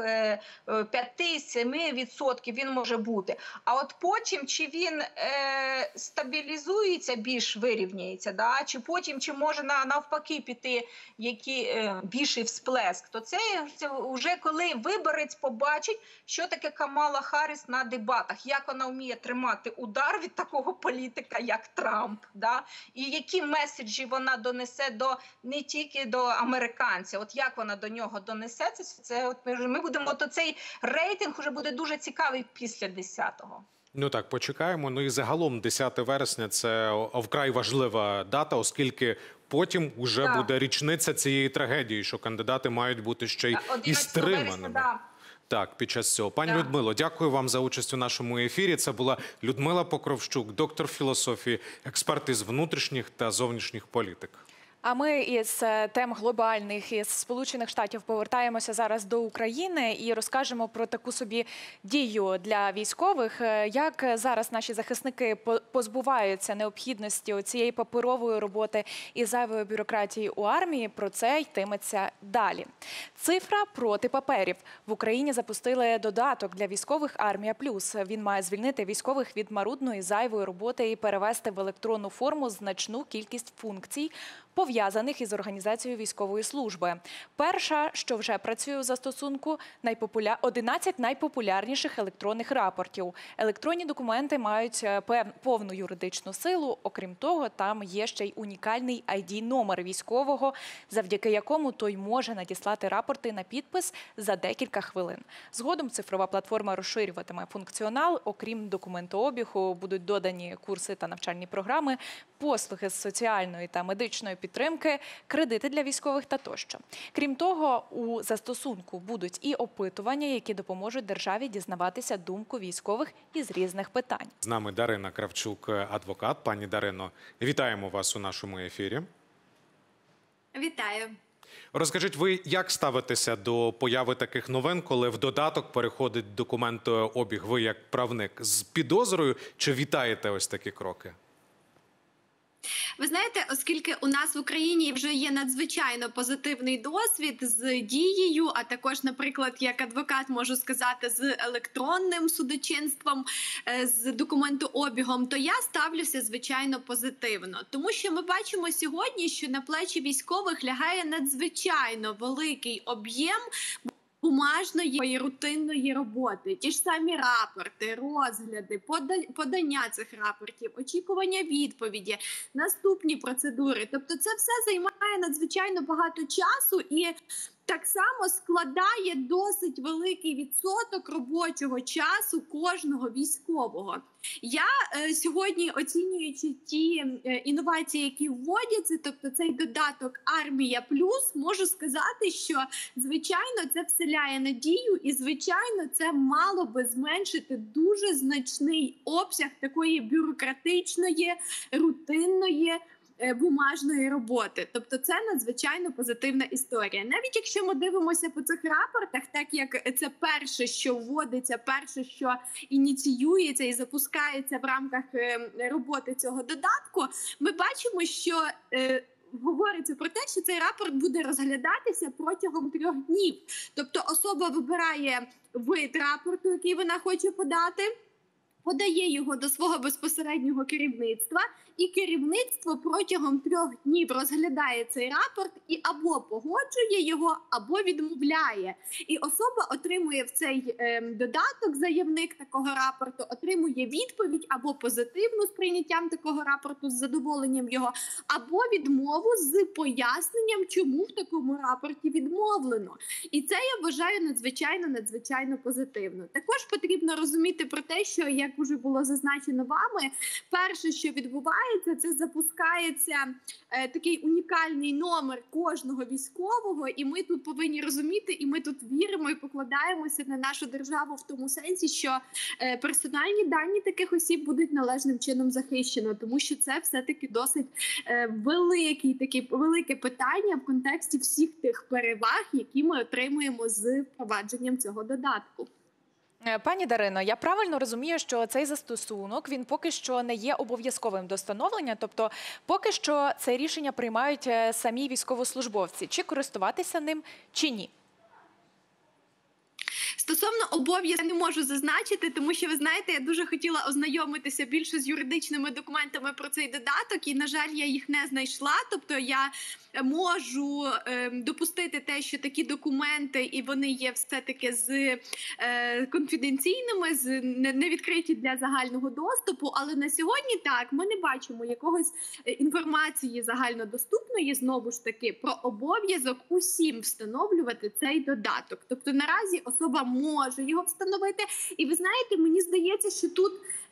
5-7% він може бути. А от потім, чи він стабілізується, більш вирівняється, да? Чи потім, чи може навпаки піти більший всплеск, то це вже коли виборець побачить, що таке Камала Харріс на дебатах, як вона вміє тримати удар від такого політика, як Трамп, да? І які меседжі вона донесе не тільки до американців, от як вона до нього донесе, це от ми будемо, то цей рейтинг вже буде дуже цікавий після 10-го. Ну так, почекаємо. Ну і загалом 10 вересня – це вкрай важлива дата, оскільки потім вже буде річниця цієї трагедії, що кандидати мають бути ще й і стриманими. Так, під час цього. Пані Людмило, дякую вам за участь у нашому ефірі. Це була Людмила Покровщук, доктор філософії, експерт із внутрішніх та зовнішніх політик. А ми із тем глобальних, із Сполучених Штатів повертаємося зараз до України і розкажемо про таку собі дію для військових, як зараз наші захисники позбуваються необхідності цієї паперової роботи і зайвої бюрократії у армії. Про це йтиметься далі. Цифра проти паперів. В Україні запустили додаток для військових «Армія Плюс». Він має звільнити військових від марудної зайвої роботи і перевести в електронну форму значну кількість функцій, пов'язаних із організацією військової служби. Перша, що вже працює у застосунку, 11 найпопулярніших електронних рапортів. Електронні документи мають повну юридичну силу. Окрім того, там є ще й унікальний ID-номер військового, завдяки якому той може надіслати рапорти на підпис за декілька хвилин. Згодом цифрова платформа розширюватиме функціонал. Окрім документообігу, будуть додані курси та навчальні програми, послуги з соціальної та медичної підтримки, кредити для військових та тощо. Крім того, у застосунку будуть і опитування, які допоможуть державі дізнаватися думку військових із різних питань. З нами Дарина Кравчук, адвокат. Пані Дарино, вітаємо вас у нашому ефірі. Вітаю. Розкажіть, ви як ставитеся до появи таких новин, коли в додаток переходить документообіг? Ви як правник з підозрою чи вітаєте ось такі кроки? Ви знаєте, оскільки у нас в Україні вже є надзвичайно позитивний досвід з дією, а також, наприклад, як адвокат можу сказати, з електронним судочинством, з документообігом, то я ставлюся, звичайно, позитивно. Тому що ми бачимо сьогодні, що на плечі військових лягає надзвичайно великий об'єм бумажної рутинної роботи. Ті ж самі рапорти, розгляди, подання цих рапортів, очікування відповіді, наступні процедури. Тобто це все займає надзвичайно багато часу і так само складає досить великий відсоток робочого часу кожного військового. Я сьогодні, оцінюючи ті інновації, які вводяться, тобто цей додаток «Армія Плюс», можу сказати, що, звичайно, це вселяє надію і, звичайно, це мало би зменшити дуже значний обсяг такої бюрократичної, рутинної, бумажної роботи. Тобто це надзвичайно позитивна історія. Навіть якщо ми дивимося по цих рапортах, так як це перше, що вводиться, перше, що ініціюється і запускається в рамках роботи цього додатку, ми бачимо, що говориться про те, що цей рапорт буде розглядатися протягом 3 днів. Тобто особа вибирає вид рапорту, який вона хоче подати, подає його до свого безпосереднього керівництва, і керівництво протягом 3 днів розглядає цей рапорт і або погоджує його, або відмовляє. І особа отримує в цей додаток, заявник такого рапорту, отримує відповідь або позитивну з прийняттям такого рапорту, з задоволенням його, або відмову з поясненням, чому в такому рапорті відмовлено. І це я вважаю надзвичайно позитивно. Також потрібно розуміти про те, що, як вже було зазначено вами, перше, що відбувається, це запускається такий унікальний номер кожного військового, і ми тут повинні розуміти, і ми тут віримо і покладаємося на нашу державу в тому сенсі, що персональні дані таких осіб будуть належним чином захищено, тому що це все-таки досить велике питання в контексті всіх тих переваг, які ми отримуємо з впровадженням цього додатку. Пані Дарино, я правильно розумію, що цей застосунок, він поки що не є обов'язковим до встановлення, тобто поки що це рішення приймають самі військовослужбовці, чи користуватися ним, чи ні? Стосовно обов'язку я не можу зазначити, тому що, ви знаєте, я дуже хотіла ознайомитися більше з юридичними документами про цей додаток, і, на жаль, я їх не знайшла. Тобто я можу допустити те, що такі документи, і вони є все-таки з конфіденційними, не відкриті для загального доступу, але на сьогодні так, ми не бачимо якогось інформації загальнодоступної, знову ж таки, про обов'язок усім встановлювати цей додаток. Тобто наразі особа може його встановити. І ви знаєте, мені здається, що тут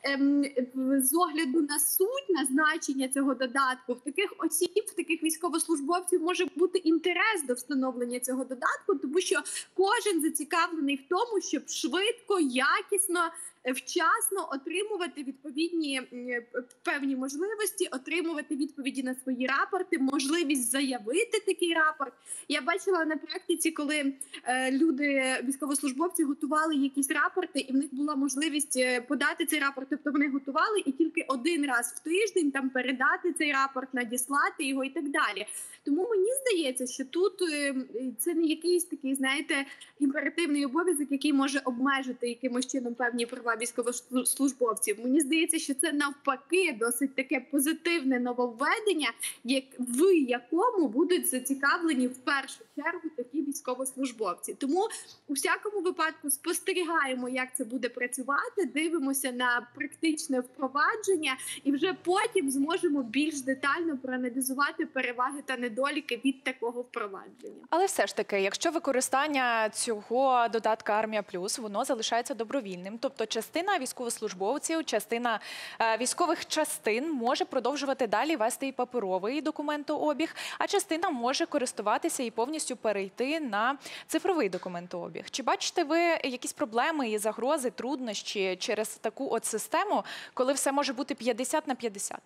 з огляду на суть, на значення цього додатку, в таких осіб, в таких військовослужбовців може бути інтерес до встановлення цього додатку, тому що кожен зацікавлений в тому, щоб швидко, якісно, вчасно отримувати відповідні певні можливості, отримувати відповіді на свої рапорти, можливість заявити такий рапорт. Я бачила на практиці, коли люди, військовослужбовці, готували якісь рапорти, і в них була можливість подати цей рапорт, тобто вони готували і тільки один раз в тиждень там передати цей рапорт, надіслати його і так далі. Тому мені здається, що тут це не якийсь такий, знаєте, імперативний обов'язок, який може обмежити якимось чином певні права військовослужбовців. Мені здається, що це навпаки досить таке позитивне нововведення, в якому будуть зацікавлені в першу чергу такі військовослужбовці. Тому у всякому випадку спостерігаємо, як це буде працювати, дивимося на практичне впровадження і вже потім зможемо більш детально проаналізувати переваги та недоліки від такого впровадження. Але все ж таки, якщо використання цього додатка «Армія Плюс», воно залишається добровільним, тобто частина військовослужбовців, частина військових частин може продовжувати далі вести і паперовий документообіг, а частина може користуватися і повністю перейти на цифровий документообіг. Чи бачите ви якісь проблеми і загрози, труднощі через таку от систему, коли все може бути 50 на 50?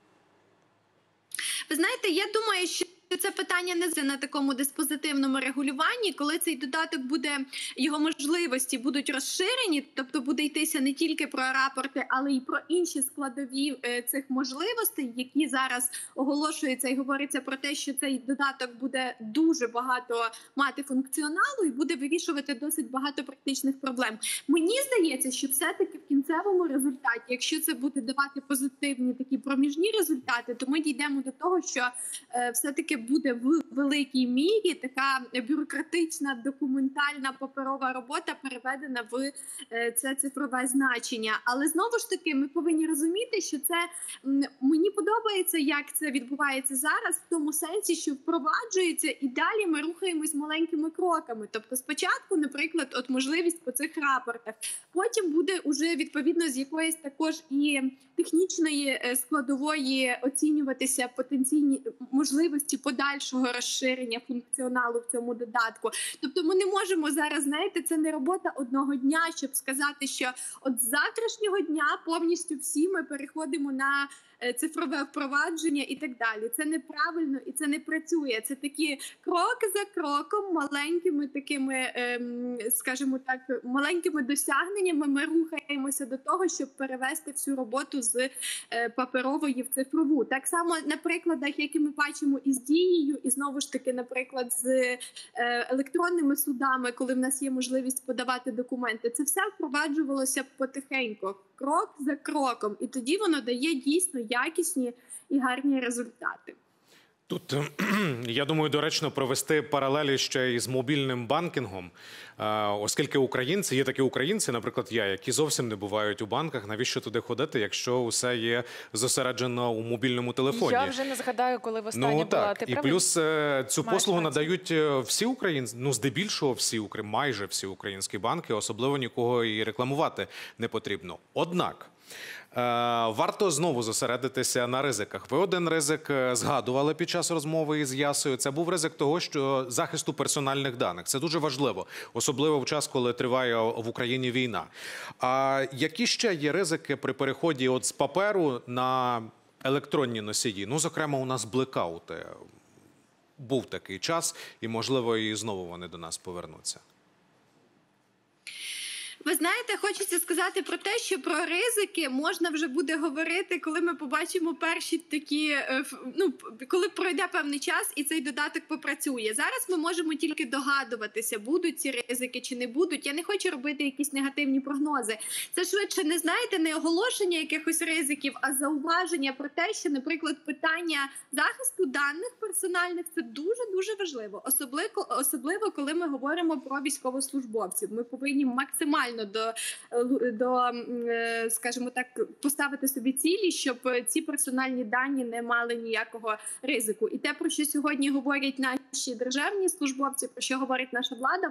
Ви знаєте, я думаю, що це питання не на такому диспозитивному регулюванні, коли цей додаток буде, його можливості будуть розширені, тобто буде йтися не тільки про рапорти, але й про інші складові цих можливостей, які зараз оголошуються і говориться про те, що цей додаток буде дуже багато мати функціоналу і буде вирішувати досить багато практичних проблем. Мені здається, що все-таки в кінцевому результаті, якщо це буде давати позитивні такі проміжні результати, то ми дійдемо до того, що все-таки все-таки буде в великій мірі така бюрократична, документальна, паперова робота переведена в це цифрове значення. Але знову ж таки, ми повинні розуміти, що це мені подобається, як це відбувається зараз, в тому сенсі, що впроваджується і далі ми рухаємось маленькими кроками. Тобто спочатку, наприклад, от можливість по цих рапортах, потім буде уже відповідно з якоїсь також і технічної складової оцінюватися потенційні можливості подальшого розширення функціоналу в цьому додатку. Тобто ми не можемо зараз, знаєте, це не робота одного дня, щоб сказати, що от з завтрашнього дня повністю всі ми переходимо на цифрове впровадження і так далі. Це неправильно і це не працює. Це такі крок за кроком, маленькими такими, скажімо так, маленькими досягненнями ми рухаємося до того, щоб перевести всю роботу з паперової в цифрову. Так само на прикладах, які ми бачимо із Дією, і знову ж таки, наприклад, з електронними судами, коли в нас є можливість подавати документи, це все впроваджувалося потихеньку, крок за кроком. І тоді воно дає дійсно якісні і гарні результати. Тут, я думаю, доречно провести паралелі ще із мобільним банкінгом, оскільки українці, є такі українці, наприклад, я, які зовсім не бувають у банках, навіщо туди ходити, якщо усе є зосереджено у мобільному телефоні? Я вже не згадаю, коли востаннє була. Так. Ти І правий? плюс цю послугу надають всі українці, здебільшого всі, майже всі українські банки, особливо нікого і рекламувати не потрібно. Однак, варто знову зосередитися на ризиках. Ви один ризик згадували під час розмови із Ясою. Це був ризик того, що захисту персональних даних. Це дуже важливо, особливо в час, коли триває в Україні війна. А які ще є ризики при переході з паперу на електронні носії? Зокрема, у нас блекаути. Був такий час, і, можливо, і знову вони до нас повернуться. Ви знаєте, хочеться сказати про те, що про ризики можна вже буде говорити, коли ми побачимо перші такі, коли пройде певний час і цей додаток попрацює. Зараз ми можемо тільки догадуватися, будуть ці ризики чи не будуть. Я не хочу робити якісь негативні прогнози. Це швидше, не оголошення якихось ризиків, а зауваження про те, що, наприклад, питання захисту даних персональних – це дуже-дуже важливо. Особливо, коли ми говоримо про військовослужбовців. Ми повинні максимально скажімо так, поставити собі цілі, щоб ці персональні дані не мали ніякого ризику. І те, про що сьогодні говорять наші державні службовці, про що говорить наша влада,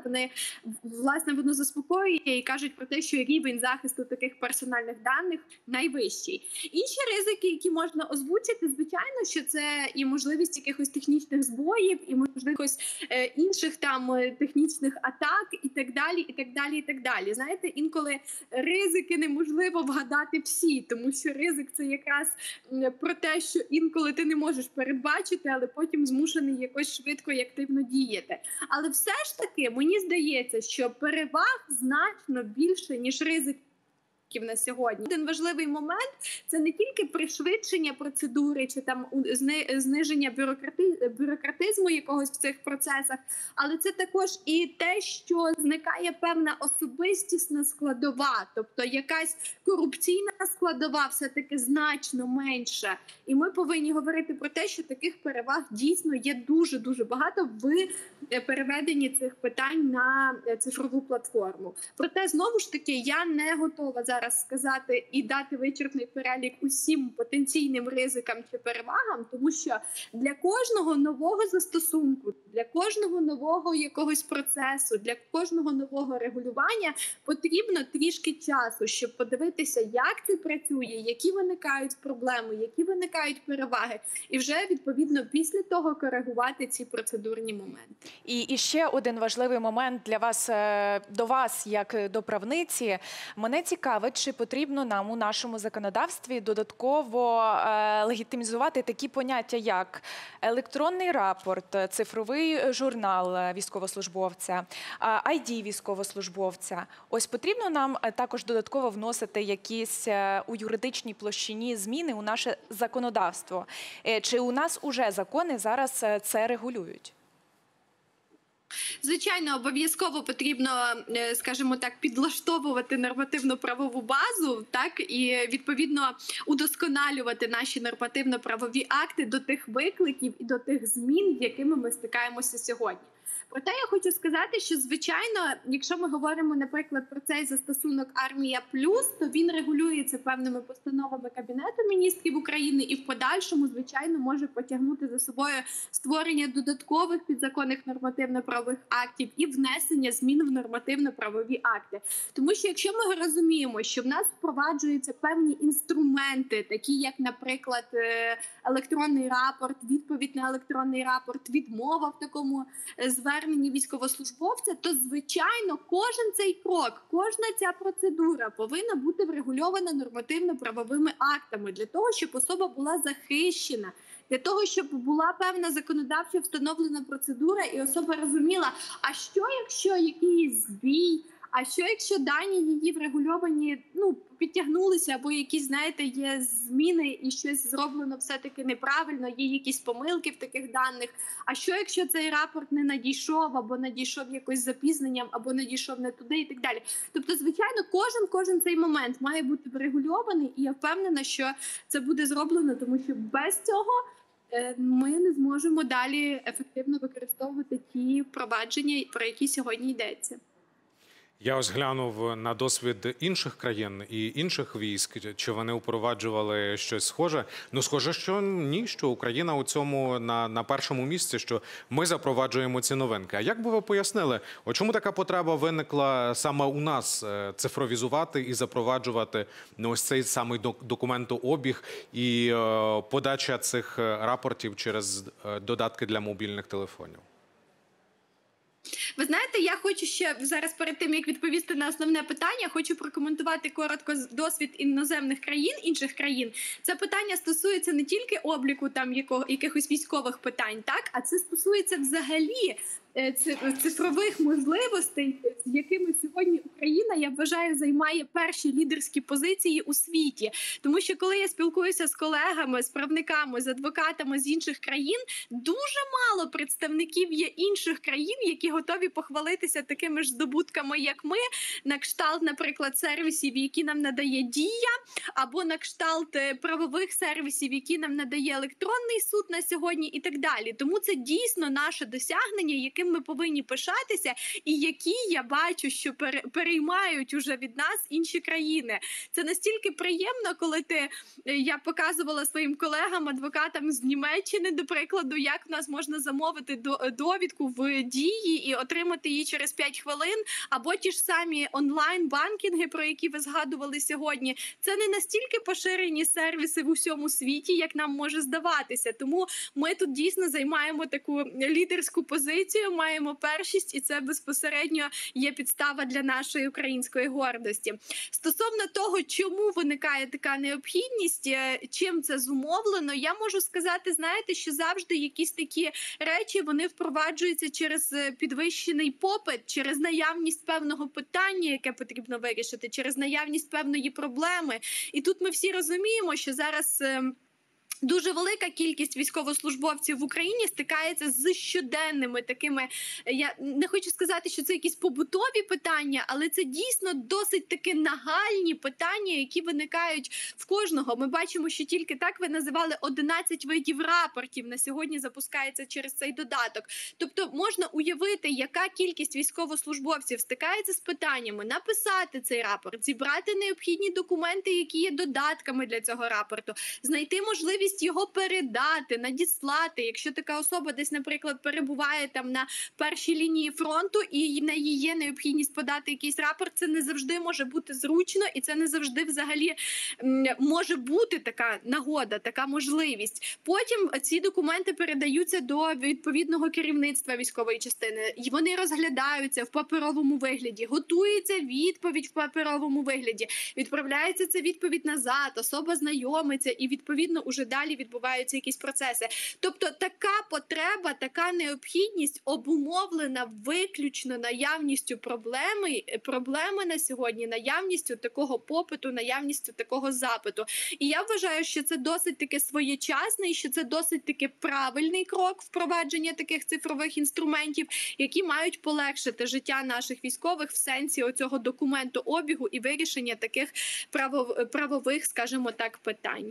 воно заспокоює і кажуть про те, що рівень захисту таких персональних даних найвищий. Інші ризики, які можна озвучити, звичайно, що це і можливість якихось технічних збоїв, і можливість інших технічних атак, і так далі, і так далі, і так далі. Знаєте, інколи ризики неможливо вгадати всі, тому що ризик – це якраз про те, що інколи ти не можеш передбачити, але потім змушений якось швидко і активно діяти. Але все ж таки, мені здається, що переваг значно більше, ніж ризик на сьогодні. Один важливий момент – це не тільки пришвидшення процедури чи зниження бюрократизму якогось в цих процесах, але це також і те, що зникає певна особистісна складова, тобто якась корупційна складова все-таки значно менша. І ми повинні говорити про те, що таких переваг дійсно є дуже-дуже багато в переведенні цих питань на цифрову платформу. Проте, знову ж таки, я не готова зараз сказати і дати вичерпний перелік усім потенційним ризикам чи перевагам, тому що для кожного нового застосунку, для кожного нового якогось процесу, для кожного нового регулювання потрібно трішки часу, щоб подивитися, як це працює, які виникають проблеми, які виникають переваги, і вже, відповідно, після того коригувати ці процедурні моменти. І ще один важливий момент для вас, до вас, як до правниці. Мене цікавить, чи потрібно нам у нашому законодавстві додатково легітимізувати такі поняття, як електронний рапорт, цифровий журнал військовослужбовця, ID військовослужбовця. Ось потрібно нам також додатково вносити якісь у юридичній площині зміни у наше законодавство. Чи у нас уже закони зараз це регулюють? Звичайно, обов'язково потрібно, скажімо так, підлаштовувати нормативно-правову базу, так, і відповідно удосконалювати наші нормативно-правові акти до тих викликів і до тих змін, з якими ми стикаємося сьогодні. Проте я хочу сказати, що, звичайно, якщо ми говоримо, наприклад, про цей застосунок «Армія Плюс», то він регулюється певними постановами Кабінету міністрів України і в подальшому, звичайно, може потягнути за собою створення додаткових підзаконних нормативно-правових актів і внесення змін в нормативно-правові акти. Тому що, якщо ми розуміємо, що в нас впроваджуються певні інструменти, такі як, наприклад, електронний рапорт, відповідь на електронний рапорт, відмова в такому зверненні військовослужбовця, то, звичайно, кожен цей крок, кожна ця процедура повинна бути врегульована нормативно-правовими актами для того, щоб особа була захищена, для того, щоб була певна законодавчо встановлена процедура і особа розуміла, а що, якщо якийсь збій, а що, якщо дані її врегульовані, підтягнулися, або якісь, знаєте, є зміни і щось зроблено все-таки неправильно, є якісь помилки в таких даних. А що, якщо цей рапорт не надійшов, або надійшов якось з запізненням, або надійшов не туди і так далі. Тобто, звичайно, кожен цей момент має бути врегульований, і я впевнена, що це буде зроблено, тому що без цього ми не зможемо далі ефективно використовувати ті впровадження, про які сьогодні йдеться. Я ось глянув на досвід інших країн і інших військ, чи вони впроваджували щось схоже. Схоже, що ні, що Україна у цьому на першому місці, що ми запроваджуємо ці новинки. А як би ви пояснили, чому така потреба виникла саме у нас цифровізувати і запроваджувати ось цей самий документообіг і подача цих рапортів через додатки для мобільних телефонів? Ви знаєте, я хочу ще зараз перед тим, як відповісти на основне питання, хочу прокоментувати коротко досвід іноземних країн, інших країн. Це питання стосується не тільки обліку там якихось військових питань, так, а це стосується взагалі цифрових можливостей, з якими сьогодні Україна, я вважаю, займає перші лідерські позиції у світі. Тому що коли я спілкуюся з колегами, з правниками, з адвокатами з інших країн, дуже мало представників є інших країн, які готові похвалитися такими ж здобутками, як ми, на кшталт, наприклад, сервісів, які нам надає Дія, або на кшталт правових сервісів, які нам надає електронний суд на сьогодні і так далі. Тому це дійсно наше досягнення, яким ми повинні пишатися, і які, я бачу, що переймають уже від нас інші країни. Це настільки приємно, коли я показувала своїм колегам, адвокатам з Німеччини, до прикладу, як в нас можна замовити довідку в Дії і отримати її через 5 хвилин, або ті ж самі онлайн-банкінги, про які ви згадували сьогодні. Це не настільки поширені сервіси в усьому світі, як нам може здаватися. Тому ми тут дійсно займаємо таку лідерську позицію, маємо першість, і це безпосередньо є підстава для нашої української гордості. Стосовно того, чому виникає така необхідність, чим це зумовлено, я можу сказати, знаєте, що завжди якісь такі речі, вони впроваджуються через підвищений попит, через наявність певного питання, яке потрібно вирішити, через наявність певної проблеми. І тут ми всі розуміємо, що зараз дуже велика кількість військовослужбовців в Україні стикається з щоденними такими, я не хочу сказати, що це якісь побутові питання, але це дійсно досить таки нагальні питання, які виникають в кожного. Ми бачимо, що тільки так ви називали 11 видів рапортів на сьогодні запускається через цей додаток. Тобто можна уявити, яка кількість військовослужбовців стикається з питаннями написати цей рапорт, зібрати необхідні документи, які є додатками для цього рапорту, знайти можливість його передати, надіслати. Якщо така особа десь, наприклад, перебуває там на першій лінії фронту і в неї є необхідність подати якийсь рапорт, це не завжди може бути зручно і це не завжди взагалі може бути така нагода, така можливість. Потім ці документи передаються до відповідного керівництва військової частини. І вони розглядаються в паперовому вигляді, готується відповідь в паперовому вигляді, відправляється ця відповідь назад, особа знайомиться і відповідно уже далі відбуваються якісь процеси. Тобто така потреба, така необхідність обумовлена виключно наявністю проблеми на сьогодні, наявністю такого попиту, наявністю такого запиту. І я вважаю, що це досить таки своєчасний, що це досить таки правильний крок впровадження таких цифрових інструментів, які мають полегшити життя наших військових в сенсі оцього документу обігу і вирішення таких правових, скажімо так, питань.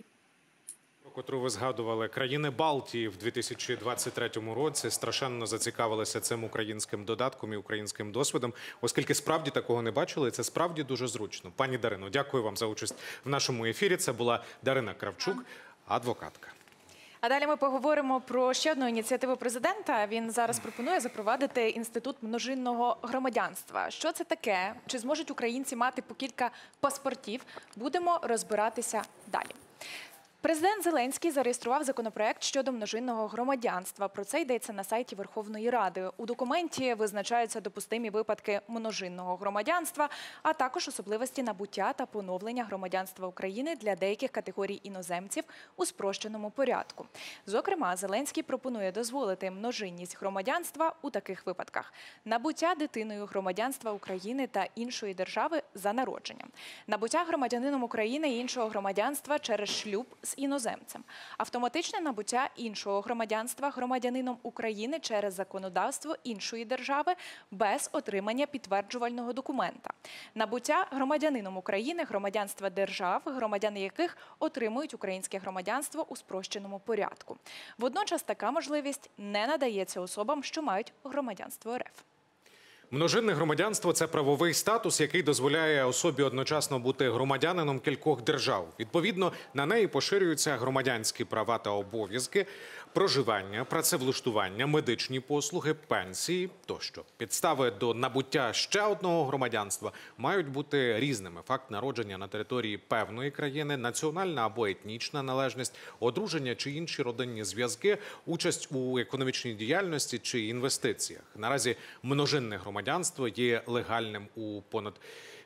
Котру ви згадували, країни Балтії в 2023 році страшенно зацікавилися цим українським додатком і українським досвідом, оскільки справді такого не бачили, і це справді дуже зручно. Пані Дарино, дякую вам за участь в нашому ефірі. Це була Дарина Кравчук, адвокатка. А далі ми поговоримо про ще одну ініціативу президента. Він зараз пропонує запровадити інститут множинного громадянства. Що це таке? Чи зможуть українці мати по кілька паспортів? Будемо розбиратися далі. Президент Зеленський зареєстрував законопроект щодо множинного громадянства. Про це йдеться на сайті Верховної Ради. У документі визначаються допустимі випадки множинного громадянства, а також особливості набуття та поновлення громадянства України для деяких категорій іноземців у спрощеному порядку. Зокрема, Зеленський пропонує дозволити множинність громадянства у таких випадках: набуття дитиною громадянства України та іншої держави за народженням, набуття громадянином України і іншого громадянства через шлюб з іноземцем, автоматичне набуття іншого громадянства громадянином України через законодавство іншої держави без отримання підтверджувального документа, набуття громадянином України громадянства держав, громадяни яких отримують українське громадянство у спрощеному порядку. Водночас така можливість не надається особам, що мають громадянство РФ. Множинне громадянство – це правовий статус, який дозволяє особі одночасно бути громадянином кількох держав. Відповідно, на неї поширюються громадянські права та обов'язки, проживання, працевлаштування, медичні послуги, пенсії тощо. Підстави до набуття ще одного громадянства мають бути різними. Факт народження на території певної країни, національна або етнічна належність, одруження чи інші родинні зв'язки, участь у економічній діяльності чи інвестиціях. Наразі множинне громадянство є легальним у понад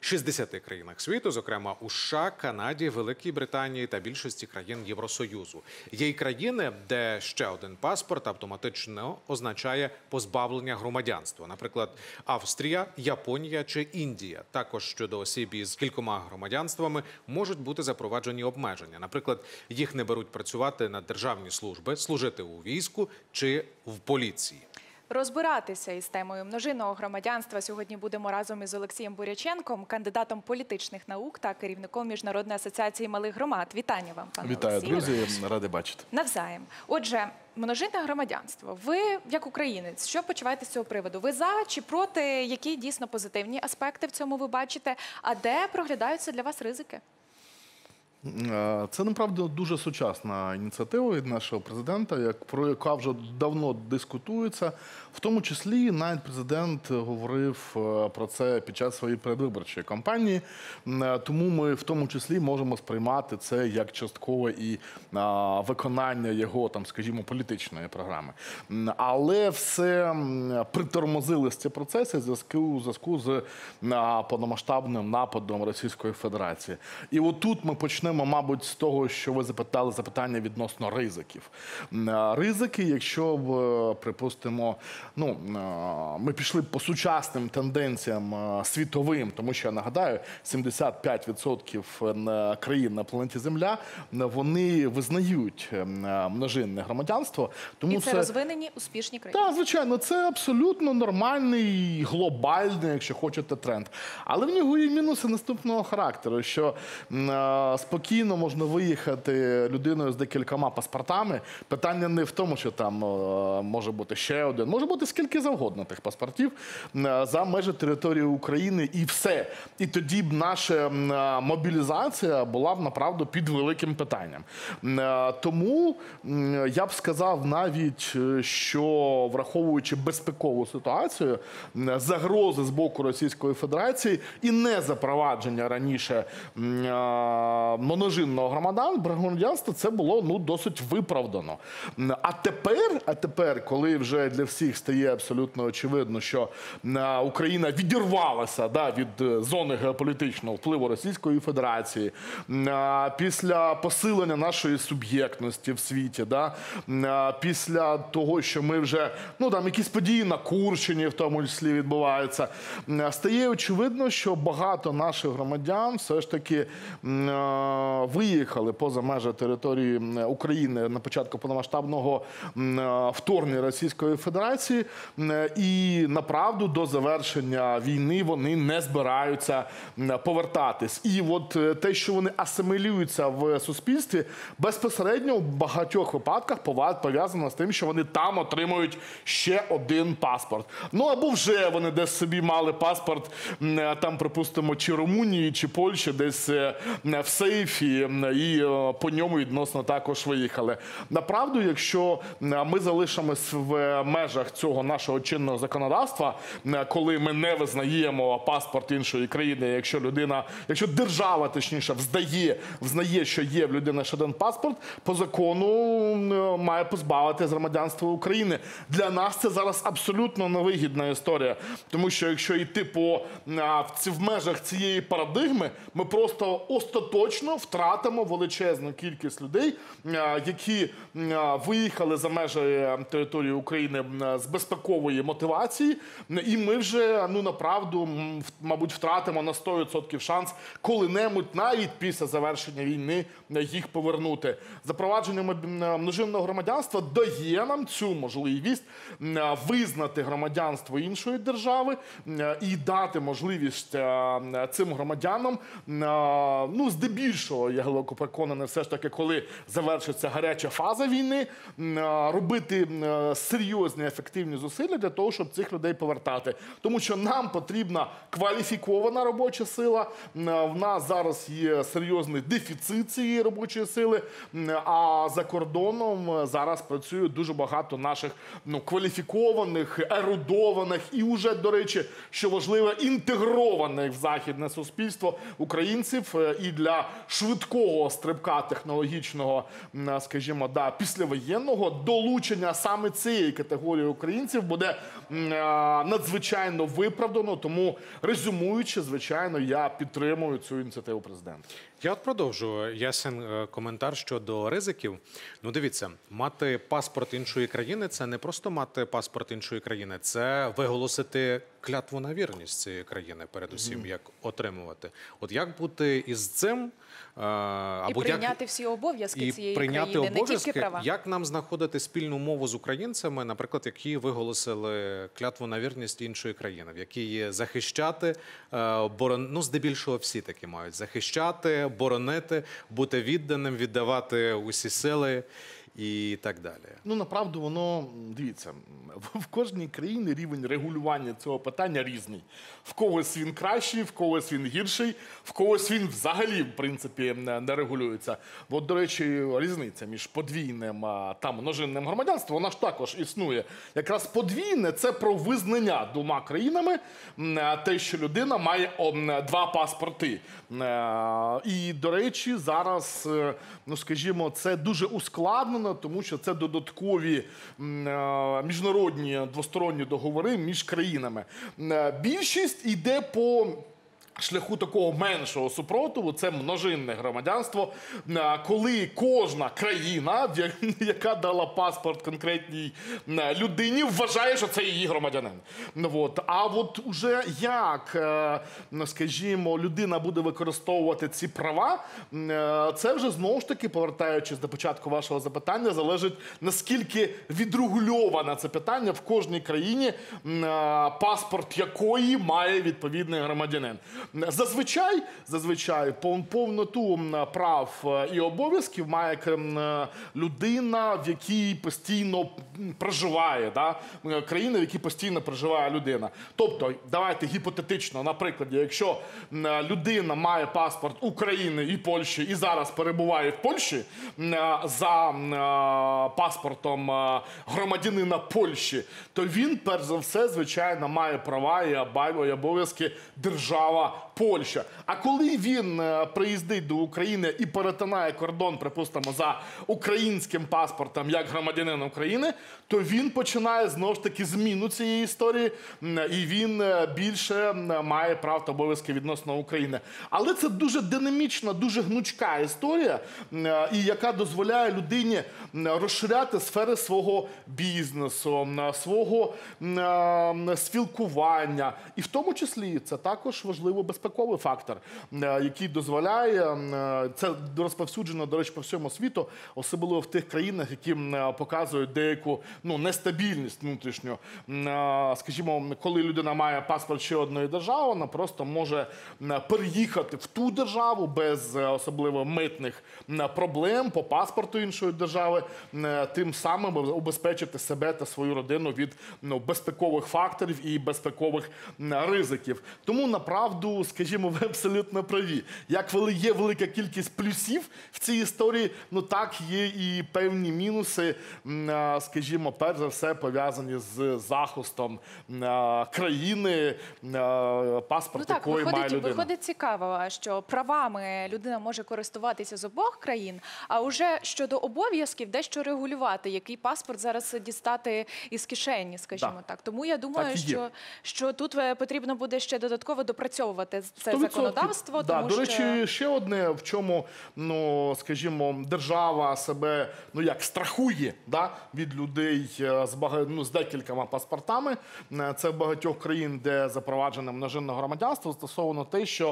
60 країнах світу, зокрема у США, Канаді, Великій Британії та більшості країн Євросоюзу. Є й країни, де ще один паспорт автоматично означає позбавлення громадянства. Наприклад, Австрія, Японія чи Індія. Також щодо осіб із кількома громадянствами можуть бути запроваджені обмеження. Наприклад, їх не беруть працювати на державні служби, служити у війську чи в поліції. Розбиратися із темою множинного громадянства сьогодні будемо разом із Олексієм Буряченком, кандидатом політичних наук та керівником Міжнародної асоціації малих громад. Вітання вам, пане Олексію. Вітаю, друзі. Радий бачити. Навзаєм. Отже, множинне громадянство. Ви, як українець, що почуваєте з цього приводу? Ви за чи проти? Які дійсно позитивні аспекти в цьому ви бачите? А де проглядаються для вас ризики? Це, направді, дуже сучасна ініціатива від нашого президента, про яка вже давно дискутується. В тому числі навіть президент говорив про це під час своєї передвиборчої кампанії. Тому ми в тому числі можемо сприймати це як часткове і виконання його, там, скажімо, політичної програми. Але все притормозили ці процеси в зв'язку з повномасштабним нападом Російської Федерації. І отут ми почнемо, мабуть, з того, що ви запитали запитання відносно ризиків. Ризики, якщо, припустимо, ми пішли по сучасним тенденціям світовим, тому що, я нагадаю, 75% країн на планеті Земля, вони визнають множинне громадянство. Тому і це розвинені, успішні країни. Так, звичайно, це абсолютно нормальний, глобальний, якщо хочете, тренд. Але в нього є мінуси наступного характеру, що спокійно можна виїхати людиною з декількома паспортами. Питання не в тому, що там може бути ще один, може бути скільки завгодно тих паспортів за межі території України і все. І тоді б наша мобілізація була б, направду, під великим питанням. Тому я б сказав навіть, що, враховуючи безпекову ситуацію, загрози з боку Російської Федерації і не запровадження раніше множинного громадянства, це було досить виправдано. А тепер, коли вже для всіх стає абсолютно очевидно, що Україна відірвалася від зони геополітичного впливу Російської Федерації, після посилення нашої суб'єктності в світі, після того, що ми вже, якісь події на Курщині в тому числі відбуваються, стає очевидно, що багато наших громадян все ж таки виїхали поза межі території України на початку повномасштабного вторгнення Російської Федерації, і направду до завершення війни вони не збираються повертатись. І от те, що вони асимілюються в суспільстві, безпосередньо в багатьох випадках пов'язано з тим, що вони там отримують ще один паспорт. Або вже вони десь собі мали паспорт, там, припустимо, чи Румунії, чи Польщі, десь в сейфі, і по ньому відносно також виїхали. Направду, якщо ми залишимось в межах цього нашого чинного законодавства, коли ми не визнаємо паспорт іншої країни, якщо держава, точніше, взнає, що є в людини ще один паспорт, по закону має позбавити з громадянства України. Для нас це зараз абсолютно невигідна історія, тому що якщо йти в межах цієї парадигми, ми просто остаточно втратимо величезну кількість людей, які виїхали за межі території України з безпекової мотивації, і ми вже, направду, мабуть, втратимо на 100% шанс коли-небудь, навіть після завершення війни, їх повернути. Запровадження множинного громадянства дає нам цю можливість визнати громадянство іншої держави і дати можливість цим громадянам, здебільшого, я глибоко переконаний, все ж таки, коли завершиться гаряча фаза війни, робити серйозні, ефективні зусилля для того, щоб цих людей повертати. Тому що нам потрібна кваліфікована робоча сила, в нас зараз є серйозний дефіцит цієї робочої сили, а за кордоном зараз працює дуже багато наших кваліфікованих, ерудованих і вже, до речі, що важливо, інтегрованих в західне суспільство українців, і для швидкого стрибка технологічного, скажімо, післявоєнного долучення саме цієї категорії українців буде надзвичайно виправдано, тому, резюмуючи, звичайно, я підтримую цю ініціативу президента. Я продовжу, Ясен, коментар щодо ризиків. Дивіться, мати паспорт іншої країни – це не просто мати паспорт іншої країни, це виголосити клятву на вірність цієї країни, передусім, як отримувати. От як бути із цим? І прийняти всі обов'язки цієї країни, не тільки права. Як нам знаходити спільну мову з українцями, наприклад, які виголосили клятву на вірність іншої країни, в якій захищати, здебільшого всі такі мають, захищати, боронити, бути відданим, віддавати усі сили і так далі. Направду, воно, дивіться, в кожній країні рівень регулювання цього питання різний. В когось він кращий, в когось він гірший, в когось він взагалі, в принципі, не регулюється. От, до речі, різниця між подвійним та множинним громадянством, вона ж також існує. Якраз подвійне – це про визнання двома країнами те, що людина має два паспорти. І, до речі, зараз, скажімо, це дуже ускладнено, тому що це додаткові міжнародні двосторонні договори між країнами. Більшість йде по шляху такого меншого супротиву, це множинне громадянство, коли кожна країна, яка дала паспорт конкретній людині, вважає, що це її громадянин. А от уже як, скажімо, людина буде використовувати ці права, це вже знову ж таки, повертаючись до початку вашого запитання, залежить, наскільки відрегульоване це питання в кожній країні, паспорт якої має відповідний громадянин. Зазвичай повноту прав і обов'язків має людина, в якій постійно проживає, країна, в якій постійно проживає людина. Тобто, давайте гіпотетично, наприклад, якщо людина має паспорт України і Польщі і зараз перебуває в Польщі за паспортом громадянина Польщі, то він, перш за все, звичайно, має права і обов'язки держава Польща. А коли він приїздить до України і перетинає кордон, припустимо, за українським паспортом як громадянин України, то він починає знову ж таки зміну цієї історії, і він більше має прав та обов'язки відносно України. Але це дуже динамічна, дуже гнучка історія, і яка дозволяє людині розширяти сфери свого бізнесу, свого спілкування. І в тому числі це також важливий безпековий фактор, який дозволяє, це розповсюджено, до речі, по всьому світу, особливо в тих країнах, які показують деяку нестабільність внутрішню. Скажімо, коли людина має паспорт ще одної держави, вона просто може переїхати в ту державу без особливо митних проблем по паспорту іншої держави, тим самим убезпечити себе та свою родину від безпекових факторів і безпекових ризиків. Тому, направду, скажімо, ви абсолютно праві. Як є велика кількість плюсів в цій історії, так є і певні мінуси, скажімо, перш за все пов'язані з захистом країни, паспорт якої має людина. Виходить цікаво, що правами людина може користуватися з обох країн, а вже щодо обов'язків дещо регулювати, який паспорт зараз дістати із кишені, скажімо так. Тому я думаю, що тут потрібно буде ще додатково допрацьовувати це законодавство. До речі, ще одне, в чому, скажімо, держава себе, страхує від людей з декількома паспортами. Це в багатьох країн, де запроваджене множинне громадянство, стосовно те, що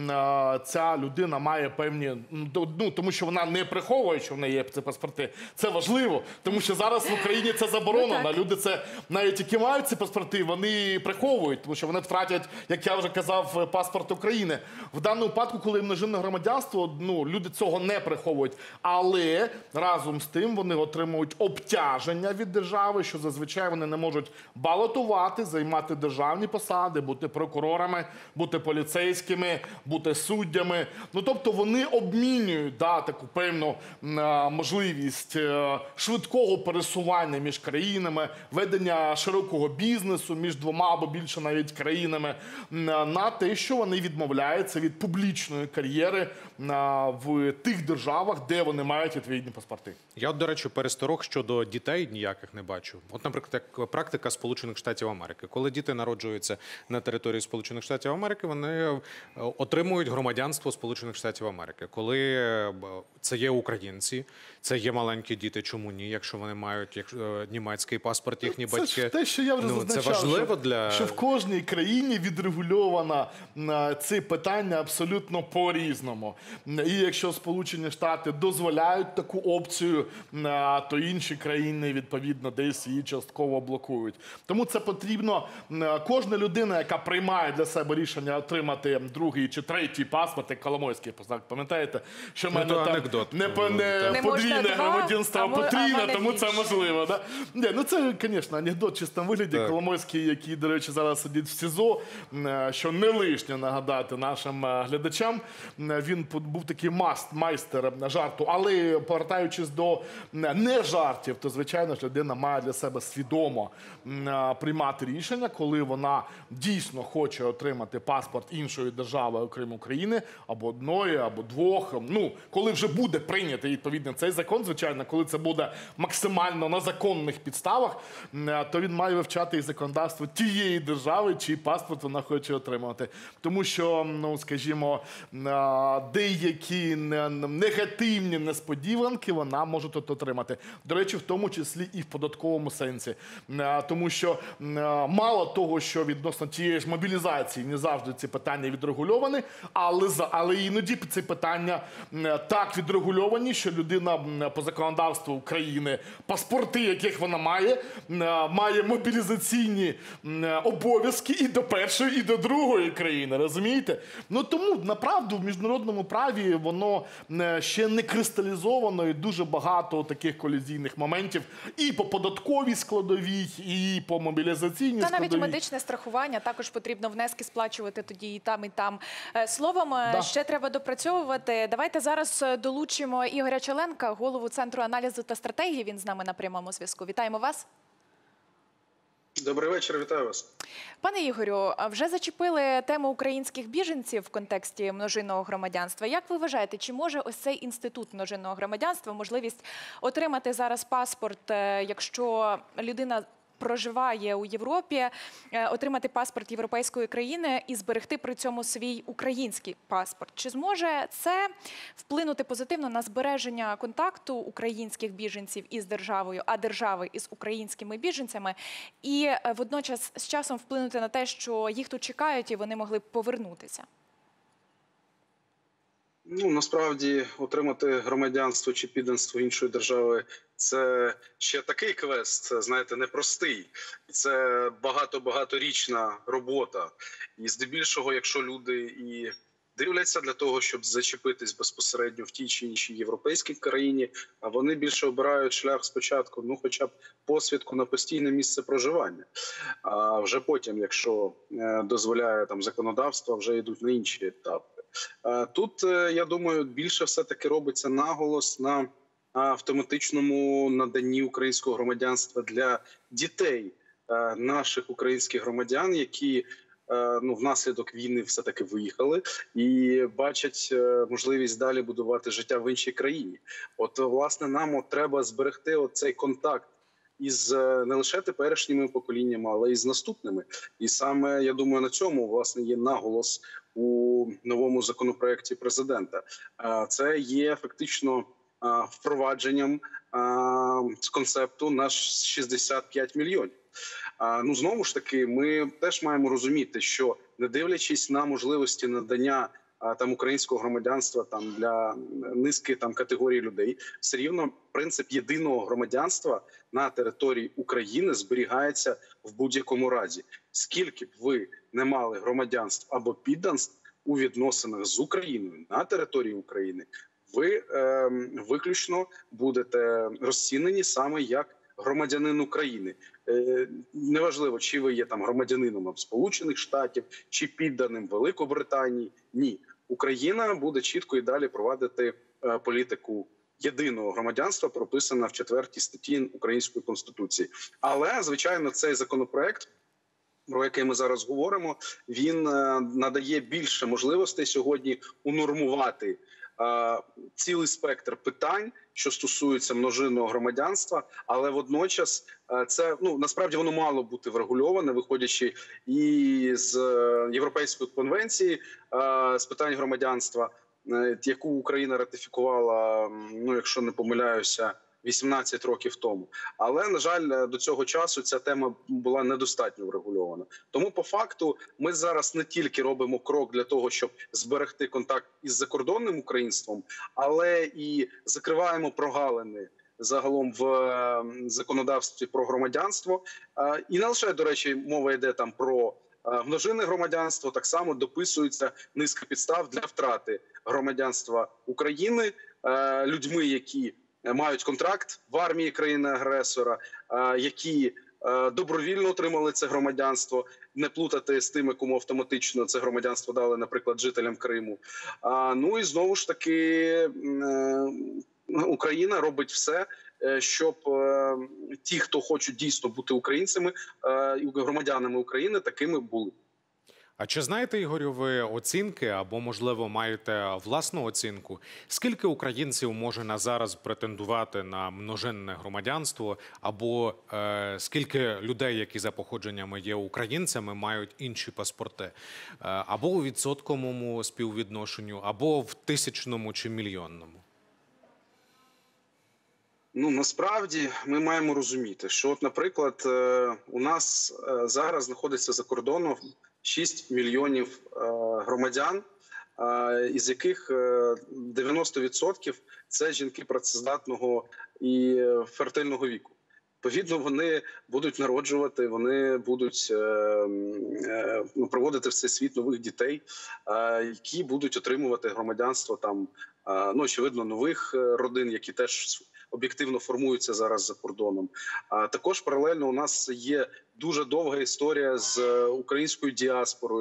ця людина має певні, тому що вона не приховує, що в неї є ці паспорти. Це важливо, тому що зараз в Україні це заборонено. Люди це, навіть які мають ці паспорти, вони приховують, тому що вони втратять, як я вже казав, паспорт України. В даному випадку, коли множинне громадянство, люди цього не приховують. Але разом з тим вони отримують обтяження від держави, що зазвичай вони не можуть балотувати, займати державні посади, бути прокурорами, бути поліцейськими, бути суддями. Тобто вони обмінюють таку певну можливість швидкого пересування між країнами, ведення широкого бізнесу між двома або більше навіть країнами, на те, що вони відмовляються від публічної кар'єри в тих державах, де вони мають відповідні паспорти. Я, до речі, пересторог щодо дітей ніяких не бачу. От, наприклад, як практика Сполучених Штатів Америки. Коли діти народжуються на території Сполучених Штатів Америки, вони отримують громадянство Сполучених Штатів Америки. Коли це є українці, це є маленькі діти, чому ні, якщо вони мають німецький паспорт, їхні батьки. Це те, що я вже зазначав, це важливо що в кожній країні відрегульовано ці питання абсолютно по-різному. І якщо Сполучені Штати дозволяють таку опцію, то інші країни, відповідно, десь її частково блокують. Тому це потрібно, кожна людина, яка приймає для себе рішення отримати другий чи третій паспорт, як Коломойський, пам'ятаєте, що в мене там не подвійне громадянство, а потрійне, тому це можливо. Це, звісно, анекдот в чистому вигляді. Коломойський, який, до речі, зараз сидить в СІЗО, що не лишнє нагадати нашим глядачам, він був такий майстер жарту. Але повертаючись до не жартів, то, звичайно ж, людина має для себе свідомо приймати рішення, коли вона дійсно хоче отримати паспорт іншої держави, окрім України, або одної, або двох. Коли вже буде прийнятий відповідно цей закон, звичайно, коли це буде максимально на законних підставах, то він має вивчати і законодавство тієї держави, чий паспорт вона хоче отримати. Тому що, скажімо, деякі негативні несподіванки вона може тут отримати. До речі, в тому числі і в податковому сенсі. Тому що мало того, що відносно тієї ж мобілізації не завжди ці питання відрегульовані, але іноді ці питання так відрегульовані, що людина по законодавству України, паспорти, яких вона має мобілізаційні обов'язки і до першої, і до другої країни, розумієте? Тому, направду, в міжнародному праві воно ще не кристалізовано і дуже багато таких колізійних моментів і по податковій складовій, і по мобілізаційній складовій. Та навіть медичне страхування також потрібно внески сплачувати тоді і там, і там. Словом, ще треба допрацьовувати. Давайте зараз долучимо Ігоря Челенка, голову Центру аналізу та стратегії. Він з нами на прямому зв'язку. Вітаємо вас. Добрий вечір, вітаю вас. Пане Ігорю, вже зачепили тему українських біженців в контексті множинного громадянства. Як ви вважаєте, чи може ось цей інститут множинного громадянства, можливість отримати зараз паспорт, якщо людина проживає у Європі, отримати паспорт європейської країни і зберегти при цьому свій український паспорт? Чи зможе це вплинути позитивно на збереження контакту українських біженців із державою, а держави із українськими біженцями, і водночас з часом вплинути на те, що їх тут чекають і вони могли б повернутися? Насправді, отримати громадянство чи підданство іншої держави – це ще такий квест, знаєте, непростий. Це багаторічна робота. І здебільшого, якщо люди і дивляться для того, щоб зачепитись безпосередньо в тій чи іншій європейській країні, а вони більше обирають шлях спочатку, хоча б посвідку на постійне місце проживання. А вже потім, якщо дозволяє законодавство, вже йдуть на інші етапи. Тут, я думаю, більше все-таки робиться наголос на автоматичному наданні українського громадянства для дітей наших українських громадян, які внаслідок війни все-таки виїхали і бачать можливість далі будувати життя в іншій країні. От, власне, нам треба зберегти цей контакт із не лише теперішніми поколіннями, але й з наступними. І саме, я думаю, на цьому, власне, є наголос у новому законопроекті президента. Це є фактично впровадженням з концепту на 65 мільйонів. Знову ж таки, ми теж маємо розуміти, що не дивлячись на можливості надання українського громадянства для низки категорій людей, все рівно принцип єдиного громадянства на території України зберігається в будь-якому разі. Скільки б ви не мали громадянств або підданств у відносинах з Україною на території України, ви виключно будете розцінені саме як громадянин України. Неважливо, чи ви є громадянином Сполучених Штатів, чи підданим Великобританії. Ні. Україна буде чітко і далі провадити політику єдиного громадянства, прописана в 4 статті Української Конституції. Але, звичайно, цей законопроект, про який ми зараз говоримо, він надає більше можливостей сьогодні унормувати цілий спектр питань, що стосуються множинного громадянства, але водночас це насправді воно мало бути врегульоване, виходячи і з Європейської конвенції з питань громадянства, яку Україна ратифікувала, якщо не помиляюся, 18 років тому. Але, на жаль, до цього часу ця тема була недостатньо врегульована. Тому, по факту, ми зараз не тільки робимо крок для того, щоб зберегти контакт із закордонним українством, але і закриваємо прогалини загалом в законодавстві про громадянство. І не лише, до речі, мова йде про множинне громадянство, так само дописується низка підстав для втрати громадянства України людьми, які мають контракт в армії країни-агресора, які добровільно отримали це громадянство, не плутати з тими, кому автоматично це громадянство дали, наприклад, жителям Криму. І знову ж таки Україна робить все, щоб ті, хто хочуть дійсно бути українцями, громадянами України, такими були. А чи знаєте, Ігорю, ви оцінки або, можливо, маєте власну оцінку? Скільки українців може на зараз претендувати на множинне громадянство? Або скільки людей, які за походженнями є українцями, мають інші паспорти? Або у відсотковому співвідношенню, або в тисячному чи мільйонному? Насправді ми маємо розуміти, що, наприклад, у нас зараз знаходиться за кордоном 6 мільйонів громадян, із яких 90% – це жінки працездатного і фертильного віку. Відповідно, вони будуть народжувати, вони будуть проводити в цей світ нових дітей, які будуть отримувати громадянство очевидно, нових родин, які теж об'єктивно формуються зараз за кордоном. А також паралельно у нас є дуже довга історія з українською діаспорою,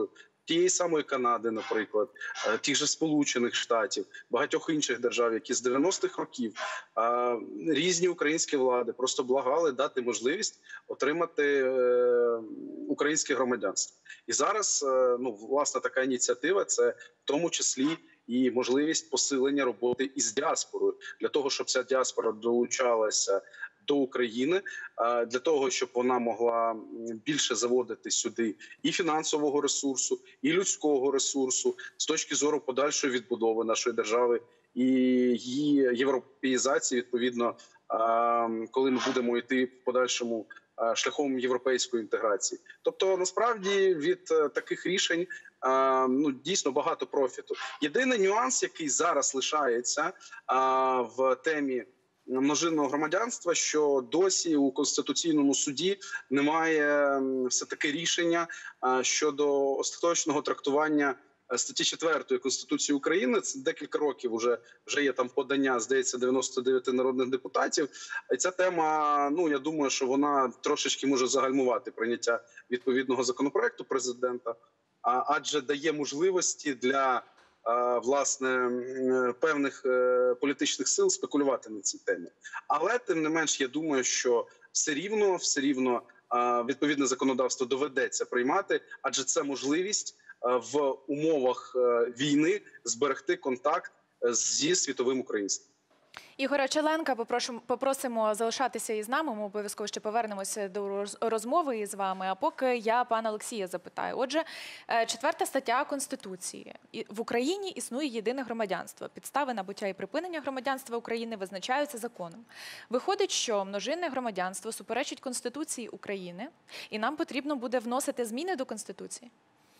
тієї самої Канади, наприклад, тих же Сполучених Штатів, багатьох інших держав, які з 90-х років різні українські влади просто благали дати можливість отримати українське громадянство. І зараз, власне, така ініціатива – це в тому числі і можливість посилення роботи із діаспорою, для того, щоб ця діаспора долучалася до України, для того, щоб вона могла більше заводити сюди і фінансового ресурсу, і людського ресурсу з точки зору подальшої відбудови нашої держави і її європеїзації, відповідно, коли ми будемо йти в подальшому шляхом європейської інтеграції. Тобто, насправді, від таких рішень дійсно багато профіту. Єдиний нюанс, який зараз лишається в темі множинного громадянства, що досі у Конституційному суді немає все-таки рішення щодо остаточного трактування статті 4 Конституції України. Це декілька років вже є там подання, здається, 99 народних депутатів. І ця тема, я думаю, що вона трошечки може загальмувати прийняття відповідного законопроекту президента, адже дає можливості для власне певних політичних сил спекулювати на цій темі. Але тим не менш, я думаю, що все рівно відповідне законодавство доведеться приймати, адже це можливість в умовах війни зберегти контакт зі світовим українством. Ігоря Челенка попросимо залишатися із нами, ми обов'язково ще повернемося до розмови із вами, а поки я пана Олексія запитаю. Отже, 4 стаття Конституції. В Україні існує єдине громадянство. Підстави набуття і припинення громадянства України визначаються законом. Виходить, що множинне громадянство суперечить Конституції України, і нам потрібно буде вносити зміни до Конституції?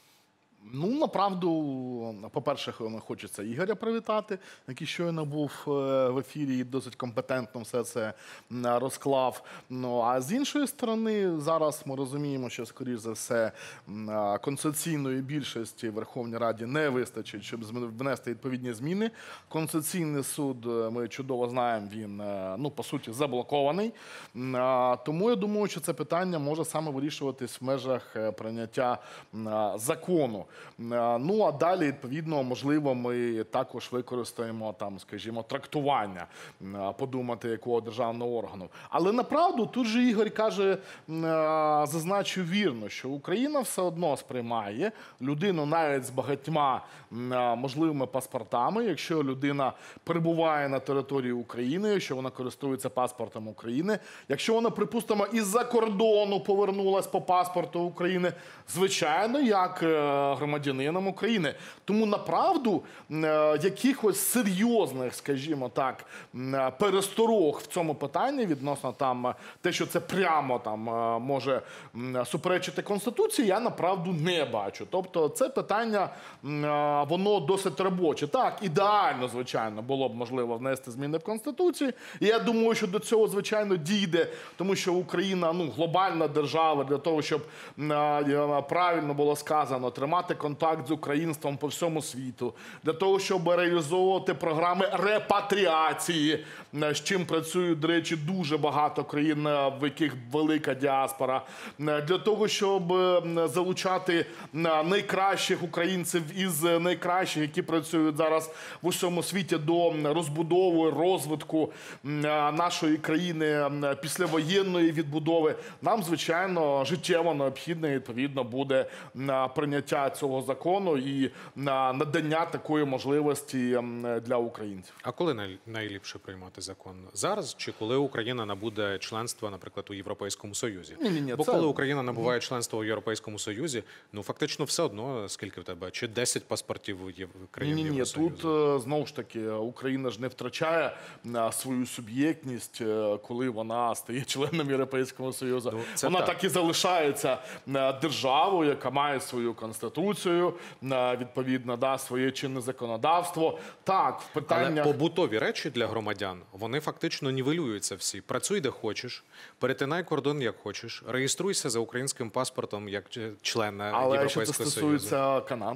Направду, по-перше, хочеться Ігоря привітати, який щойно був в ефірі і досить компетентно все це розклав. А з іншої сторони, зараз ми розуміємо, що, скоріш за все, конституційної більшості в Верховній Раді не вистачить, щоб внести відповідні зміни. Конституційний суд, ми чудово знаємо, він, по суті, заблокований. Тому я думаю, що це питання може саме вирішуватись в межах прийняття закону. А далі, відповідно, можливо, ми також використаємо, скажімо, трактування, подумати, якого державного органу. Але направду, тут же Ігор каже, зазначив вірно, що Україна все одно сприймає людину навіть з багатьма можливими паспортами, якщо людина перебуває на території України, якщо вона користується паспортом України, якщо вона, припустимо, із-за кордону повернулась по паспорту України, звичайно, як громадянином України. Тому, направду, якихось серйозних, скажімо так, пересторог в цьому питанні відносно те, що це прямо може суперечити Конституції, я, направду, не бачу. Тобто, це питання, воно досить робоче. Так, ідеально, звичайно, було б можливо внести зміни в Конституцію. І я думаю, що до цього, звичайно, дійде, тому що Україна, глобальна держава, для того, щоб правильно було сказано, тримати контакт з українством по всьому світу, для того, щоб реалізовувати програми репатріації, з чим працюють, до речі, дуже багато країн, в яких велика діаспора, для того, щоб залучати найкращих українців із найкращих, які працюють зараз в усьому світі, до розбудови, розвитку нашої країни, післявоєнної відбудови. Нам, звичайно, життєво необхідно, відповідно, буде прийняття цього закону і надання такої можливості для українців. А коли найліпше приймати закон? Зараз чи коли Україна набуде членства, наприклад, у Європейському Союзі? Ні, Бо коли Україна набуває членство у Європейському Союзі, фактично все одно, скільки в тебе? Чи 10 паспортів країн Євросоюзу? Тут, знову ж таки, Україна ж не втрачає свою суб'єктність, коли вона стає членом Європейського Союзу. Вона так і залишається державою, яка має свою конституцію, відповідно, своє чинне законодавство. Так, питання... Але побутові речі для громадян, вони фактично нівелюються всі. Працюй, де хочеш, перетинай кордон, як хочеш, реєструйся за українським паспортом, як член Європейського Союзу. Але що це стосується Канади?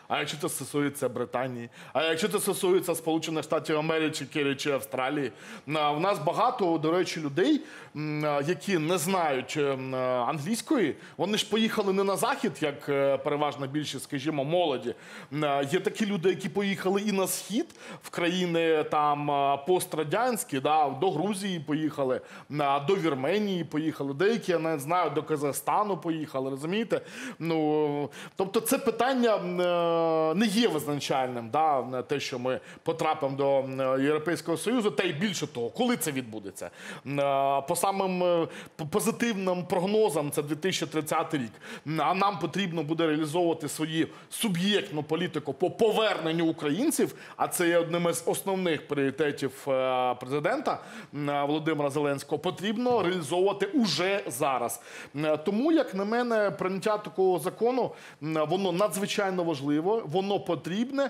А якщо це стосується Британії? А якщо це стосується Сполучених Штатів Америки чи Австралії? В нас багато, до речі, людей, які не знають англійської, вони ж поїхали не на Захід, як переважна більшість, скажімо, молоді. Є такі люди, які поїхали і на Схід, в країни там пострадянські, да, до Грузії поїхали, до Вірменії поїхали, деякі, я не знаю, до Казахстану поїхали, розумієте? Ну, тобто це питання не є визначальним, да, те, що ми потрапимо до Європейського Союзу, та й більше того, коли це відбудеться. По самим позитивним прогнозам це 2030 рік. А нам потрібно буде реалізовувати свою суб'єктну політику по поверненню українців, а це є одним із основних пріоритетів президента Володимира Зеленського, потрібно реалізовувати уже зараз. Тому, як на мене, прийняття такого закону, воно надзвичайно важливо, воно потрібне.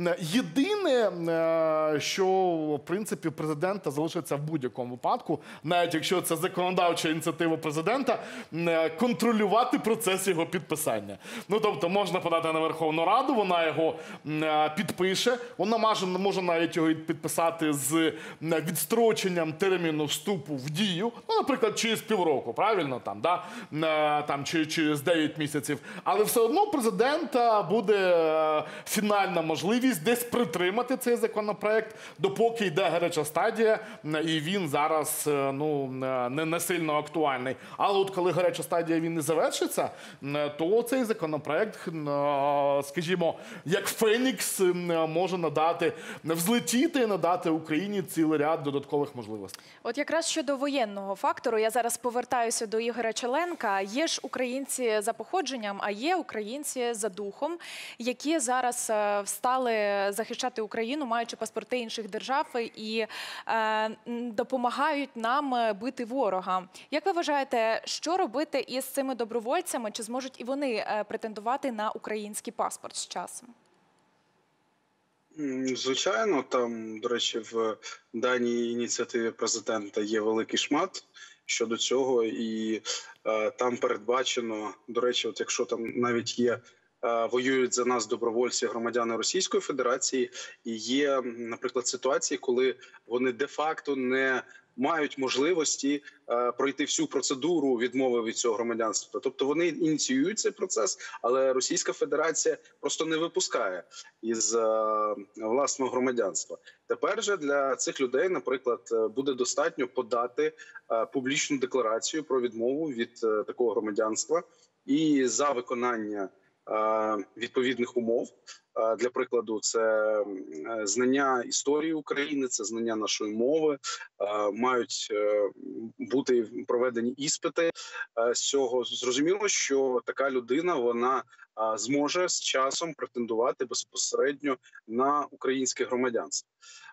Єдине, що, в принципі, президента залишиться в будь-якому випадку, навіть якщо це законодавча ініціатива президента, контролювати процес його підписання. Ну, тобто, можна подати на Верховну Раду, вона його підпише, вона може навіть його підписати з відстроченням терміну вступу в дію, ну, наприклад, через півроку, правильно, там, да? Там, чи через 9 місяців. Але все одно у президента буде фінальна можливість десь притримати цей законопроект, допоки йде гаряча стадія, і він зараз ну, не сильно актуальний. Але от коли гаряча стадія він не завершиться, то цей законопроект, скажімо, як Фенікс, може надати, взлетіти і надати Україні цілий ряд додаткових можливостей. От якраз щодо воєнного фактору, я зараз повертаюся до Ігоря Челенка. Є ж українці за походженням, а є українці за духом, які зараз встали захищати Україну, маючи паспорти інших держав і допомагають нам бити ворога. Як ви вважаєте, що робити із цими добровольцями? Чи зможуть і вони претендувати на український паспорт з часом? Звичайно, там, до речі, в даній ініціативі президента є великий шмат щодо цього, і там передбачено, до речі, от якщо там навіть є воюють за нас добровольці, громадяни Російської Федерації, і є, наприклад, ситуації, коли вони де-факто не мають можливості пройти всю процедуру відмови від цього громадянства. Тобто вони ініціюють цей процес, але Російська Федерація просто не випускає із власного громадянства. Тепер же для цих людей, наприклад, буде достатньо подати публічну декларацію про відмову від такого громадянства і за виконання відповідних умов. Для прикладу, це знання історії України, це знання нашої мови, мають бути проведені іспити з цього. Зрозуміло, що така людина, вона зможе з часом претендувати безпосередньо на українське громадянство.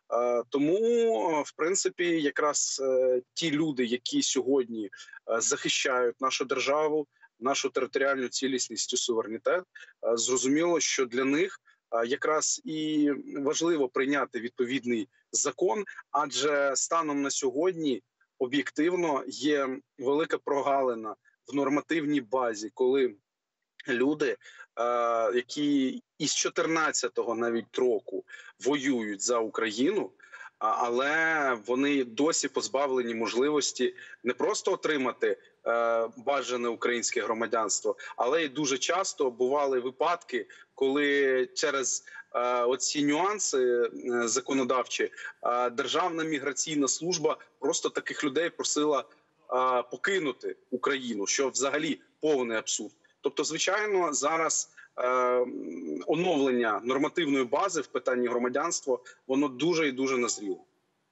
Тому, в принципі, якраз ті люди, які сьогодні захищають нашу державу, нашу територіальну цілісність і суверенітет, зрозуміло, що для них якраз і важливо прийняти відповідний закон, адже станом на сьогодні об'єктивно є велика прогалина в нормативній базі, коли люди, які із 14-го навіть року воюють за Україну, але вони досі позбавлені можливості не просто отримати бажане українське громадянство, але й дуже часто бували випадки, коли через оці нюанси законодавчі Державна міграційна служба просто таких людей просила покинути Україну, що взагалі повний абсурд. Тобто, звичайно, зараз оновлення нормативної бази в питанні громадянства, воно дуже і дуже назріло.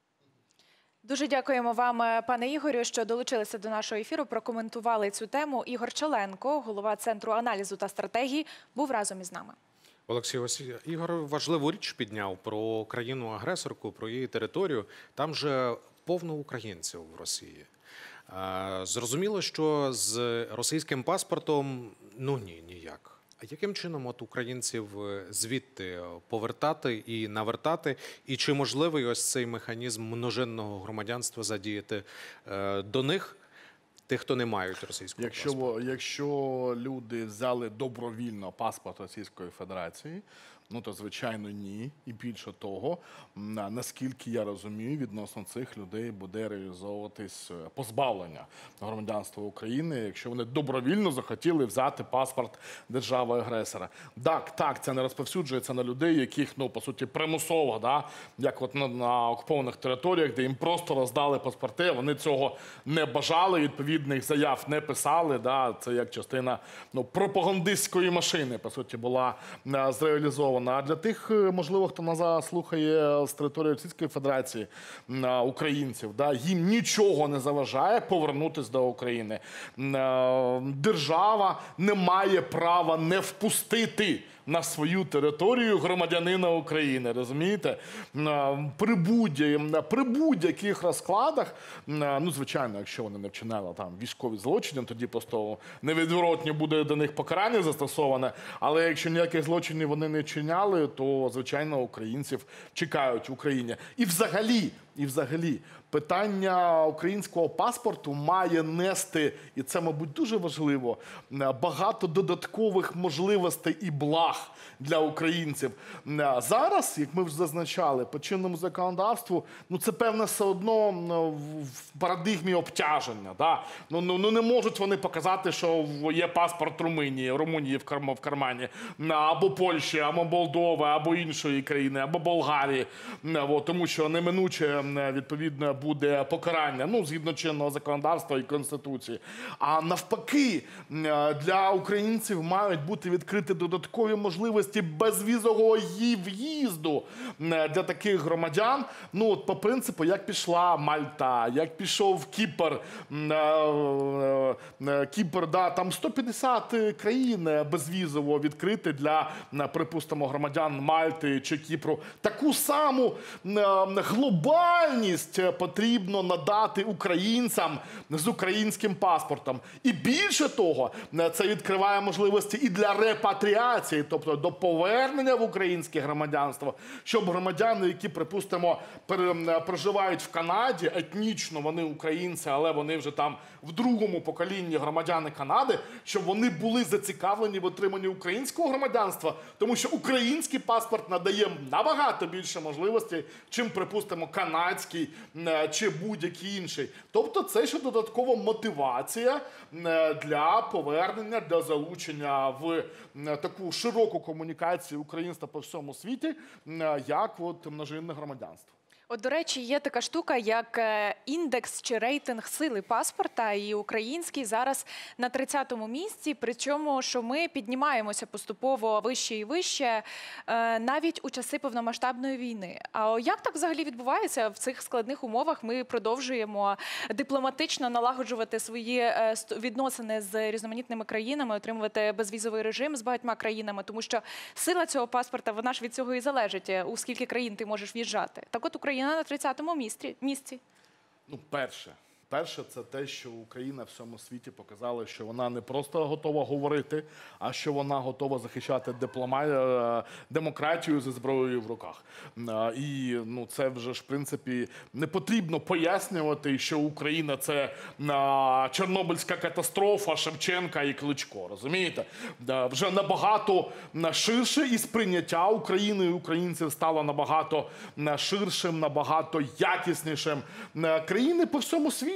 Дуже дякуємо вам, пане Ігорю, що долучилися до нашого ефіру, прокоментували цю тему. Ігор Челенко, голова Центру аналізу та стратегії, був разом із нами. Олексій, ось Ігор важливу річ підняв про країну-агресорку, про її територію. Там же повно українців в Росії. Зрозуміло, що з російським паспортом, ну ніяк. А яким чином от українців звідти повертати і навертати? І чи можливий ось цей механізм множинного громадянства задіяти до них? тих, хто не мають російського паспорта? Якщо люди взяли добровільно паспорт Російської Федерації, ну то звичайно ні. І більше того, наскільки я розумію, відносно цих людей буде реалізовуватись позбавлення громадянства України, якщо вони добровільно захотіли взяти паспорт держави-агресора. Так, це не розповсюджується на людей, яких, ну, по суті, примусово, да? Як от на окупованих територіях, де їм просто роздали паспорти, вони цього не бажали, відповідних заяв не писали, да? Це як частина, ну, пропагандистської машини, по суті, була зреалізована. А для тих, можливо, хто нас слухає з території Російської Федерації, українців, да, їм нічого не заважає повернутися до України. Держава не має права не впустити на свою територію громадянина України, розумієте? При будь-яких розкладах, ну, звичайно, якщо вони не вчинили там військові злочини, тоді просто невідворотно буде до них покарання застосоване, але якщо ніяких злочинів вони не вчиняли, то, звичайно, українців чекають в Україні. І взагалі, питання українського паспорту має нести, і це, мабуть, дуже важливо, багато додаткових можливостей і благ для українців. Зараз, як ми вже зазначали, по чинному законодавству, ну це, певне, все одно в парадигмі обтяження. Да? Ну не можуть вони показати, що є паспорт Румунії в кармані, або Польщі, або Молдови, або іншої країни, або Болгарії, тому що неминуче, відповідно, буде покарання, ну, згідно чинного законодавства і Конституції. А навпаки, для українців мають бути відкриті додаткові можливості безвізового в'їзду для таких громадян. Ну, от по принципу, як пішла Мальта, як пішов Кіпр, да, там 150 країн безвізово відкрити для, припустимо, громадян Мальти чи Кіпру. Таку саму глобальність потрібно надати українцям з українським паспортом. І більше того, це відкриває можливості і для репатріації, тобто до повернення в українське громадянство, щоб громадяни, які, припустимо, проживають в Канаді, етнічно вони українці, але вони вже там в другому поколінні громадяни Канади, щоб вони були зацікавлені в отриманні українського громадянства, тому що український паспорт надає набагато більше можливостей, чим, припустимо, канадський чи будь-який інший. Тобто це ще додаткова мотивація для повернення, для залучення в таку широку комунікацію українства по всьому світі, як от множинне громадянство. От, до речі, є така штука, як індекс чи рейтинг сили паспорта, і український зараз на 30-му місці, причому, що ми піднімаємося поступово вище і вище, навіть у часи повномасштабної війни. А як так взагалі відбувається в цих складних умовах? Ми продовжуємо дипломатично налагоджувати свої відносини з різноманітними країнами, отримувати безвізовий режим з багатьма країнами, тому що сила цього паспорта, вона ж від цього і залежить, у скільки країн ти можеш в'їжджати. Так от Україна на 30-му місці. Ну, перше, це те, що Україна в всьому світі показала, що вона не просто готова говорити, а що вона готова захищати демократію зі зброєю в руках. І ну, це вже ж, в принципі, не потрібно пояснювати, що Україна – це Чорнобильська катастрофа, Шевченка і Кличко, розумієте? Вже набагато ширше, і сприйняття України і українців стало набагато ширшим, набагато якіснішим. Країни по всьому світі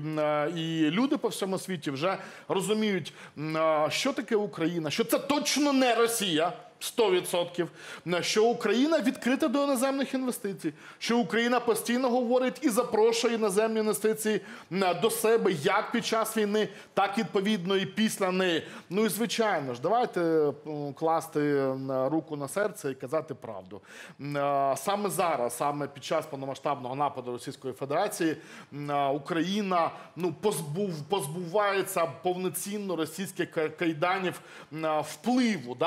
і люди по всьому світі вже розуміють, що таке Україна, що це точно не Росія, 100%, що Україна відкрита до іноземних інвестицій, що Україна постійно говорить і запрошує іноземні інвестиції до себе як під час війни, так відповідно і після неї. Ну і звичайно ж, давайте класти руку на серце і казати правду. Саме зараз, саме під час повномасштабного нападу Російської Федерації, Україна позбувається повноцінно російських кайданів впливу,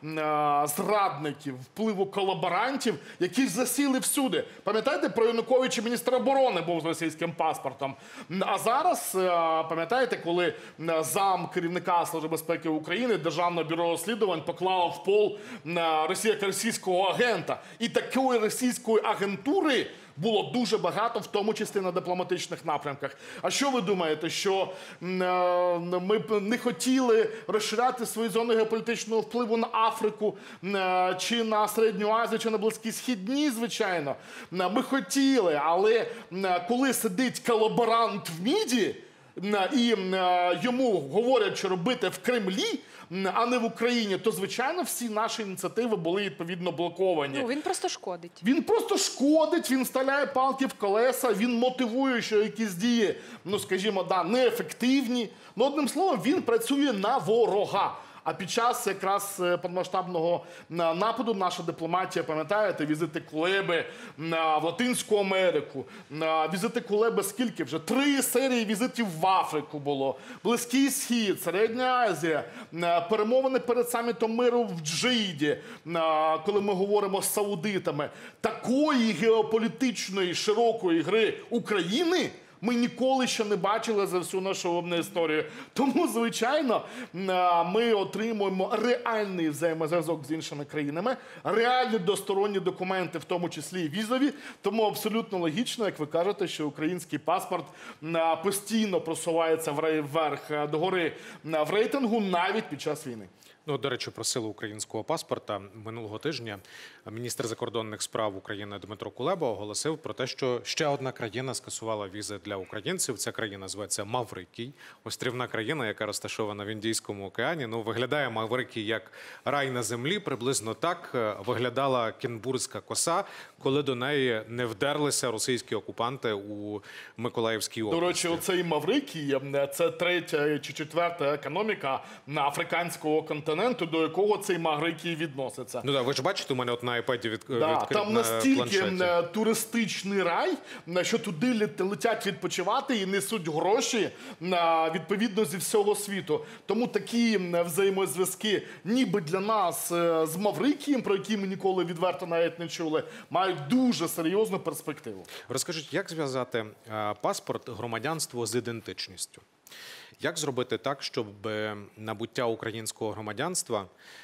зрадників, впливу колаборантів, які засіли всюди. Пам'ятаєте, про Януковича міністр оборони був з російським паспортом? А зараз, пам'ятаєте, коли зам керівника Служби безпеки України, Державного бюро розслідувань поклав в пол російського агента. І такої російської агентури було дуже багато, в тому числі на дипломатичних напрямках. А що ви думаєте, що ми б не хотіли розширяти свої зони геополітичного впливу на Африку, чи на Середню Азію, чи на Близький Схід? Ні, звичайно. Ми хотіли, але коли сидить колаборант в МІДі, і йому говорять, що робити в Кремлі, а не в Україні, то, звичайно, всі наші ініціативи були, відповідно, блоковані. Ну, він просто шкодить. Він просто шкодить, він вставляє палки в колеса, він мотивує, що якісь дії, ну, скажімо, неефективні. Ну, одним словом, він працює на ворога. А під час якраз повномасштабного нападу наша дипломатія, пам'ятаєте, візити Кулеби в Латинську Америку, візити Кулеби скільки вже? 3 серії візитів в Африку було, Близький Схід, Середня Азія, перемовини перед самітом миру в Джиді, коли ми говоримо з саудитами. Такої геополітичної широкої гри України ми ніколи ще не бачили за всю нашу історію. Тому, звичайно, ми отримуємо реальний взаємозв'язок з іншими країнами, реальні двосторонні документи, в тому числі і візові. Тому абсолютно логічно, як ви кажете, що український паспорт постійно просувається вверх догори в рейтингу навіть під час війни. Ну, до речі, про силу українського паспорта. Минулого тижня міністр закордонних справ України Дмитро Кулеба оголосив про те, що ще одна країна скасувала візи для українців. Ця країна зветься Маврикій. Острівна країна, яка розташована в Індійському океані. Ну, виглядає Маврикій як рай на землі. Приблизно так виглядала Кінбурзька коса, коли до неї не вдерлися російські окупанти у Миколаївській області. До речі, оцей Маврикій – це 3-я чи 4-та економіка африканського континенту, до якого цей Маврикій відноситься. Ну так, ви ж бачите, у мене от на айпаді відкрит там настільки планшеті. Туристичний рай, що туди летять відпочивати і несуть гроші відповідно зі всього світу. Тому такі взаємозв'язки ніби для нас з Маврикієм, про які ми ніколи відверто навіть не чули, мають дуже серйозну перспективу. Розкажіть, як зв'язати паспорт, громадянство з ідентичністю? Як зробити так, щоб набуття українського громадянства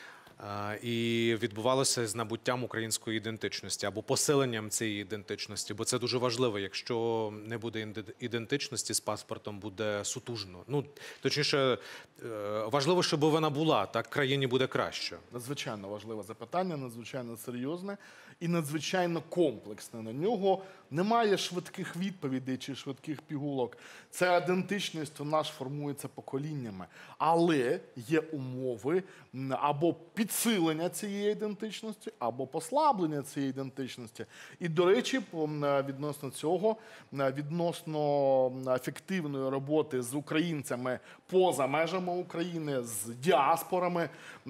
і відбувалося з набуттям української ідентичності або посиленням цієї ідентичності? Бо це дуже важливо. Якщо не буде ідентичності з паспортом, буде сутужно. Ну, точніше, важливо, щоб вона була, так країні буде краще. Надзвичайно важливе запитання, надзвичайно серйозне і надзвичайно комплексне. На нього немає швидких відповідей чи швидких пігулок. Ця ідентичність у нас формується поколіннями. Але є умови або підсилення цієї ідентичності, або послаблення цієї ідентичності. І, до речі, відносно цього, відносно ефективної роботи з українцями поза межами України, з діаспорами,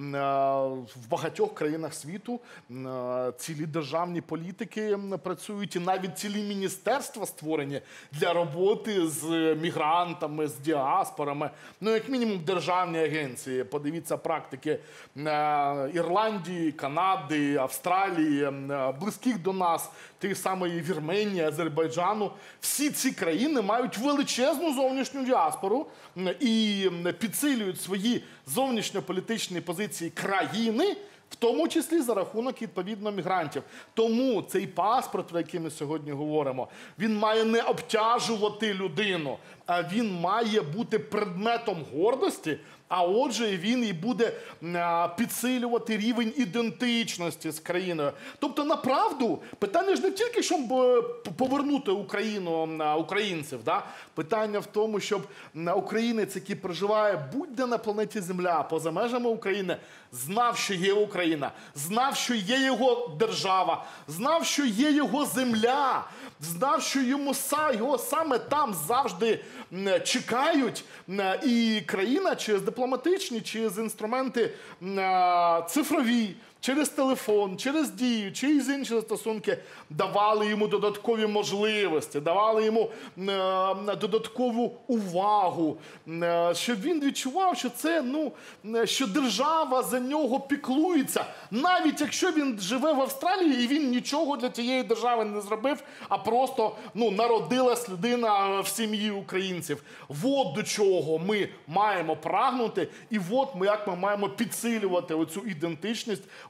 в багатьох країнах світу цілі державні політики працюють, і навіть цілі міністерства створені для роботи з мігрантами, з діаспорами. Ну, як мінімум, державні агенції. Подивіться практики Ірландії, Канади, Австралії, близьких до нас, тієї самої Вірменії, Азербайджану. Всі ці країни мають величезну зовнішню діаспору і підсилюють свої зовнішньополітичні позиції країни, в тому числі за рахунок, відповідно, мігрантів. Тому цей паспорт, про який ми сьогодні говоримо, він має не обтяжувати людину, а він має бути предметом гордості, а отже, він і буде підсилювати рівень ідентичності з країною. Тобто, направду, питання ж не тільки, щоб повернути Україну українців. Да? Питання в тому, щоб українець, який проживає будь-де на планеті Земля, поза межами України, знав, що є Україна, знав, що є його держава, знав, що є його земля, знав, що його саме там завжди чекають, і країна через дипломатичні, через інструменти цифрові, через телефон, через дію, через інші стосунки давали йому додаткові можливості, давали йому додаткову увагу, щоб він відчував, що це, що держава за нього піклується, навіть якщо він живе в Австралії і він нічого для тієї держави не зробив, а просто народилась людина в сім'ї українців. От до чого ми маємо прагнути, і от як ми маємо підсилювати оцю ідентичність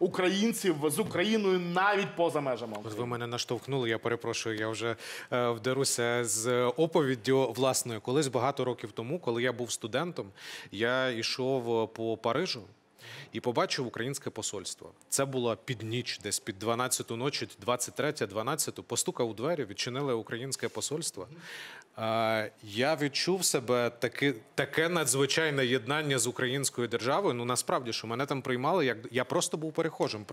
українців з Україною навіть поза межами От України. ви мене наштовхнули, я перепрошую, я вже вдаруся з оповіддю власною. Колись багато років тому, коли я був студентом, я йшов по Парижу і побачив українське посольство. Це було під ніч, десь під 12-ту ночі, 23-12, постукав у двері, відчинили українське посольство. Я відчув себе таке надзвичайне єднання з українською державою. Ну, насправді, що мене там приймали, як я просто був перехожим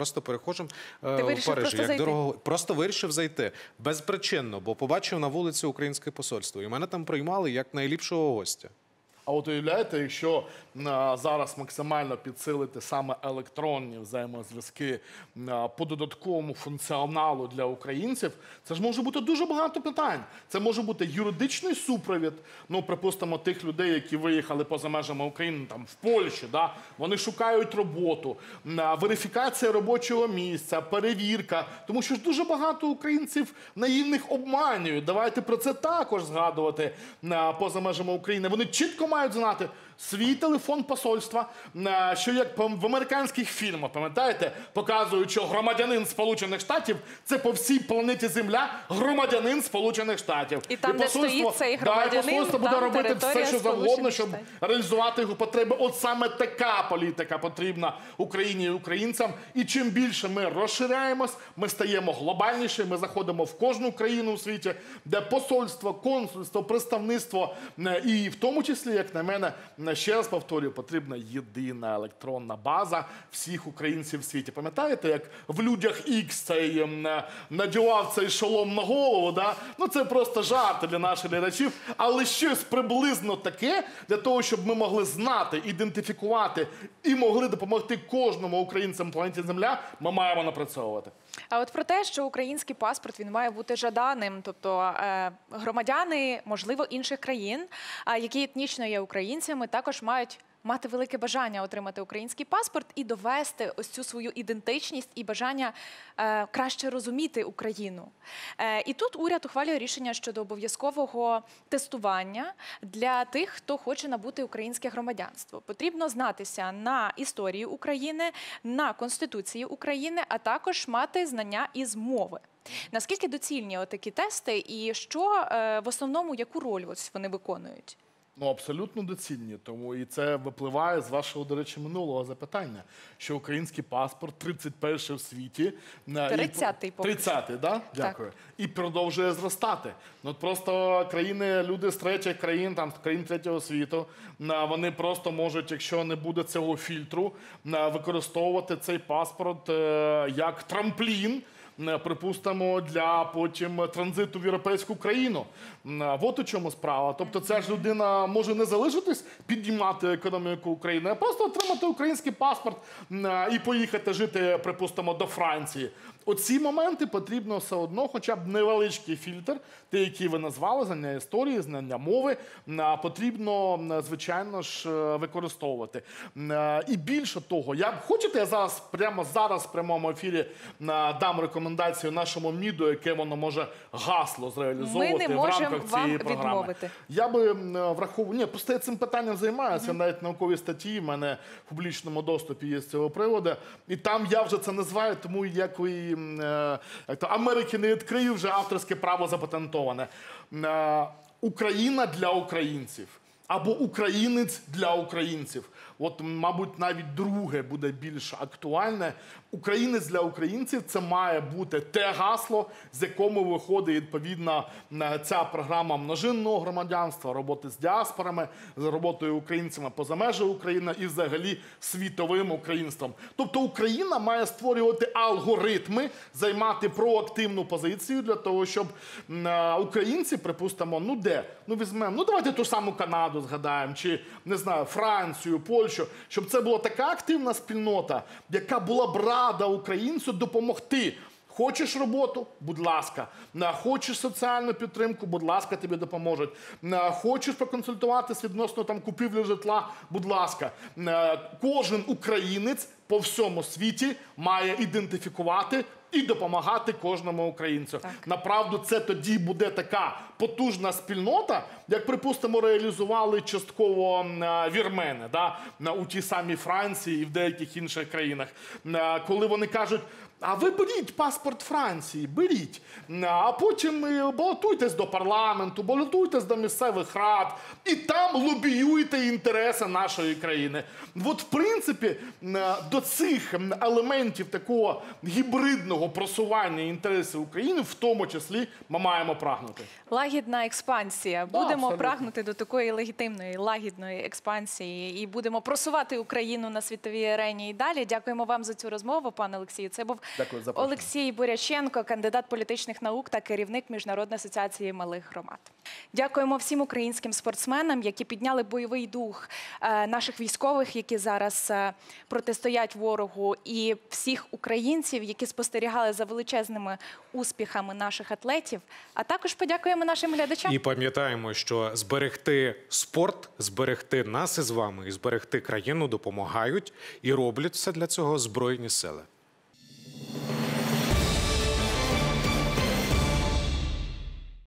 в Парижі. Просто вирішив зайти. Безпричинно, бо побачив на вулиці українське посольство. І мене там приймали як найліпшого гостя. А от уявляєте, якщо зараз максимально підсилити саме електронні взаємозв'язки по додатковому функціоналу для українців, це ж може бути дуже багато питань. Це може бути юридичний супровід, ну, припустимо, тих людей, які виїхали поза межами України, там, в Польщі, да? Вони шукають роботу, верифікація робочого місця, перевірка, тому що ж дуже багато українців наївних обманюють. Давайте про це також згадувати поза межами України. Вони чітко мають знати свій телефон посольства, що як в американських фільмах, пам'ятаєте, показують, що громадянин Сполучених Штатів – це по всій планеті Земля громадянин Сполучених Штатів. І там, де стоїть цей громадянин, посольство буде там робити все, що завгодно, щоб Штатів. реалізувати його потреби. От саме така політика потрібна Україні і українцям. І чим більше ми розширяємось, ми стаємо глобальніші, ми заходимо в кожну країну у світі, де посольство, консульство, представництво, і в тому числі, як на мене, ще раз повторюю, потрібна єдина електронна база всіх українців в світі. Пам'ятаєте, як в «Людях Ікс» цей надівав цей шолом на голову, да? Ну, це просто жарти для наших глядачів, але щось приблизно таке для того, щоб ми могли знати, ідентифікувати і могли допомогти кожному українцям на планеті Земля, ми маємо напрацьовувати. А от про те, що український паспорт, він має бути жаданим, тобто громадяни, можливо, інших країн, які етнічно є українцями, також мають мати велике бажання отримати український паспорт і довести ось цю свою ідентичність і бажання краще розуміти Україну. І тут уряд ухвалює рішення щодо обов'язкового тестування для тих, хто хоче набути українське громадянство. Потрібно знатися на історії України, на Конституції України, а також мати знання із мови. Наскільки доцільні отакі тести і що в основному, яку роль ось вони виконують? Ну, абсолютно доцільні. Тому і це випливає з вашого, до речі, минулого запитання, що український паспорт 31-й в світі. 30-й. 30-й, да? Дякую. І продовжує зростати. Ну, просто люди з третіх країн, там, з країн третього світу, вони просто можуть, якщо не буде цього фільтру, використовувати цей паспорт як трамплін, припустимо, для потім транзиту в європейську країну. От у чому справа. Тобто ця ж людина може не залишитись піднімати економіку України, а просто отримати український паспорт і поїхати жити, припустимо, до Франції. Оці моменти потрібно все одно, хоча б невеличкий фільтр, ті, які ви назвали, знання історії, знання мови, потрібно, звичайно ж, використовувати. І більше того, хочете, я прямо зараз в прямому ефірі дам рекомендацію нашому МІДу, яке воно може гасло зреалізовувати в рамках цієї програми. Відмовити. Я би враховував, просто я цим питанням займаюся, навіть наукові статті в мене в публічному доступі є з цього приводу, і там я вже це називаю, тому як Америки не відкрию, вже авторське право запатентоване. Україна для українців. Або українець для українців. От, мабуть, навіть друге буде більш актуальне. Українець для українців – це має бути те гасло, з якому виходить, відповідно, ця програма множинного громадянства, роботи з діаспорами, з роботою українцями поза межами України і, взагалі, світовим українством. Тобто Україна має створювати алгоритми, займати проактивну позицію для того, щоб українці, припустимо, візьмемо, давайте ту ж саму Канаду згадаємо, чи, не знаю, Францію, Польщу, щоб це була така активна спільнота, яка була б рада українцю допомогти Хочеш роботу? Будь ласка. Хочеш соціальну підтримку? Будь ласка, тобі допоможуть. Хочеш проконсультуватись відносно там купівлі житла? Будь ласка. Кожен українець по всьому світі має ідентифікувати і допомагати кожному українцю. Направду, це тоді буде така потужна спільнота, як, припустимо, реалізували частково вірмени, у тій самій Франції і в деяких інших країнах. Коли вони кажуть, а ви беріть паспорт Франції, беріть, а потім балотуйтесь до парламенту, балотуйтесь до місцевих рад, і там лобіюйте інтереси нашої країни. От, в принципі, до цих елементів такого гібридного просування інтересів України, в тому числі, ми маємо прагнути. Лагідна експансія. Будемо абсолютно прагнути до такої легітимної, лагідної експансії і будемо просувати Україну на світовій арені і далі. Дякуємо вам за цю розмову, пане Олексію. Це був Олексій Буряченко, кандидат політичних наук та керівник Міжнародної асоціації малих громад. Дякуємо всім українським спортсменам, які підняли бойовий дух наших військових, які зараз протистоять ворогу, і всіх українців, які спостерігали за величезними успіхами наших атлетів. А також подякуємо нашим глядачам. І пам'ятаємо, що зберегти спорт, зберегти нас із вами і зберегти країну допомагають і роблять все для цього Збройні сили.